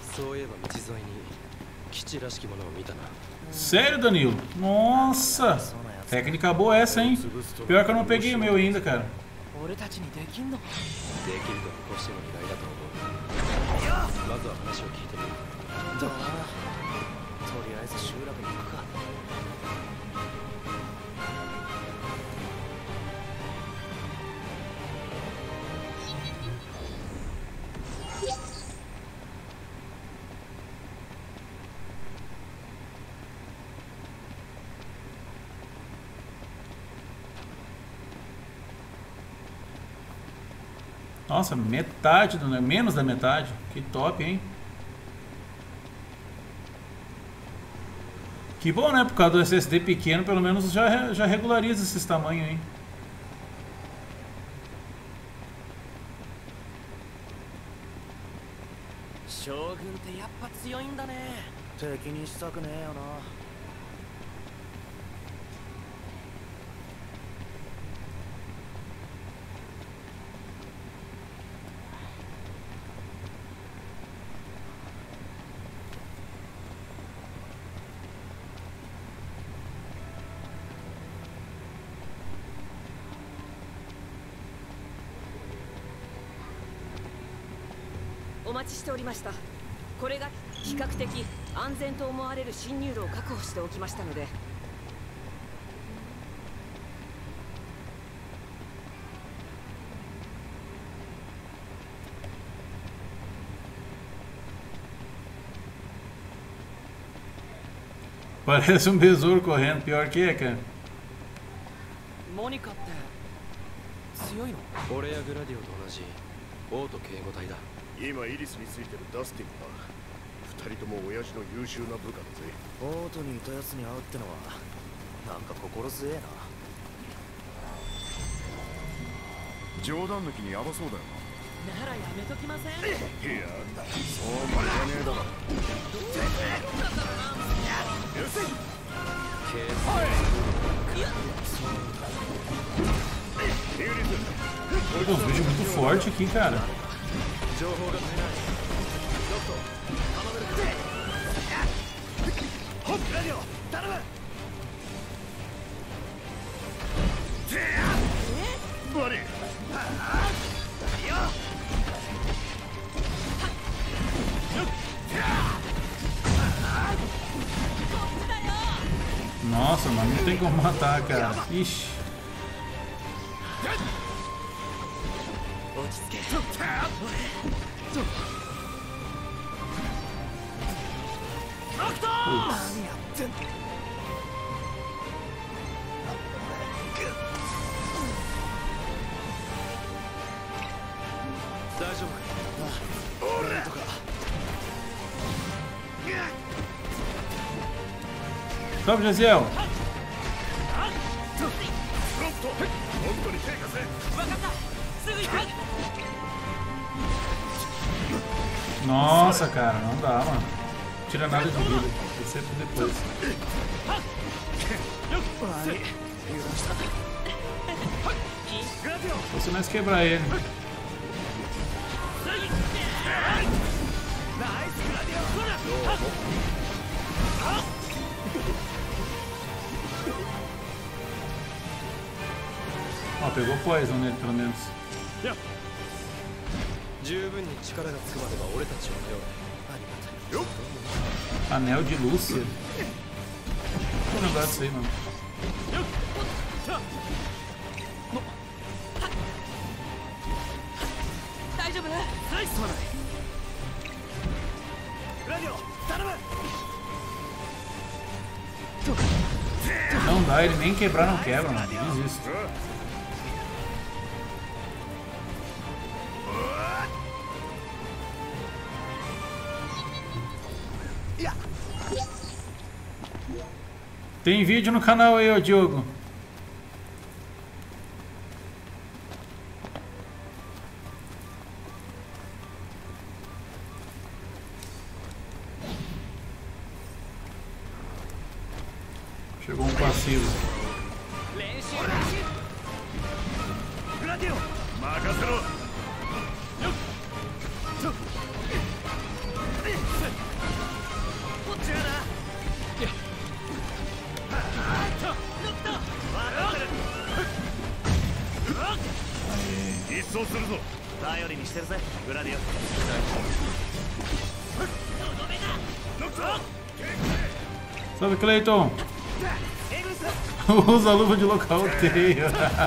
Sério, Danilo? Nossa! Técnica boa essa, hein? Pior que eu não peguei o meu ainda, cara. 俺たちにできんの？ できると残しての依頼だと思う。まずは話を聞いてみる。 どうだ。とりあえず集落に行くか。 Nossa, metade, do, menos da metade. Que top, hein? Que bom, né? Por causa do S S D pequeno, pelo menos já, já regulariza esses tamanhos, hein? 将軍ってやっぱ強いんだね。 敵にしたくねえよな。 お待ちしておりました。これが比較的安全と思われる侵入路を確保しておきましたので。 Parece um besouro correndo, pior que é, cara. モニカって強いの？ 俺やグラディオと同じ王と警護隊だ。 今イリスについてるダスティンだ。二人とも親父の優秀な部下だぜ。 オートにいたやつに会うってのはなんか心強えな。 冗談抜きにヤバそうだよならやめときません。 な。いやだ、そうもいかねえだろ。 Pô, um vídeo muito forte aqui, cara. Nossa, mano, não tem como matar, cara. Ixi. Salve, Jaziel! Nossa, cara, não dá, mano. Não tira nada de vida. Tem sempre depois. Só se nós quebrar ele. Ó, pegou poison nele, pelo menos. Anel de Lúcia? Não vou lembrar disso aí, mano. Não dá, ele nem quebrar não quebra, mano. Desisto. Tem vídeo no canal aí, ô Diogo. Chegou um passivo. Salve, Clayton! Usa a luva de localteio.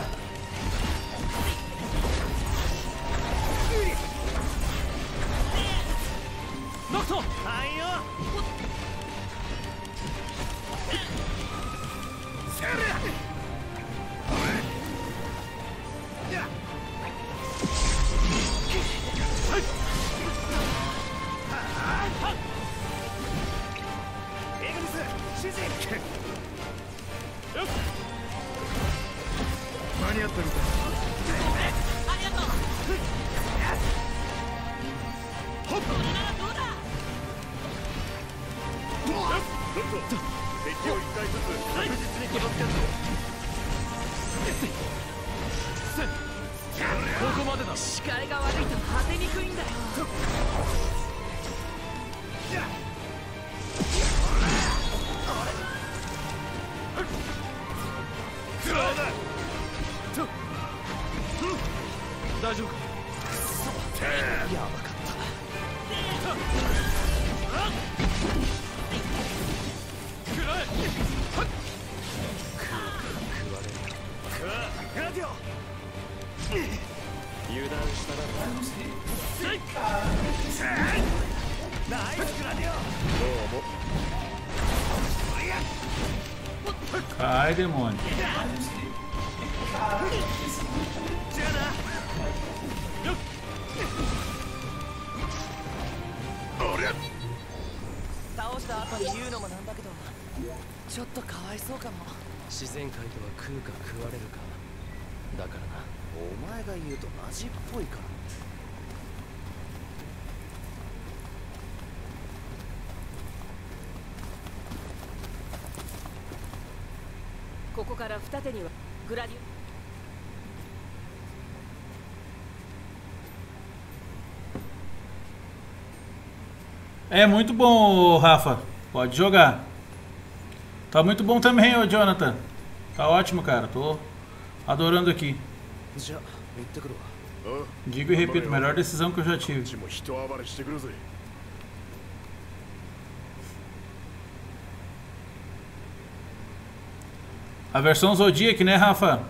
Ai, demônio. 自然界とは食うか食われるかだからな。 お前が言うとマジっぽいから。 ここから二手にはグラディ É muito bom, Rafa. Pode jogar. Tá muito bom também, ô Jonathan. Tá ótimo, cara. Tô adorando aqui. Digo e repito, melhor decisão que eu já tive. A versão Zodiac, né, Rafa?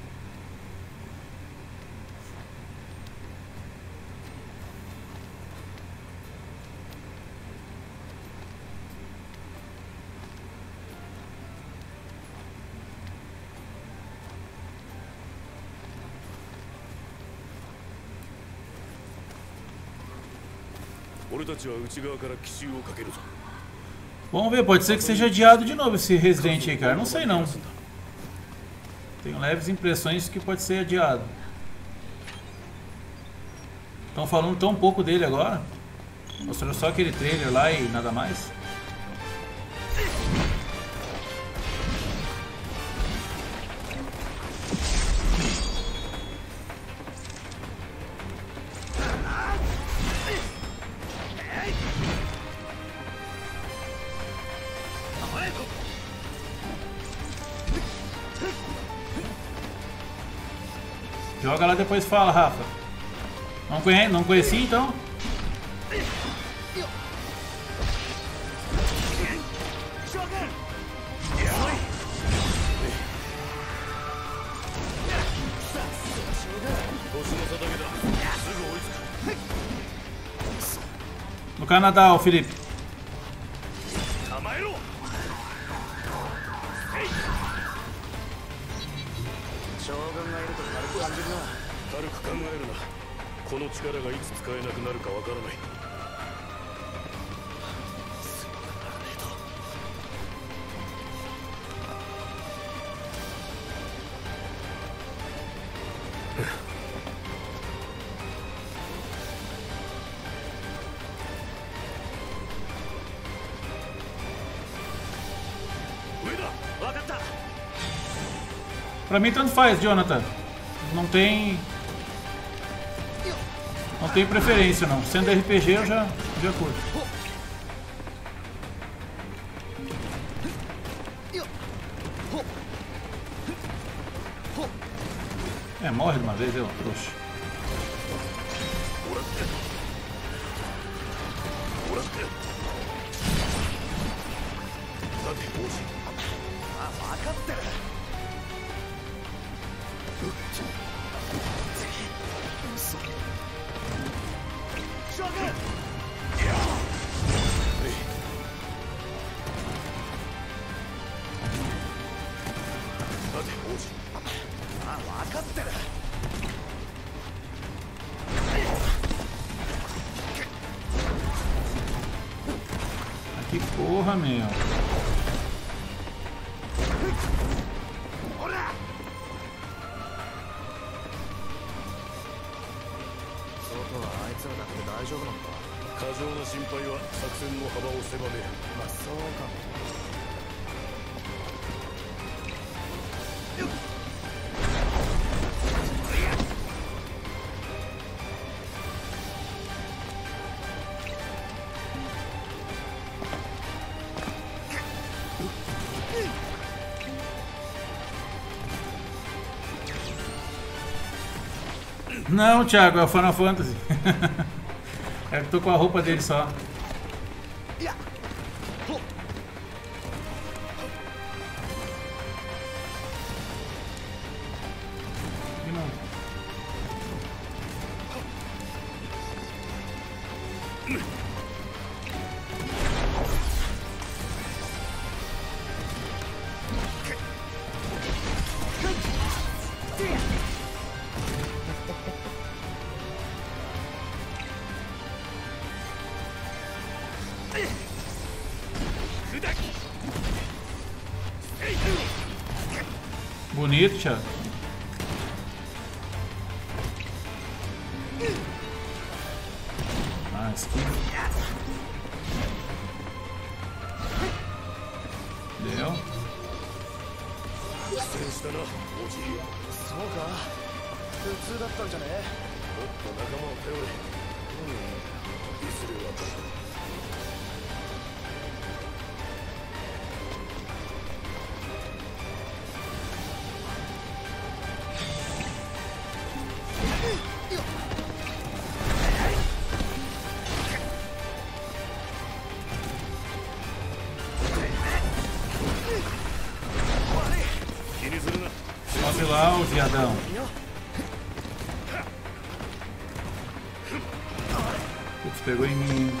Vamos ver, pode ser que seja adiado de novo esse Resident aí, cara. Não sei não. Tenho leves impressões que pode ser adiado. Estão falando tão pouco dele agora. Mostrando só aquele trailer lá e nada mais. Joga lá depois fala, Rafa. Não conhece, não conheci então? No Canadá, o Felipe. Pra mim tanto faz, Jonathan. Não tem... Não tem preferência não. Sendo R P G eu já, já curto. É, morre de uma vez, eu trouxa. Que porra, meu. Não, Thiago, é o Final Fantasy. É que tô com a roupa dele só. Bonito, Thiago. Ah, esquiva. Deu. そうか普通だったんじゃねえもっと仲間を頼れうんいずれは Sobe lá, ô viadão. Putz, pegou em mim.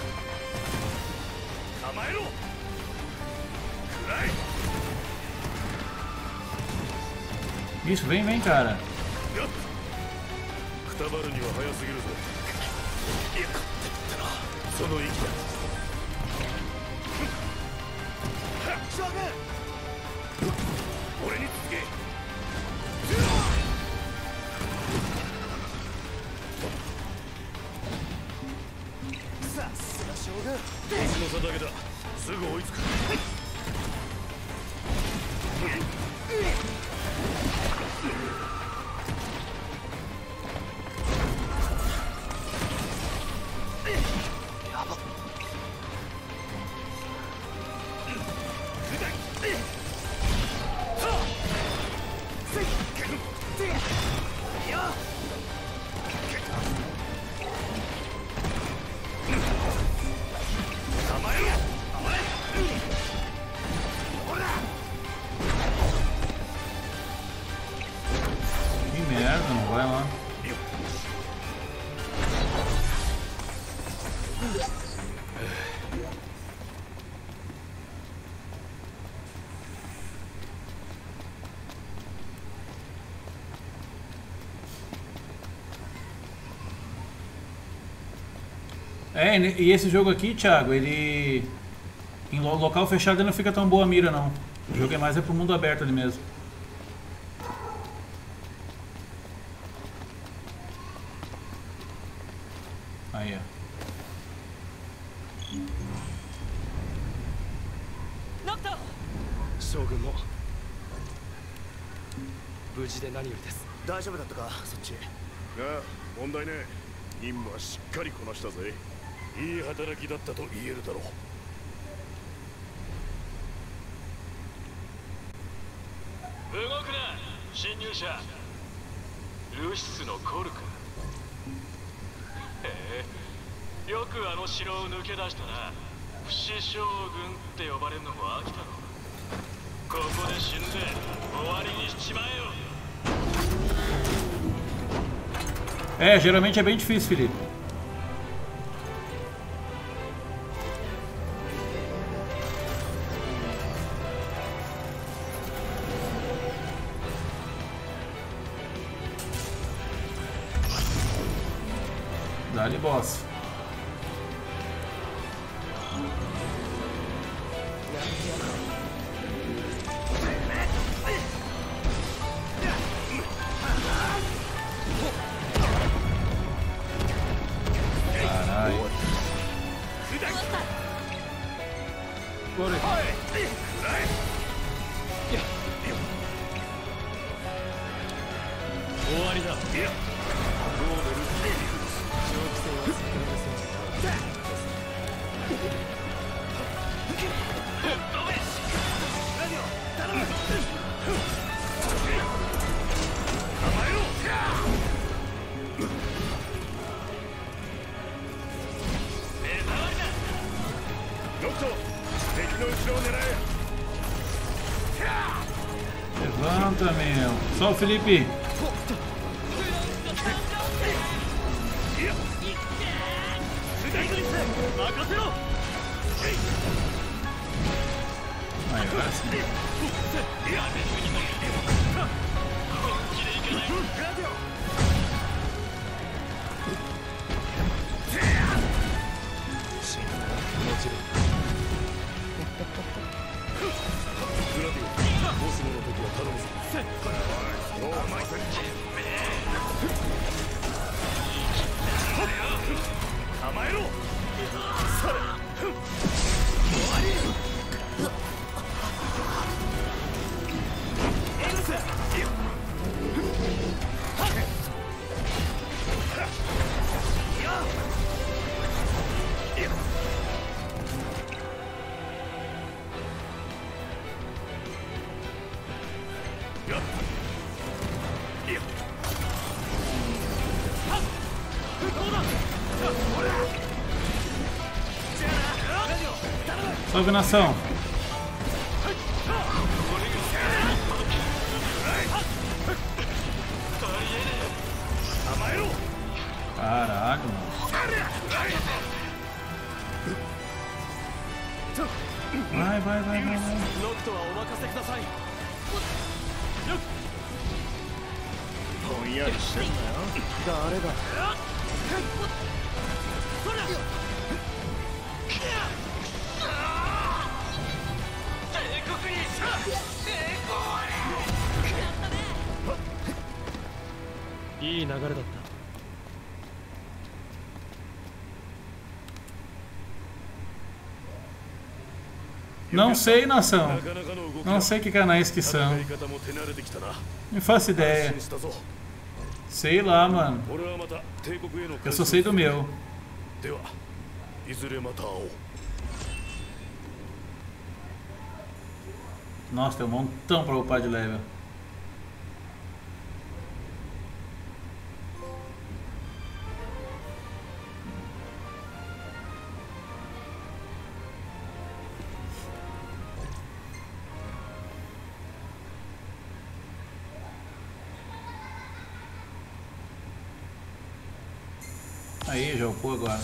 Isso, vem, vem, cara. É, e esse jogo aqui, Thiago, ele... Em local fechado ele não fica tão boa a mira, não. O jogo é mais é pro mundo aberto ali mesmo. Aí, ó. Shogunも無事で何よりです。大丈夫だったか、そっち。 ああ、問題ねえ。任務はしっかりこなしたぜ。いい働きだったと言えるだろう。 動くな、侵入者。ルシスのコルか。へえ、よくあの城を抜け出したな。不死将軍って呼ばれるのも飽きたろ。ここで死んで終わりにしちまえよ。 É, geralmente é bem difícil, Felipe. Dá-lhe boss. Levanta, meu. Só o Felipe. Aí, agora sim. しめの時は頼むぞ。構えろ。さら終わり。エルス Salve, nação! Caralho, mano. Vai, vai, vai, vai, vai. Não sei, nação. Não sei que canais que são. Não faço ideia. Sei lá, mano. Eu só sei do meu. Nossa, tem um montão pra upar de level. Aí, já upou agora.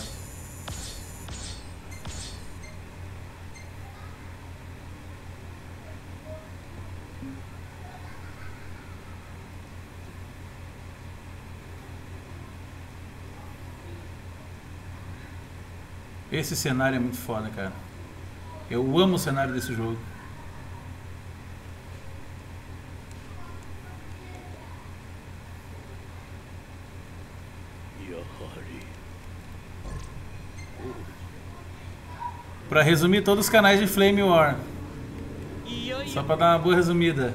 Esse cenário é muito foda, cara. Eu amo o cenário desse jogo. Pra resumir todos os canais de Flame War. Só pra dar uma boa resumida.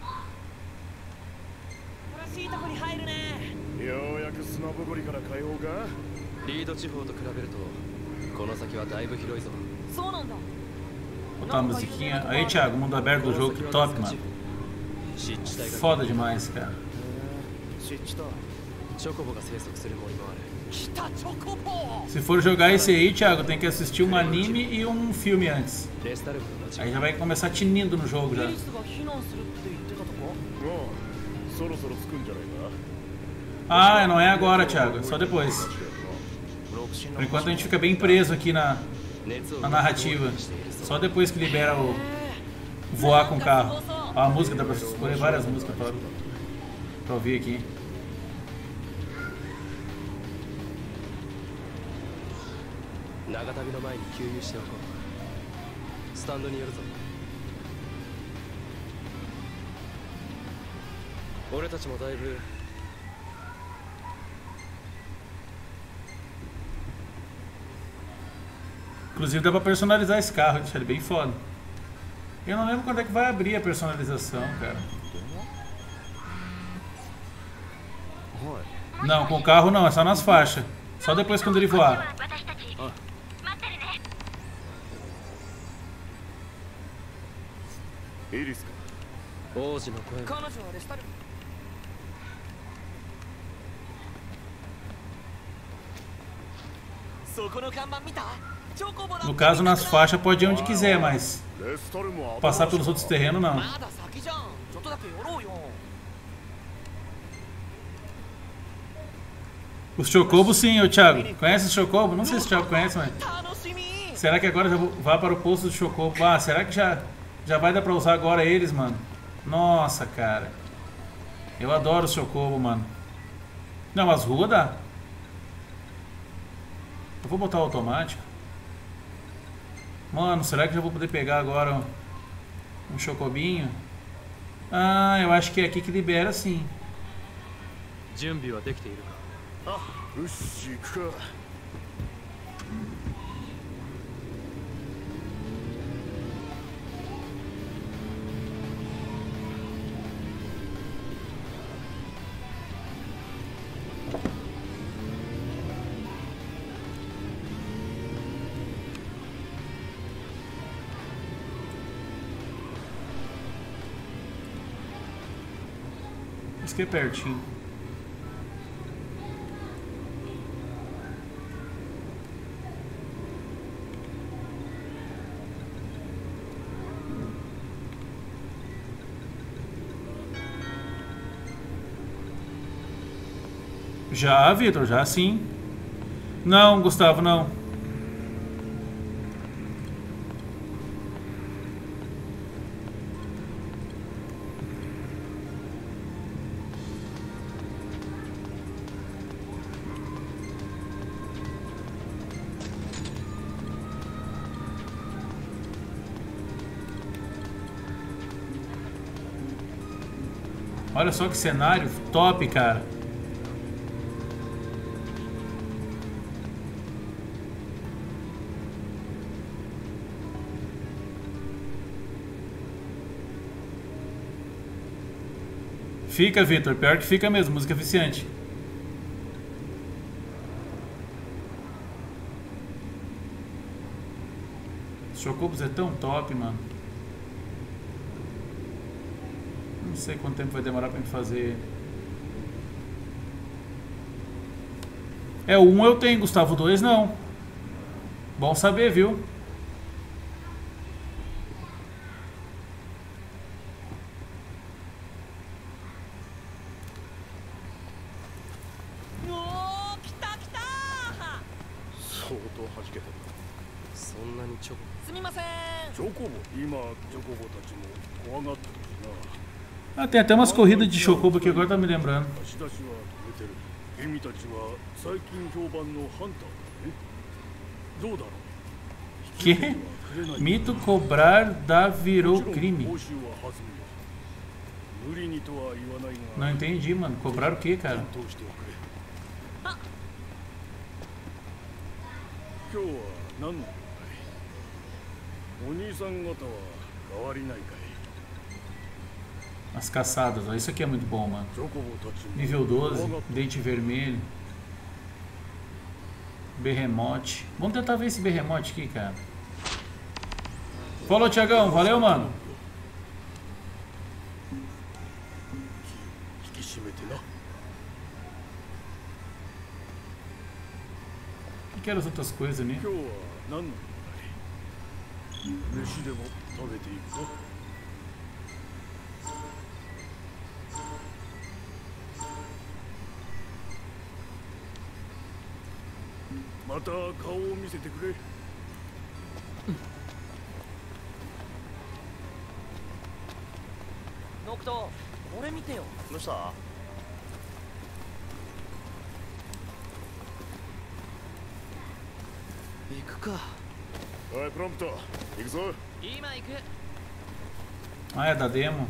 Botar uma musiquinha. Aí, Thiago, mundo aberto do jogo, que top, mano. Foda demais, cara. Se for jogar esse aí, Thiago, tem que assistir um anime e um filme antes. Aí já vai começar tinindo no jogo já. Ah, não é agora, Thiago, é só depois. Por enquanto a gente fica bem preso aqui na, na narrativa. Só depois que libera o voar com o carro. Ó, a música, dá pra escolher várias músicas pra, pra ouvir aqui. Inclusive dá pra personalizar esse carro, deixar ele bem foda. Eu não lembro quando é que vai abrir a personalização, cara. Não, com o carro não, é só nas faixas. Só depois quando ele voar. No caso, nas faixas pode ir onde quiser, mas passar pelos outros terrenos não. Os Chocobos sim, ô Thiago. Conhece os Chocobos? Não sei se o Thiago conhece, mas... Será que agora já vai para o posto do Chocobo? Ah, será que já, já vai dar pra usar agora eles, mano? Nossa, cara. Eu adoro os Chocobo, mano. Não, as ruas dá. Eu vou botar o automático. Mano, será que já vou poder pegar agora um, um Chocobinho? Ah, eu acho que é aqui que libera, sim. 準備はできているか。 あ、よし行くか。 Isso que é pertinho. Já, Vitor, já sim. Não, Gustavo, não. Olha só que cenário top, cara. Fica, Vitor. Pior que fica mesmo. Música viciante. Chocobos é tão top, mano. Não sei quanto tempo vai demorar pra me fazer. É, o um eu tenho, Gustavo. O dois não. Bom saber, viu? Ah, tem até umas corridas de Chocobo aqui, agora tá me lembrando. Que? Mito cobrar da virou crime. Não entendi, mano. Cobrar o que, cara? As caçadas, ó. Isso aqui é muito bom, mano. Nível doze, dente vermelho. Berremote. Vamos tentar ver esse berremote aqui, cara. Falou, Thiagão. Valeu, mano. O que eram as outras coisas, né? Oi, pronto. Ah, é da demo?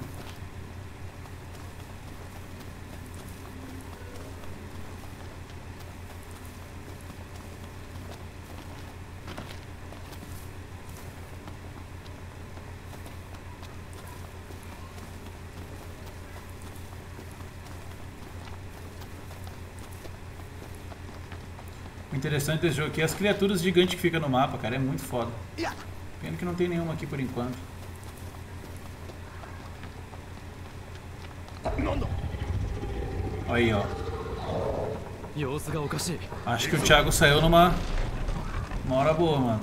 O interessante desse jogo aqui é as criaturas gigantes que ficam no mapa, cara. É muito foda. Pena que não tem nenhuma aqui por enquanto. Aí, ó. Acho que o Thiago saiu numa uma hora boa, mano.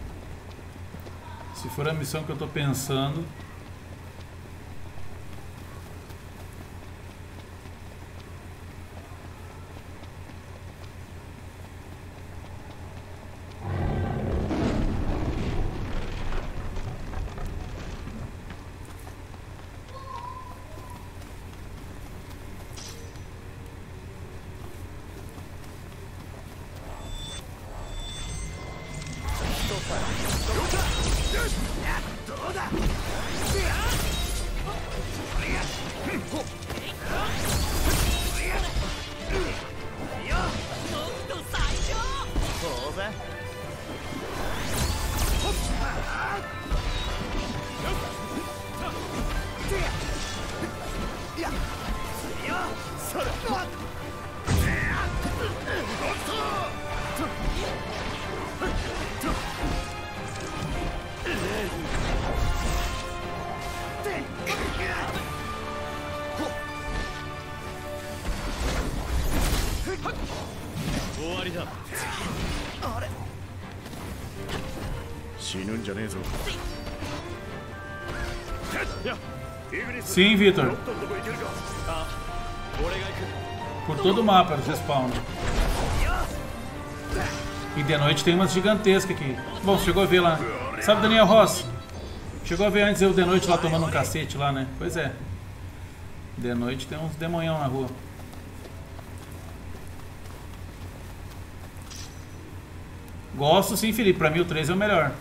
Se for a missão que eu tô pensando... Sim, Vitor. Por todo o mapa eles respawnam. E de noite tem umas gigantescas aqui. Bom, chegou a ver lá. Sabe, Daniel Ross? Chegou a ver antes eu de noite lá tomando um cacete lá, né? Pois é. De noite tem uns demonhão na rua. Gosto sim, Felipe. Pra mim o três é o melhor.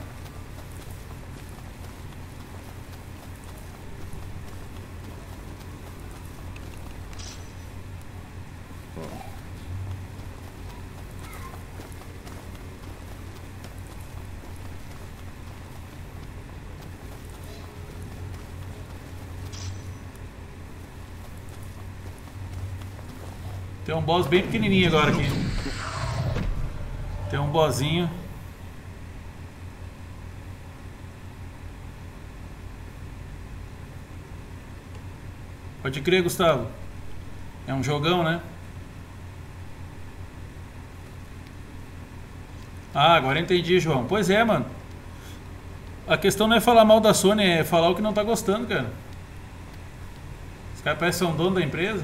Tem um boss bem pequenininho agora aqui. Tem um bossinho. Pode crer, Gustavo. É um jogão, né? Ah, agora entendi, João. Pois é, mano. A questão não é falar mal da Sony, é falar o que não tá gostando, cara. Os caras parecem que são dono da empresa.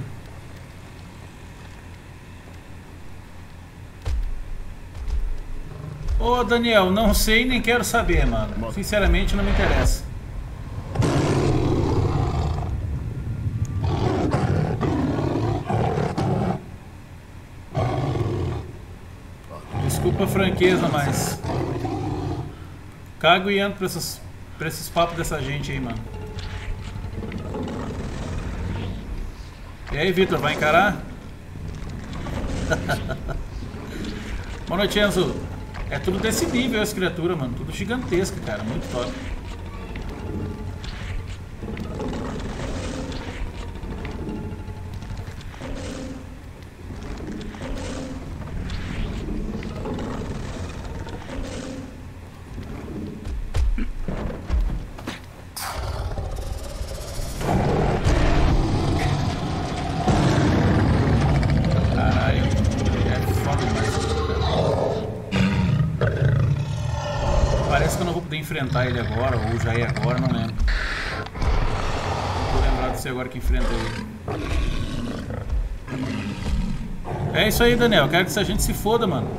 Ô, Daniel, não sei nem quero saber, mano. Sinceramente, não me interessa. Desculpa a franqueza, mas cago e entro pra esses, pra esses papos dessa gente aí, mano. E aí, Vitor, vai encarar? Boa noite, Enzo. É tudo desse nível essa criatura, mano. Tudo gigantesca, cara. Muito top. Enfrentar ele agora, ou já é agora, não lembro. Não tô lembrado de ser agora que enfrenta ele. É isso aí, Daniel. Eu quero que essa gente se foda, mano.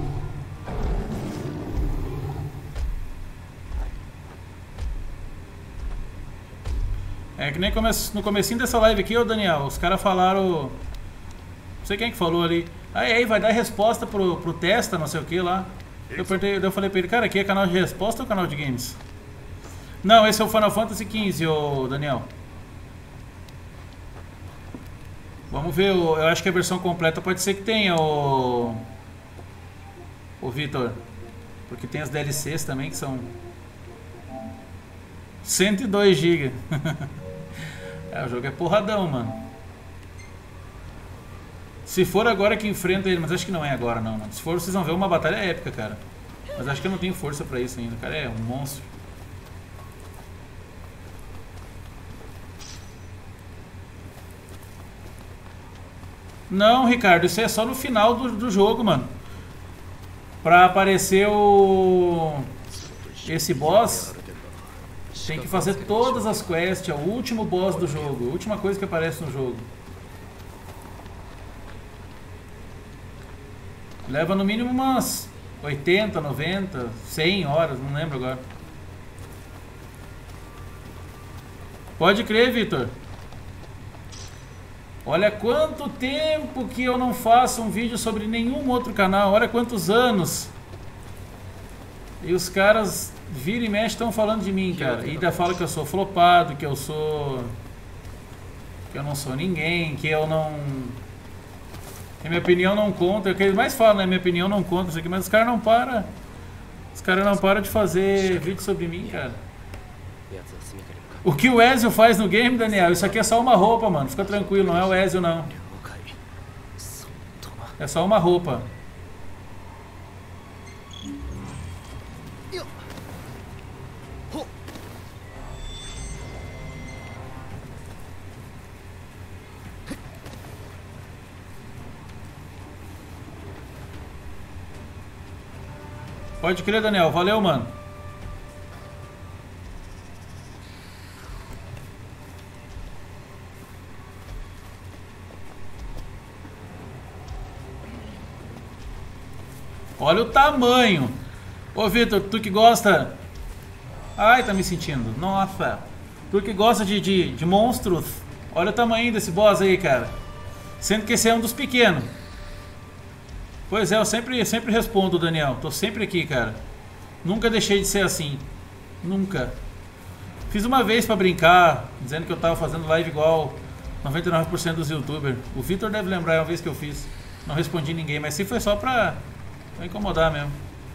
É que nem come no comecinho dessa live aqui, ô Daniel, os caras falaram... Não sei quem que falou ali. Aí, aí, vai dar resposta pro, pro testa, não sei o que lá. Eu, perguntei, eu falei pra ele, cara, aqui é canal de resposta ou canal de games? Não, esse é o Final Fantasy quinze, ô Daniel. Vamos ver, eu acho que a versão completa pode ser que tenha, ô, ô Vitor. Porque tem as D L Cs também que são cento e dois gigas. É, o jogo é porradão, mano. Se for agora que enfrenta ele, mas acho que não é agora não, mano. Se for, vocês vão ver uma batalha épica, cara. Mas acho que eu não tenho força pra isso ainda, cara. É um monstro. Não, Ricardo, isso é só no final do, do jogo, mano. Pra aparecer o... esse boss, tem que fazer todas as quests. É o último boss do jogo. A última coisa que aparece no jogo. Leva no mínimo umas oitenta, noventa, cem horas, não lembro agora. Pode crer, Vitor. Olha quanto tempo que eu não faço um vídeo sobre nenhum outro canal. Olha quantos anos. E os caras vira e mexe estão falando de mim, cara. E ainda falam que eu sou flopado, que eu sou... que eu não sou ninguém, que eu não... que minha opinião não conta. É o que eles mais falam, né? Minha opinião não conta, isso aqui, mas os caras não param. Os caras não param de fazer vídeo sobre mim, cara. O que o Ezio faz no game, Daniel, isso aqui é só uma roupa, mano. Fica tranquilo, não é o Ezio, não. É só uma roupa. Pode crer, Daniel. Valeu, mano. Olha o tamanho. Ô, Vitor, tu que gosta... Ai, tá me sentindo. Nossa. Tu que gosta de, de, de monstros. Olha o tamanho desse boss aí, cara. Sendo que esse é um dos pequenos. Pois é, eu sempre, sempre respondo, Daniel. Tô sempre aqui, cara. Nunca deixei de ser assim. Nunca. Fiz uma vez pra brincar, dizendo que eu tava fazendo live igual noventa e nove por cento dos youtubers. O Vitor deve lembrar, é uma vez que eu fiz. Não respondi ninguém, mas sim foi só pra, pra incomodar mesmo.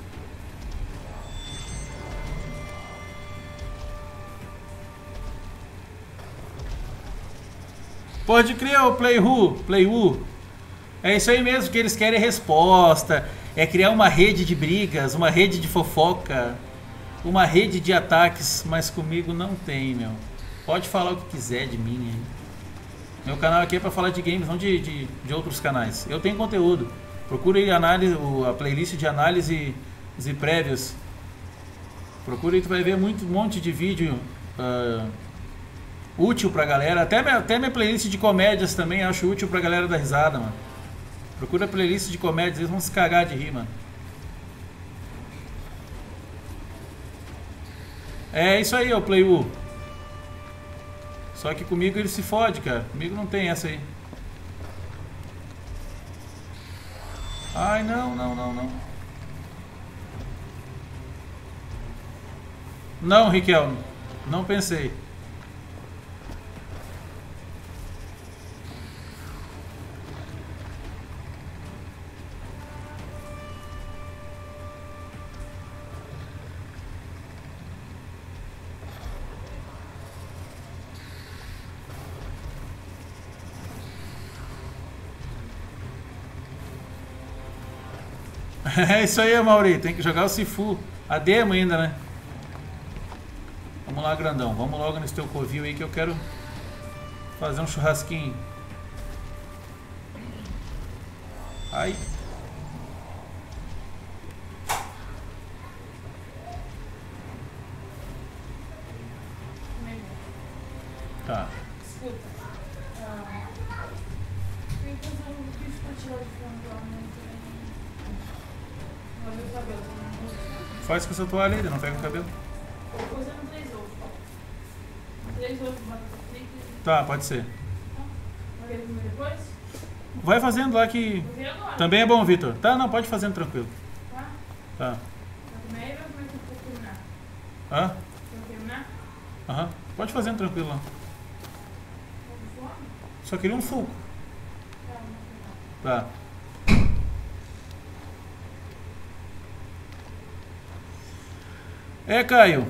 Pode crer, o Playhu, Playhu. É isso aí mesmo, que eles querem resposta. É criar uma rede de brigas, uma rede de fofoca, uma rede de ataques. Mas comigo não tem, meu. Pode falar o que quiser de mim, hein? Meu canal aqui é pra falar de games, não de, de, de outros canais. Eu tenho conteúdo. Procure aí análise, a playlist de análise e prévias. Procure aí, tu vai ver muito, um monte de vídeo uh, útil pra galera. Até minha, até minha playlist de comédias também acho útil pra galera dar risada, mano. Procura a playlist de comédias, eles vão se cagar de rir, mano. É isso aí, ó, Playu. Só que comigo ele se fode, cara. Comigo não tem essa aí. Ai, não, não, não, não. Não, Riquelme. Não pensei. É isso aí, Mauri. Tem que jogar o Sifu. A demo ainda, né? Vamos lá, grandão. Vamos logo nesse teu covil aí que eu quero fazer um churrasquinho. Ai. Tá. Escuta. Ah, tem que fazer um bicho pra tirar de frango lá, né? Faz com essa toalha aí, não pega o cabelo. Tô usando três ovos. Três ovos de batata frita. Tá, pode ser. Vai ver comer depois? Vai fazendo lá que... Também é bom, Vitor. Tá, não, pode fazendo tranquilo. Tá? Tá. Vai comer aí ou vai comer que eu vou terminar? Hã? Vai terminar? Aham. Pode fazendo tranquilo lá. Tá com fome? Só queria um suco. Tá, Tá. É, Caio.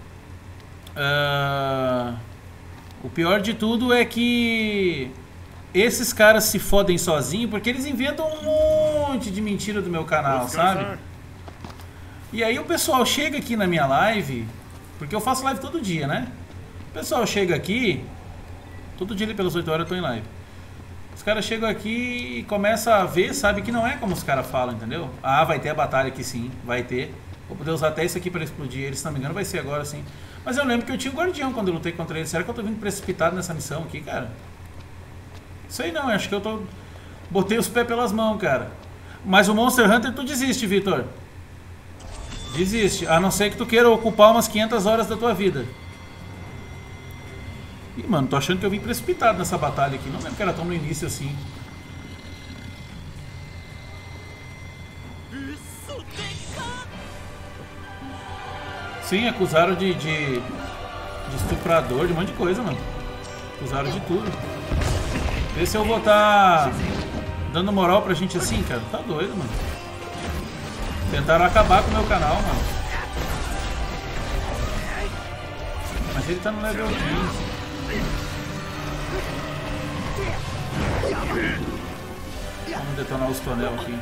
Uh, o pior de tudo é que esses caras se fodem sozinhos porque eles inventam um monte de mentira do meu canal, sabe? E aí o pessoal chega aqui na minha live, porque eu faço live todo dia, né? O pessoal chega aqui, todo dia ali pelas oito horas eu tô em live. Os caras chegam aqui e começam a ver, sabe que não é como os caras falam, entendeu? Ah, vai ter a batalha aqui sim, vai ter. Vou poder usar até isso aqui para explodir ele, se não me engano vai ser agora sim. Mas eu lembro que eu tinha o guardião quando eu lutei contra ele. Será que eu tô vindo precipitado nessa missão aqui, cara? Sei não, acho que eu tô... Botei os pés pelas mãos, cara. Mas o Monster Hunter tu desiste, Vitor. Desiste, a não ser que tu queira ocupar umas quinhentas horas da tua vida. Ih, mano, tô achando que eu vim precipitado nessa batalha aqui. Não lembro que era tão no início assim. Sim, acusaram de, de, de estuprador, de um monte de coisa, mano. Acusaram de tudo. Vê se eu vou estar dando moral pra gente assim, cara. Tá doido, mano. Tentaram acabar com o meu canal, mano. Mas ele tá no level quinze. Vamos detonar os tonel aqui.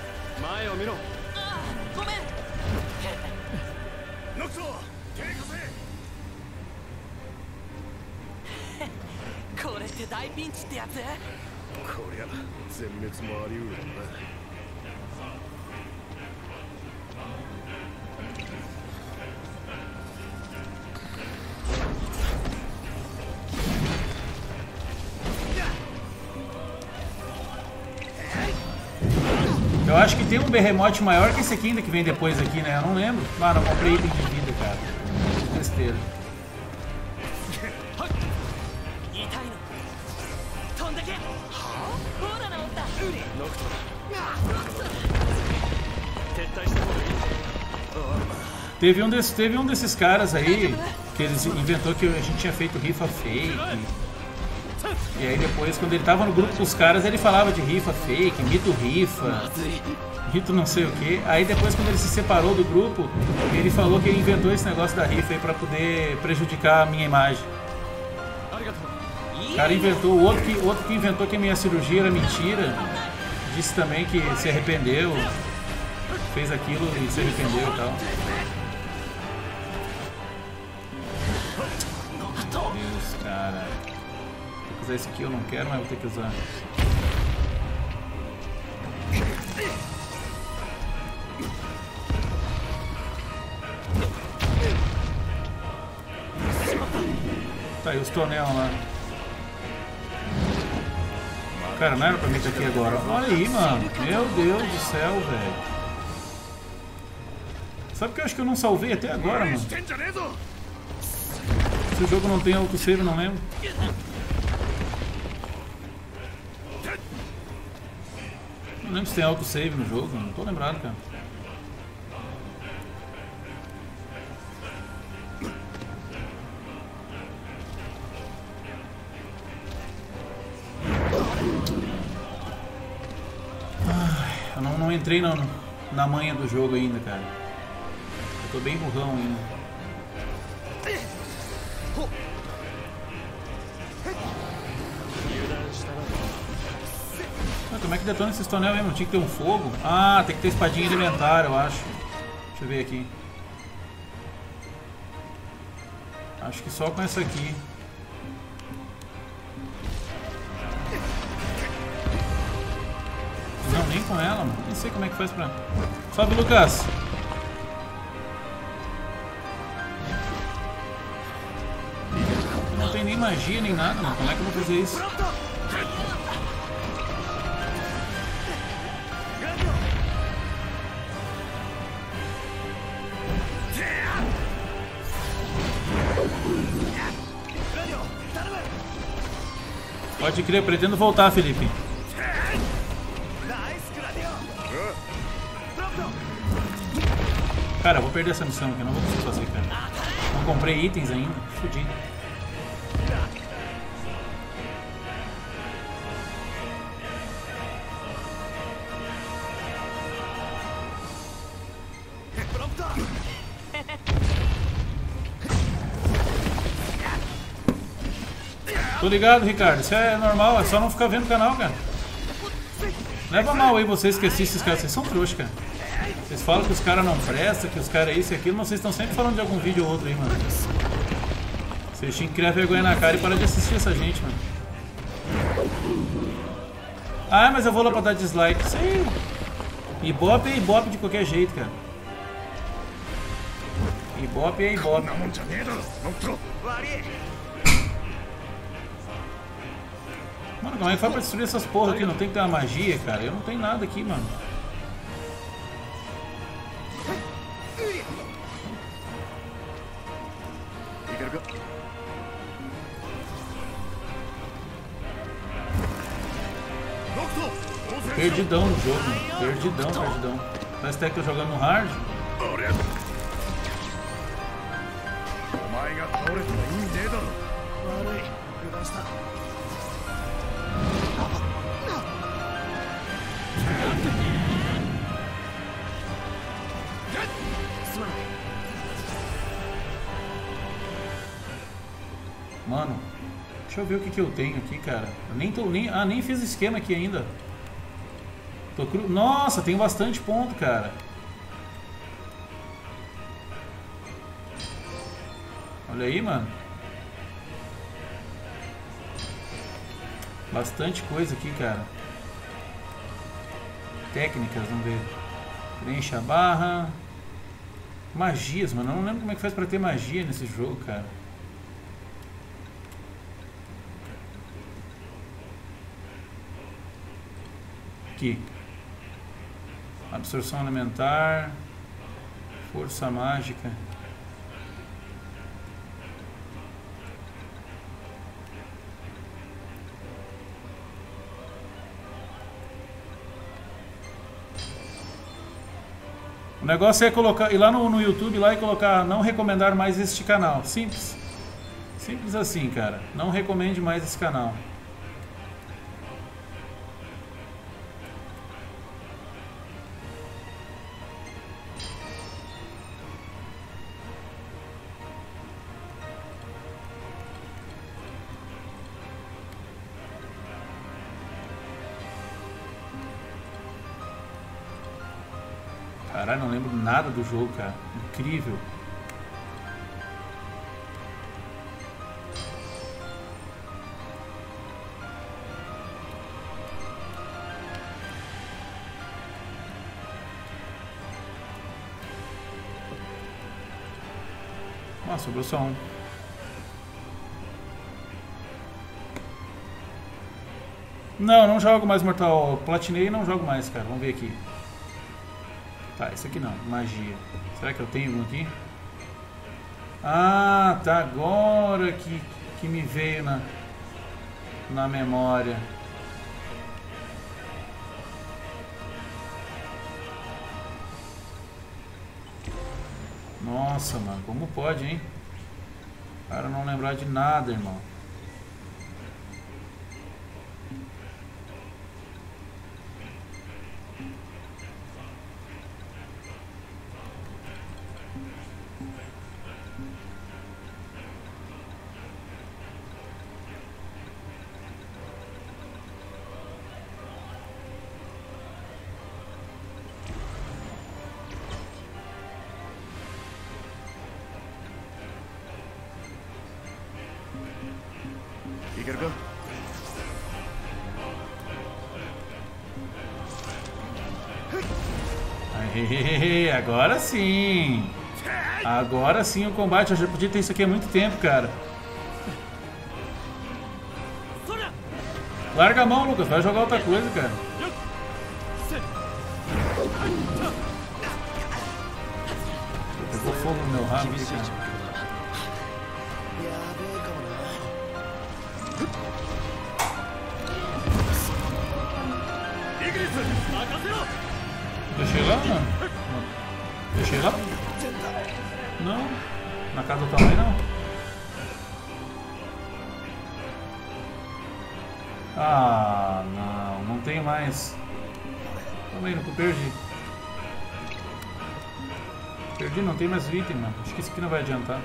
Eu acho que tem um berremote maior que esse aqui ainda que vem depois aqui, né? Eu não lembro. Mano, eu comprei item de vida, cara. Besteira. Teve um, desse, teve um desses caras aí que eles inventou que a gente tinha feito rifa fake. E aí depois, quando ele tava no grupo com os caras, ele falava de rifa fake, mito rifa, mito não sei o que. Aí depois, quando ele se separou do grupo, ele falou que ele inventou esse negócio da rifa aí pra poder prejudicar a minha imagem. O cara inventou, o outro que, o outro que inventou que a minha cirurgia era mentira, disse também que se arrependeu, fez aquilo e se arrependeu e tal. Meu Deus, cara. Esse aqui eu não quero, mas vou ter que usar. Tá aí os tonel lá. Cara, não era pra mim estar aqui agora. Olha aí, mano. Meu Deus do céu, velho. Sabe que eu acho que eu não salvei até agora, mano? Se o jogo não tem autosave, eu não lembro. Não lembro se tem autosave no jogo, não tô lembrado, cara. Ai, eu não, não entrei na, na manha do jogo ainda, cara. Eu tô bem burrão ainda. Como é que detona esses tonel mesmo? Tinha que ter um fogo? Ah, tem que ter espadinha elementar, eu acho. Deixa eu ver aqui. Acho que só com essa aqui. Não, nem com ela, mano. Nem sei como é que faz pra... Sobe, Lucas! Não tem nem magia, nem nada, mano. Como é que eu vou fazer isso? Pode crer, eu pretendo voltar, Felipe. Cara, eu vou perder essa missão aqui, eu não vou conseguir fazer, cara. Não comprei itens ainda, fudi. Tô ligado, Ricardo. Isso é normal, é só não ficar vendo o canal, cara. Leva mal aí vocês que assistem esses caras. Vocês são trouxas, cara. Vocês falam que os caras não prestam, que os caras é isso e aquilo, mas vocês estão sempre falando de algum vídeo ou outro aí, mano. Vocês tinham que criar vergonha na cara e parar de assistir essa gente, mano. Ah, mas eu vou lá pra dar dislike. Isso aí. Ibope é Ibope de qualquer jeito, cara. Ibope é Ibope. Mano, como é que faz pra destruir essas porra aqui? Não tem que ter uma magia, cara. Eu não tenho nada aqui, mano. Perdidão no jogo, mano. Perdidão, perdidão. Parece até que eu tô jogando no hard. Mano, deixa eu ver o que, que eu tenho aqui, cara. Eu nem tô, nem, ah, nem fiz esquema aqui ainda. Tô cru... Nossa, tenho bastante ponto, cara. Olha aí, mano. Bastante coisa aqui, cara. Técnicas, vamos ver. Preenche a barra. Magias, mano. Eu não lembro como é que faz pra ter magia nesse jogo, cara. Aqui. Absorção elementar. Força mágica. O negócio é colocar, ir lá no, no YouTube lá e colocar não recomendar mais este canal. Simples. Simples assim, cara. Não recomende mais esse canal. Caralho, não lembro nada do jogo, cara. Incrível. Nossa, sobrou só um. Não, não jogo mais Mortal. Platinei e não jogo mais, cara. Vamos ver aqui. Tá, esse aqui não, magia. Será que eu tenho algum aqui? Ah, tá, agora que, que me veio na, na memória. Nossa, mano, como pode, hein? Cara, não lembrar de nada, irmão. Aê, agora sim. Agora sim o combate. Eu já podia ter isso aqui há muito tempo, cara. Larga a mão, Lucas. Vai jogar outra coisa, cara. Pegou fogo no meu rabo aqui, cara. Deixei lá, mano? Deixei lá? Não. Na casa do tamanho, não. Ah, não. Não tenho mais. Também não perdi. Perdi, não tem mais item, mano. Acho que isso aqui não vai adiantar.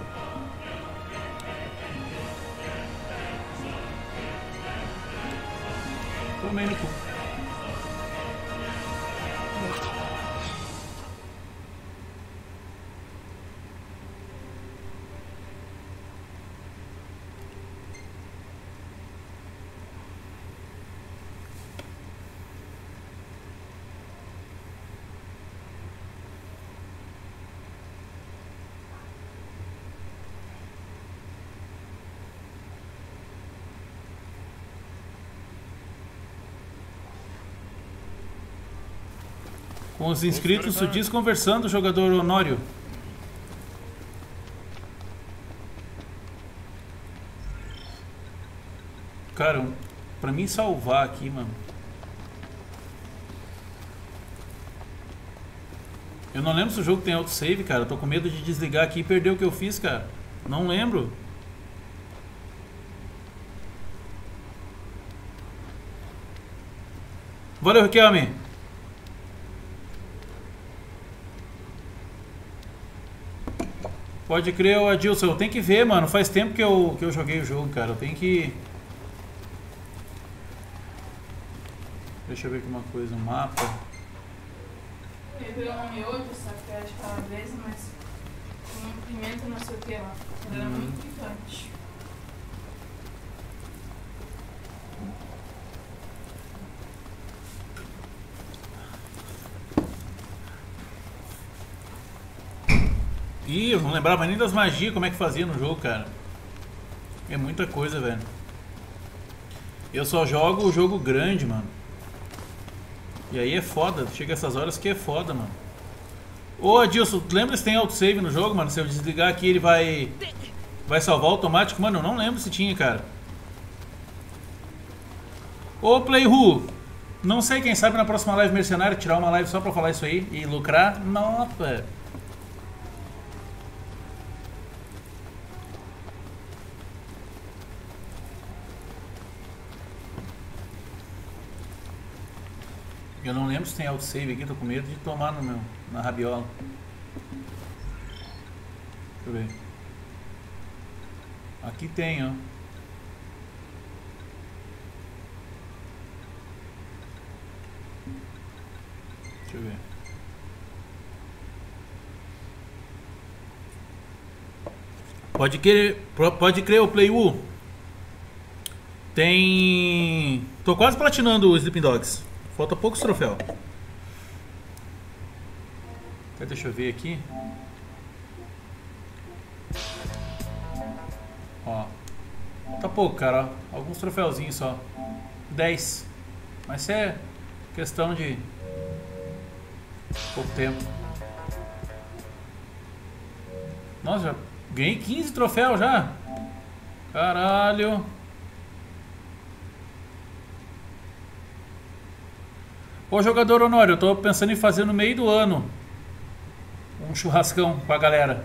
Tomei no cu. Com os inscritos sudis conversando, jogador Honório. Cara, pra mim salvar aqui, mano. Eu não lembro se o jogo tem autosave, cara. Eu tô com medo de desligar aqui e perder o que eu fiz, cara. Não lembro. Valeu, Riquelme. Pode crer, ô Adilson. Eu tenho que ver, mano. Faz tempo que eu, que eu joguei o jogo, cara. Eu tenho que... Deixa eu ver aqui uma coisa. Um mapa. Eu ia pegar uma miojo, sabe? Que era de calabresa, mas... Com um pimenta, não sei o que lá. Era hum. muito picante. Ih, eu não lembrava nem das magias, como é que fazia no jogo, cara. É muita coisa, velho. Eu só jogo o jogo grande, mano. E aí é foda, chega essas horas que é foda, mano. Ô Adilson, lembra se tem autosave no jogo, mano? Se eu desligar aqui ele vai... Vai salvar automático? Mano, eu não lembro se tinha, cara. Ô Playhu, não sei, quem sabe na próxima live mercenária tirar uma live só pra falar isso aí e lucrar. Nossa. Eu não lembro se tem autosave aqui, tô com medo de tomar no meu, na rabiola. Deixa eu ver. Aqui tem, ó. Deixa eu ver. Pode crer, pode crer o Playu. Tem... Tô quase platinando o Sleeping Dogs. Falta poucos troféus. Até deixa eu ver aqui. Ó. Tá pouco, cara. Ó. Alguns troféuzinhos só. dez. Mas isso é questão de pouco tempo. Nossa, já ganhei quinze troféus já. Caralho. Ô jogador Honório, eu tô pensando em fazer no meio do ano um churrascão com a galera.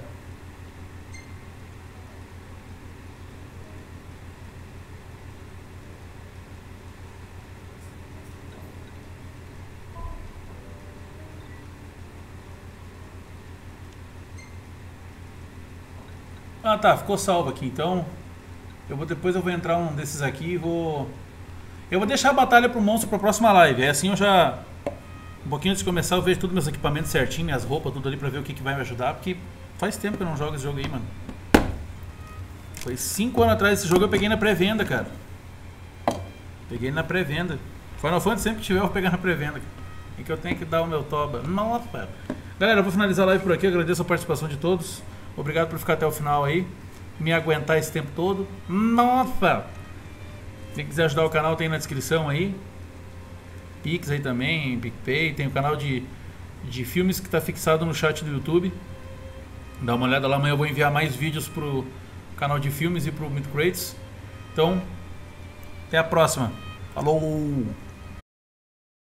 Ah tá, ficou salvo aqui, então eu vou, depois eu vou entrar um desses aqui e vou... Eu vou deixar a batalha pro monstro pra próxima live. É assim eu já... Um pouquinho antes de começar eu vejo todos meus equipamentos certinho, minhas roupas, tudo ali pra ver o que, que vai me ajudar. Porque faz tempo que eu não jogo esse jogo aí, mano. Foi cinco anos atrás esse jogo, eu peguei na pré-venda, cara. Peguei na pré-venda. Final Fantasy sempre que tiver eu vou pegar na pré-venda. E que eu tenho que dar o meu toba. Nossa, galera, eu vou finalizar a live por aqui. Eu agradeço a participação de todos. Obrigado por ficar até o final aí. Me aguentar esse tempo todo. Nossa! Quem quiser ajudar o canal tem na descrição aí. Pix aí também, PicPay. Tem o canal de, de filmes que está fixado no chat do YouTube. Dá uma olhada lá, amanhã eu vou enviar mais vídeos pro canal de filmes e pro Mythic Crates. Então, até a próxima. Falou!